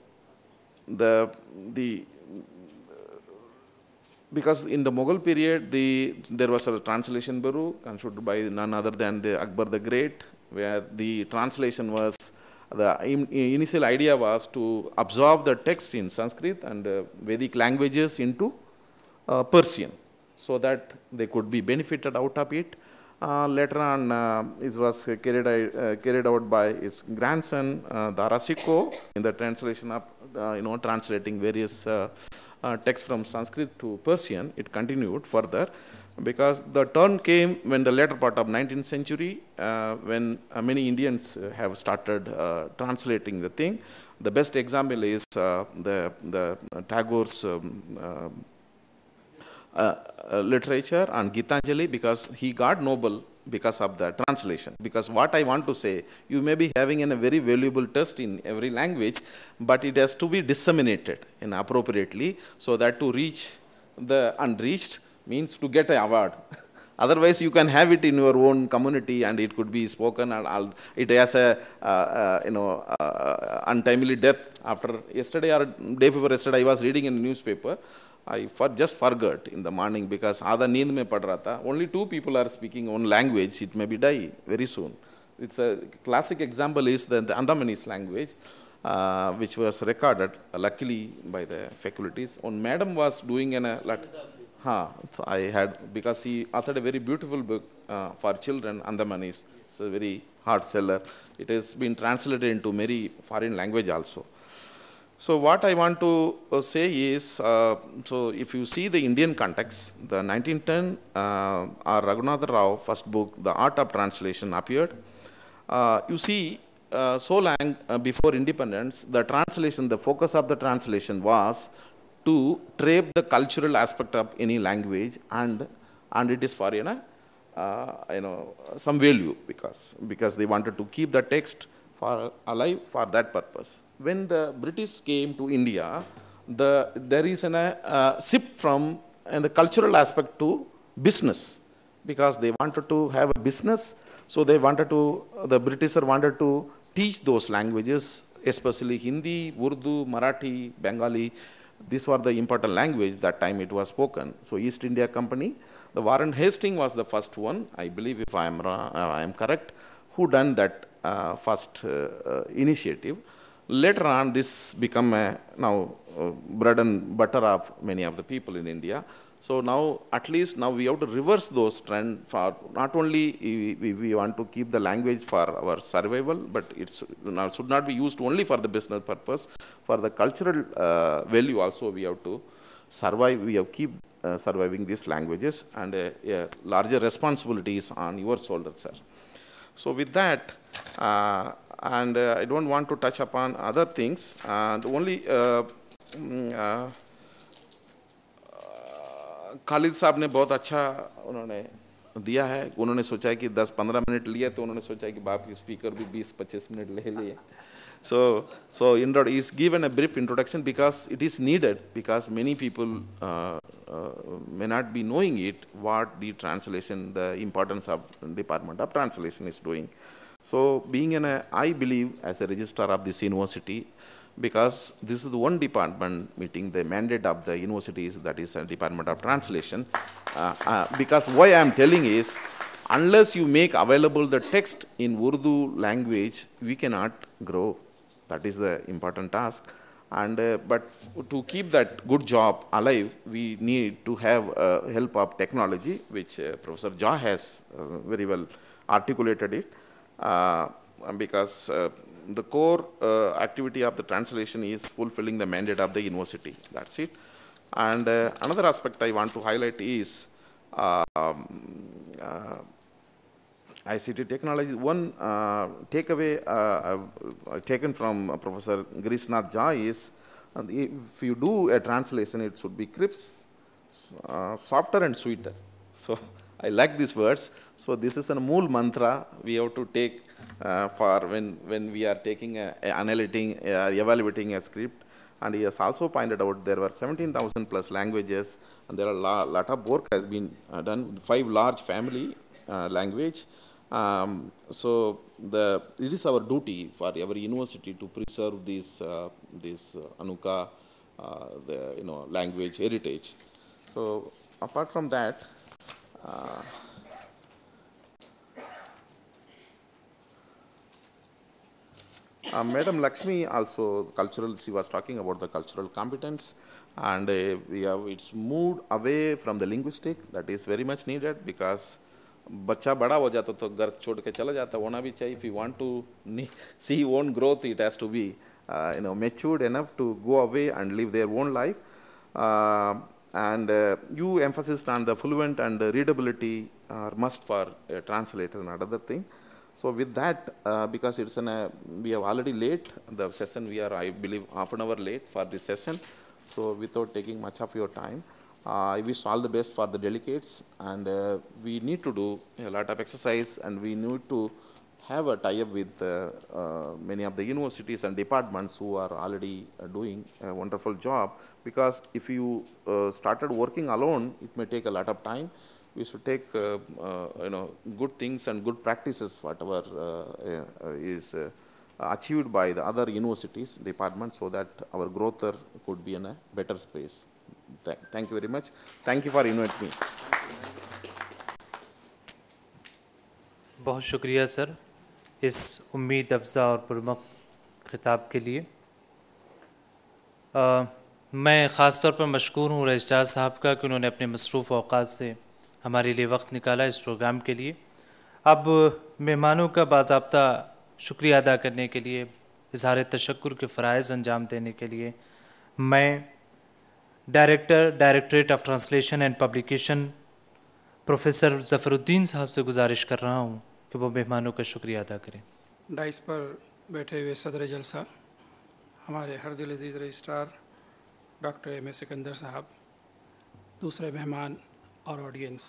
Speaker 9: because in the Mughal period, there was a translation bureau constituted by none other than the Akbar the Great, where the translation was, the initial idea was to absorb the text in Sanskrit and Vedic languages into Persian, so that they could be benefited out of it. Later on, it was carried out by his grandson, Darasiko, in the translation of, translating various texts from Sanskrit to Persian. It continued further, because the turn came when the later part of 19th century, when many Indians have started translating the thing. The best example is the Tagore's literature and Gitanjali, because he got Nobel because of the translation. Because what I want to say, you may be having a very valuable text in every language, but it has to be disseminated appropriately, so that to reach the unreached means to get an award. Otherwise, you can have it in your own community and it could be spoken, and it has a untimely death. After yesterday or day before yesterday, I was reading in the newspaper. I just forgot in the morning, because आधा नींद में पढ़ रहा था. Only 2 people are speaking one language. It may be die very soon. It's a classic example is the Andamanese language, which was recorded luckily by the faculties. One madam was doing so I had, because he authored a very beautiful book for children, Andamanese. It's a very hard seller. It has been translated into many foreign language also. So what I want to say is, so if you see the Indian context, the 1910 R. Raghunatha Rao first book, The Art of Translation, appeared. You see, so long before independence, the translation, the focus of the translation was to trape the cultural aspect of any language, and it is for some value, because they wanted to keep the text alive for that purpose. When the British came to India, there is a shift from the cultural aspect to business, because they wanted to have a business, so the Britisher wanted to teach those languages, especially Hindi, Urdu, Marathi, Bengali. These were the important language that time it was spoken. So East India Company, the Warren Hastings was the first one, I believe, if I am correct, who done that first initiative. Later on, this become now bread and butter of many of the people in India. So now, at least now we have to reverse those trends. For not only we want to keep the language for our survival, but it should not be used only for the business purpose. For the cultural value also, we have to survive. We have to keep surviving these languages, and a larger responsibility is on your shoulders, sir. So with that, and I don't want to touch upon other things. The only Khalid साहब ने बहुत अच्छा उन्होंने दिया है. उन्होंने सोचा कि 10-15 मिनट लिए, तो उन्होंने सोचा कि बाप के स्पीकर भी 20-25 मिनट ले लिए. So he's given a brief introduction, because it is needed, because many people may not be knowing it, what the translation, the importance of Department of Translation is doing. So being I believe as a registrar of this university, because this is the one department meeting the mandate of the universities, that is a Department of Translation. Because why I am telling is, unless you make available the text in Urdu language, we cannot grow. That is the important task. And but to keep that good job alive, we need to have help of technology, which Professor Jha has very well articulated it. Because the core activity of the translation is fulfilling the mandate of the university. That's it. And another aspect I want to highlight is ICT technology. One takeaway taken from Professor Girishnath Jha is, if you do a translation, it should be crisp, softer and sweeter. So I like these words. So this is a mool mantra we have to take for when we are taking evaluating a script. And he has also pointed out there were 17,000 plus languages, and there are lot of work has been done. 5 large family language. So it is our duty for our university to preserve this Anuka language heritage. So apart from that, Madam Lakshmi also cultural. She was talking about the cultural competence, and it's moved away from the linguistic. That is very much needed, because बच्चा बड़ा हो जाता तो घर छोड़ के चला जाता, होना भी चाहिए. If you want to see own growth, it has to be matured enough to go away and live their own life. And you emphasized on the fluent and the readability are must for a translator and another thing. So with that, because it's we are already late, the session we are, I believe, half an hour late for this session. So without taking much of your time, I wish all the best for the delegates, and we need to do a lot of exercise, and we need to have a tie-up with many of the universities and departments who are already doing a wonderful job, because if you started working alone, it may take a lot of time. We should take good things and good practices, whatever is achieved by the other universities, departments, so that our growth could be in a better space. Thank you very much. Thank you for inviting me.
Speaker 1: बहुत शुक्रिया sir इस उम्मीद अफ़ज़ा और पुरमक्स खिताब के लिए. मैं ख़ास तौर पर मशकूर हूँ रईस साहब का कि उन्होंने अपने मसरूफ़ औक़ात से हमारे लिए वक्त निकाला इस प्रोग्राम के लिए. अब मेहमानों का बाज़ाब्ता शुक्रिया अदा करने के लिए, इज़हार तशक्कुर के फ़राइज़ अंजाम देने के लिए मैं directorate of translation and publication professor Zafaruddin sahab से गुजारिश कर रहा हूँ कि वो मेहमानों का शुक्रिया अदा करें.
Speaker 10: डाइस पर बैठे हुए सदर जलसा, हमारे हर दिल अज़ीज़ रजिस्ट्रार डॉक्टर M.A. सिकंदर साहब, दूसरे मेहमान और ऑडियंस.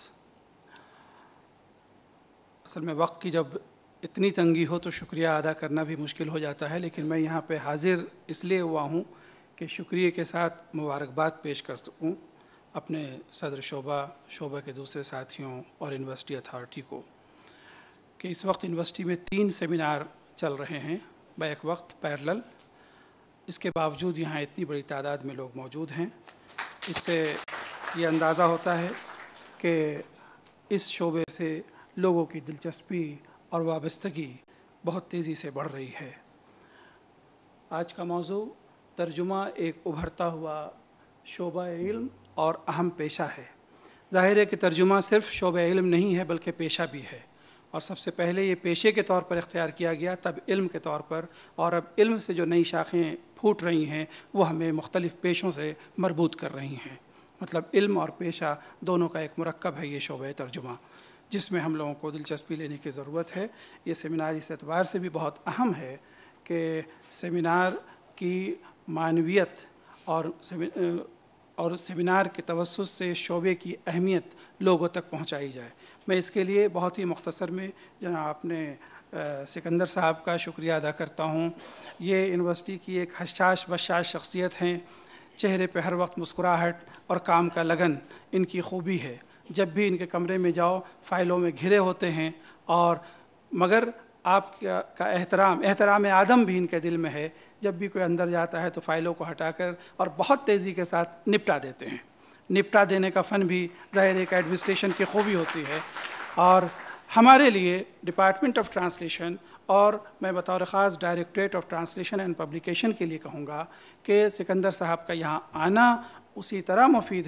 Speaker 10: असल में वक्त की जब इतनी तंगी हो तो शुक्रिया अदा करना भी मुश्किल हो जाता है, लेकिन मैं यहाँ पे हाज़िर इसलिए हुआ हूँ कि शुक्रिया के साथ मुबारकबाद पेश कर सकूँ अपने सदर शोबा के दूसरे साथियों और यूनिवर्सिटी अथॉरिटी को कि इस वक्त यूनिवर्सिटी में 3 सेमिनार चल रहे हैं बैक वक्त पैरेलल. इसके बावजूद यहाँ इतनी बड़ी तादाद में लोग मौजूद हैं. इससे ये अंदाज़ा होता है कि इस शोबे से लोगों की दिलचस्पी और वाबस्तगी बहुत तेज़ी से बढ़ रही है. आज का मौजू तर्जुमा एक उभरता हुआ शोबा इल्म और अहम पेशा है. ज़ाहिर है कि तर्जुमा सिर्फ़ शोबा इल्म नहीं है बल्कि पेशा भी है, और सबसे पहले ये पेशे के तौर पर इख्तियार किया गया, तब इल्म के तौर पर, और अब इल्म से जो नई शाखें फूट रही हैं वो हमें मुख्तलिफ़ पेशों से मरबूत कर रही हैं. मतलब इल्म और पेशा दोनों का एक मुरक्कब है ये शोबा तर्जुमा, जिसमें हम लोगों को दिलचस्पी लेने की ज़रूरत है. ये सेमिनार इस एतबार से भी बहुत अहम है कि सेमिनार की मानवियत और सेमिनार के तवस्सुस से शोबे की अहमियत लोगों तक पहुंचाई जाए. मैं इसके लिए बहुत ही मुख्तसर में जनाब अपने सिकंदर साहब का शुक्रिया अदा करता हूं. ये यूनिवर्सिटी की एक हशाश बशाश शख्सियत हैं. चेहरे पे हर वक्त मुस्कुराहट और काम का लगन इनकी खूबी है. जब भी इनके कमरे में जाओ फ़ाइलों में घिरे होते हैं, और मगर आपका एहतराम आदम भी इनके दिल में है. जब भी कोई अंदर जाता है तो फ़ाइलों को हटाकर और बहुत तेज़ी के साथ निपटा देते हैं. निपटा देने का फ़न भी ज़ाहिर एक एडमिनिस्ट्रेशन की खूबी होती है. और हमारे लिए डिपार्टमेंट ऑफ ट्रांसलेशन, और मैं बतौर ख़ास directorate of translation and publication के लिए कहूँगा कि सिकंदर साहब का यहाँ आना उसी तरह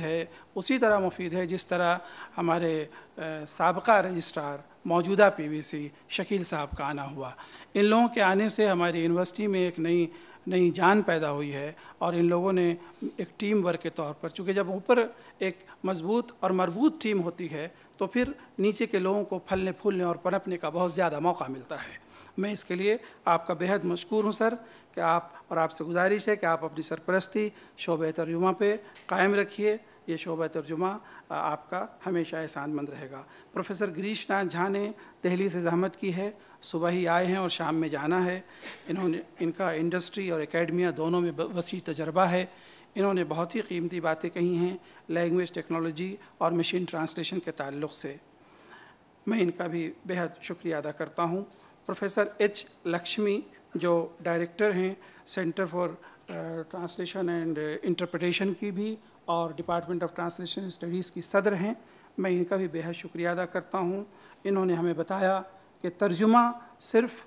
Speaker 10: मुफीद है जिस तरह हमारे साबका रजिस्ट्रार मौजूदा PVC शकील साहब का आना हुआ. इन लोगों के आने से हमारी यूनिवर्सिटी में एक नई जान पैदा हुई है, और इन लोगों ने एक टीम वर्क के तौर पर, चूँकि जब ऊपर एक मजबूत और मरबूत टीम होती है तो फिर नीचे के लोगों को फलने फूलने और पनपने का बहुत ज़्यादा मौका मिलता है. मैं इसके लिए आपका बेहद मशकूर हूँ सर कि आपसे गुजारिश है कि आप अपनी सरपरस्ती शोबे तर्जुमा पे कायम रखिए. ये शोबा तर्जुमा आपका हमेशा एहसानमंद रहेगा. प्रोफेसर गिरीश नाथ झा ने दिल्ली से ज़हमत की है, सुबह ही आए हैं और शाम में जाना है. इनका इंडस्ट्री और एकेडमिया दोनों में वसी तजर्बा है. इन्होंने बहुत ही कीमती बातें कही हैं लैंग्वेज टेक्नोलॉजी और मशीन ट्रांसलेशन के ताल्लुक़ से. मैं इनका भी बेहद शुक्रिया अदा करता हूँ. Professor H. लक्ष्मी जो डायरेक्टर हैं centre for translation and interpretation की भी, और डिपार्टमेंट ऑफ ट्रांसलेशन स्टडीज़ की सदर हैं, मैं इनका भी बेहद शुक्रिया अदा करता हूँ. इन्होंने हमें बताया कि तर्जुमा सिर्फ़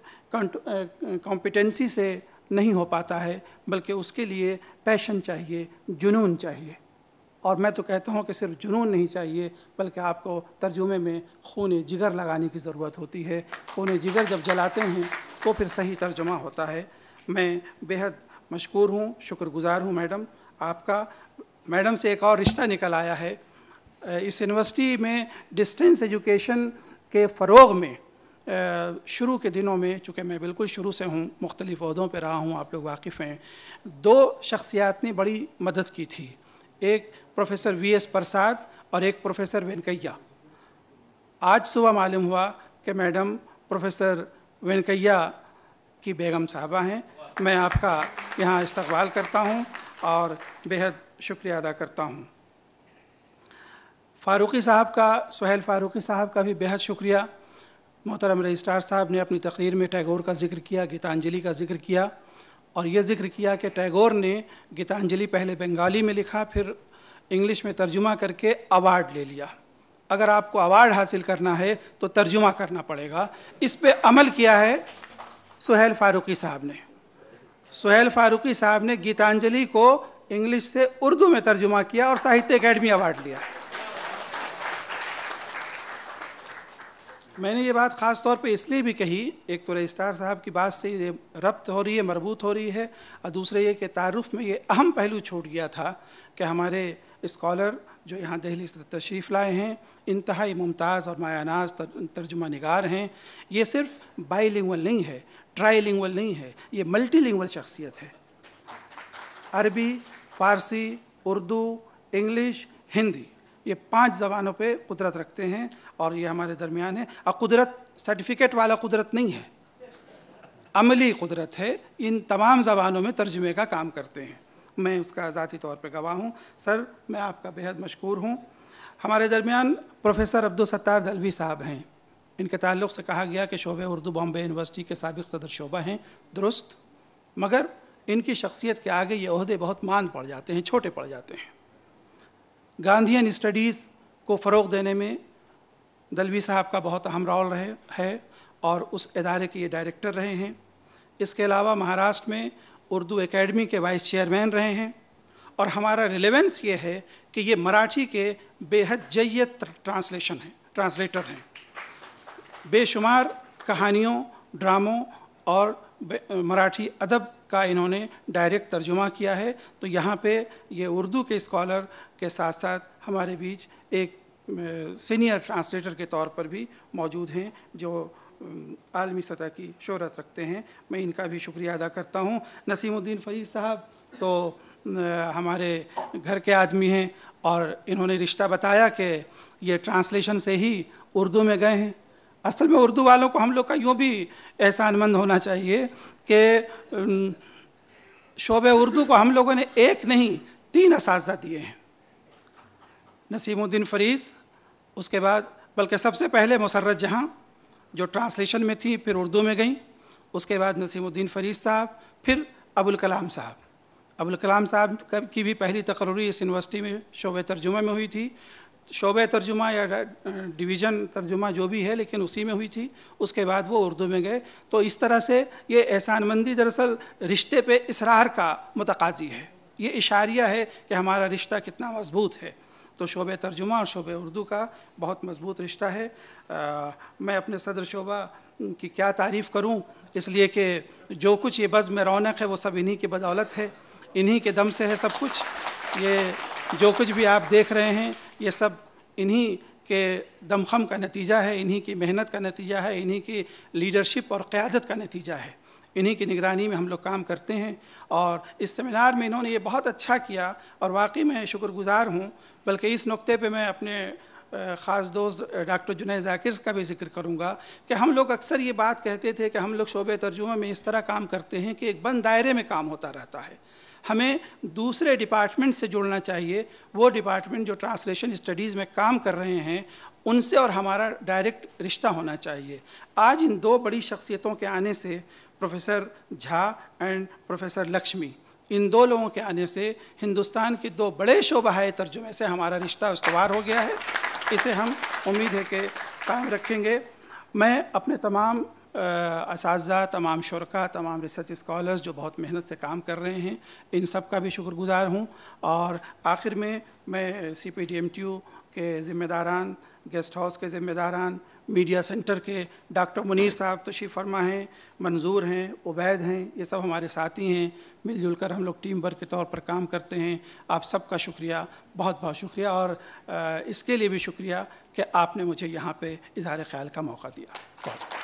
Speaker 10: कॉम्पिटेंसी से नहीं हो पाता है, बल्कि उसके लिए पैशन चाहिए, जुनून चाहिए. اور میں تو کہتا ہوں کہ صرف جنون نہیں چاہیے بلکہ آپ کو ترجمے میں خون جگر لگانے کی ضرورت ہوتی ہے. خون جگر جب جلاتے ہیں تو پھر صحیح ترجمہ ہوتا ہے. میں بیحد مشکور ہوں, شکر گزار ہوں میڈم آپ کا. میڈم سے ایک اور رشتہ نکل آیا ہے. اس یونیورسٹی میں ڈسٹینس ایجوکیشن کے فروغ میں شروع کے دنوں میں, چونکہ میں بالکل شروع سے ہوں, مختلف عہدوں پہ رہا ہوں, آپ لوگ واقف ہیں, 2 شخصیات نے بڑی مدد کی تھی. ایک پروفیسر وی ایس پرساد اور ایک پروفیسر وینکیا. آج صبح معلوم ہوا کہ میڈم پروفیسر وینکیا کی بیگم صاحبہ ہیں. میں آپ کا یہاں استقبال کرتا ہوں اور بیحد شکریہ ادا کرتا ہوں. فاروقی صاحب کا, سہیل فاروقی صاحب کا بھی بیحد شکریہ. محترم رجسٹرار صاحب نے اپنی تقریر میں ٹیگور کا ذکر کیا, گیتانجلی کا ذکر کیا, اور یہ ذکر کیا کہ ٹیگور نے گیتانجلی پہلے بنگالی میں لکھا, پھر انگلش میں ترجمہ کر کے ایوارڈ لے لیا. اگر آپ کو ایوارڈ حاصل کرنا ہے تو ترجمہ کرنا پڑے گا. اس پہ عمل کیا ہے سہیل فاروقی صاحب نے. سہیل فاروقی صاحب نے گیتانجلی کو انگلش سے اردو میں ترجمہ کیا اور ساہتیہ اکیڈمی ایوارڈ لیا. میں نے یہ بات خاص طور پہ اس لیے بھی کہی, ایک تو رجسٹرار صاحب کی بات سے یہ ربط ہو رہی ہے, مربوط ہو رہی ہے, اور دوسرے یہ کہ تعارف میں یہ اہم پہلو چھوٹ گیا تھا کہ ہمارے اسکالر جو یہاں دہلی سے تشریف لائے ہیں انتہائی ممتاز اور مایہ ناز ترجمہ نگار ہیں. یہ صرف بائی لنگول نہیں ہے, ٹرائی لنگول نہیں ہے, یہ ملٹی لنگول شخصیت ہے. عربی, فارسی, اردو, انگلش, ہندی, یہ 5 زبانوں پہ قدرت رکھتے ہیں اور یہ ہمارے درمیان ہے. اور قدرت سرٹیفکیٹ والا قدرت نہیں ہے, عملی قدرت ہے. ان تمام زبانوں میں ترجمے کا کام کرتے ہیں. میں اس کا ذاتی طور پہ گواہ ہوں. سر, میں آپ کا بیحد مشکور ہوں. ہمارے درمیان پروفیسر عبدالستار دلوی صاحب ہیں. ان کے تعلق سے کہا گیا کہ شعبہ اردو بامبے یونیورسٹی کے سابق صدر شعبہ ہیں. درست, مگر ان کی شخصیت کے آگے یہ عہدے بہت ماند پڑ جاتے ہیں, چھوٹے پڑ جاتے ہیں. گاندھین اسٹڈیز کو فروغ دینے میں دلوی صاحب کا بہت اہم رول ہے اور اس ادارے کے یہ ڈائریکٹر رہے ہیں. اس کے علاوہ مہاراشٹر میں اردو اکیڈمی کے وائس چیئرمین رہے ہیں. اور ہمارا ریلیونس یہ ہے کہ یہ مراٹھی کے بے حد جید ٹرانسلیٹر ہیں. بے شمار کہانیوں, ڈراموں اور مراٹھی ادب کا انہوں نے ڈائریکٹ ترجمہ کیا ہے. تو یہاں پہ یہ اردو کے اسکالر کے ساتھ ساتھ ہمارے بیچ ایک سینئر ٹرانسلیٹر کے طور پر بھی موجود ہیں جو عالمی سطح کی شہرت رکھتے ہیں. میں ان کا بھی شکریہ ادا کرتا ہوں. نسیم الدین فرید صاحب تو ہمارے گھر کے آدمی ہیں اور انہوں نے رشتہ بتایا کہ یہ ٹرانسلیشن سے ہی اردو میں گئے ہیں. اصل میں اردو والوں کو ہم لوگ کا یوں بھی احسان مند ہونا چاہیے کہ شعبہ اردو کو ہم لوگوں نے 1 نہیں 3 اساتذہ دیے ہیں. نسیم الدین فریض, اس کے بعد بلکہ سب سے پہلے مسرت جہاں جو ٹرانسلیشن میں تھی پھر اردو میں گئیں, اس کے بعد نسیم الدین فریض صاحب, پھر ابوالکلام صاحب. ابوالکلام صاحب کی بھی پہلی تقرری اس یونیورسٹی میں شعبہ ترجمہ میں ہوئی تھی. شعبہ ترجمہ یا ڈویژن ترجمہ جو بھی ہے لیکن اسی میں ہوئی تھی. اس کے بعد وہ اردو میں گئے. تو اس طرح سے یہ احسان مندی دراصل رشتے پہ اصرار کا متقاضی ہے. یہ اشاریہ ہے کہ ہمارا رشتہ کتنا مضبوط ہے. تو شعبہ ترجمہ اور شعبہ اردو کا بہت مضبوط رشتہ ہے. میں اپنے صدر شعبہ کی کیا تعریف کروں, اس لیے کہ جو کچھ یہ بزم میں رونق ہے وہ سب انہی کی بدولت ہے, انہی کے دم سے ہے سب کچھ. یہ جو کچھ بھی آپ دیکھ رہے ہیں یہ سب انہی کے دمخم کا نتیجہ ہے, انہی کی محنت کا نتیجہ ہے, انہی کی لیڈرشپ اور قیادت کا نتیجہ ہے. انہی کی نگرانی میں ہم لوگ کام کرتے ہیں. اور اس سیمینار میں انہوں نے یہ بہت اچھا کیا اور واقعی میں شکر گزار ہوں. بلکہ اس نقطے پہ میں اپنے خاص دوست ڈاکٹر جنید ذاکر کا بھی ذکر کروں گا کہ ہم لوگ اکثر یہ بات کہتے تھے کہ ہم لوگ شعبہ ترجمہ میں اس طرح کام کرتے ہیں کہ ایک بند دائرے میں کام ہوتا رہتا ہے. ہمیں دوسرے ڈپارٹمنٹ سے جڑنا چاہیے. وہ ڈپارٹمنٹ جو ٹرانسلیشن اسٹڈیز میں کام کر رہے ہیں ان سے اور ہمارا ڈائریکٹ رشتہ ہونا چاہیے. آج ان 2 بڑی شخصیتوں کے آنے سے, professor Jha and professor Lakshmi, ان 2 لوگوں کے آنے سے ہندوستان کے 2 بڑے شعبہ ترجمے سے ہمارا رشتہ استوار ہو گیا ہے. اسے ہم امید ہے کہ قائم رکھیں گے. میں اپنے تمام اساتذہ، تمام شرکا، تمام ریسرچ اسکالرز جو بہت محنت سے کام کر رہے ہیں، ان سب کا بھی شکر گزار ہوں. اور آخر میں C P T M T U کے ذمہ داران، گیسٹ ہاؤس کے ذمہ داران، میڈیا سینٹر کے ڈاکٹر منیر صاحب تشریف فرما ہیں، منظور ہیں، عبید ہیں، یہ سب ہمارے ساتھی ہیں، مل جل کر ہم لوگ ٹیم ورک کے طور پر کام کرتے ہیں. آپ سب کا شکریہ، بہت بہت شکریہ. اور اس کے لیے بھی شکریہ کہ آپ نے مجھے یہاں پہ اظہار خیال کا موقع دیا. بہت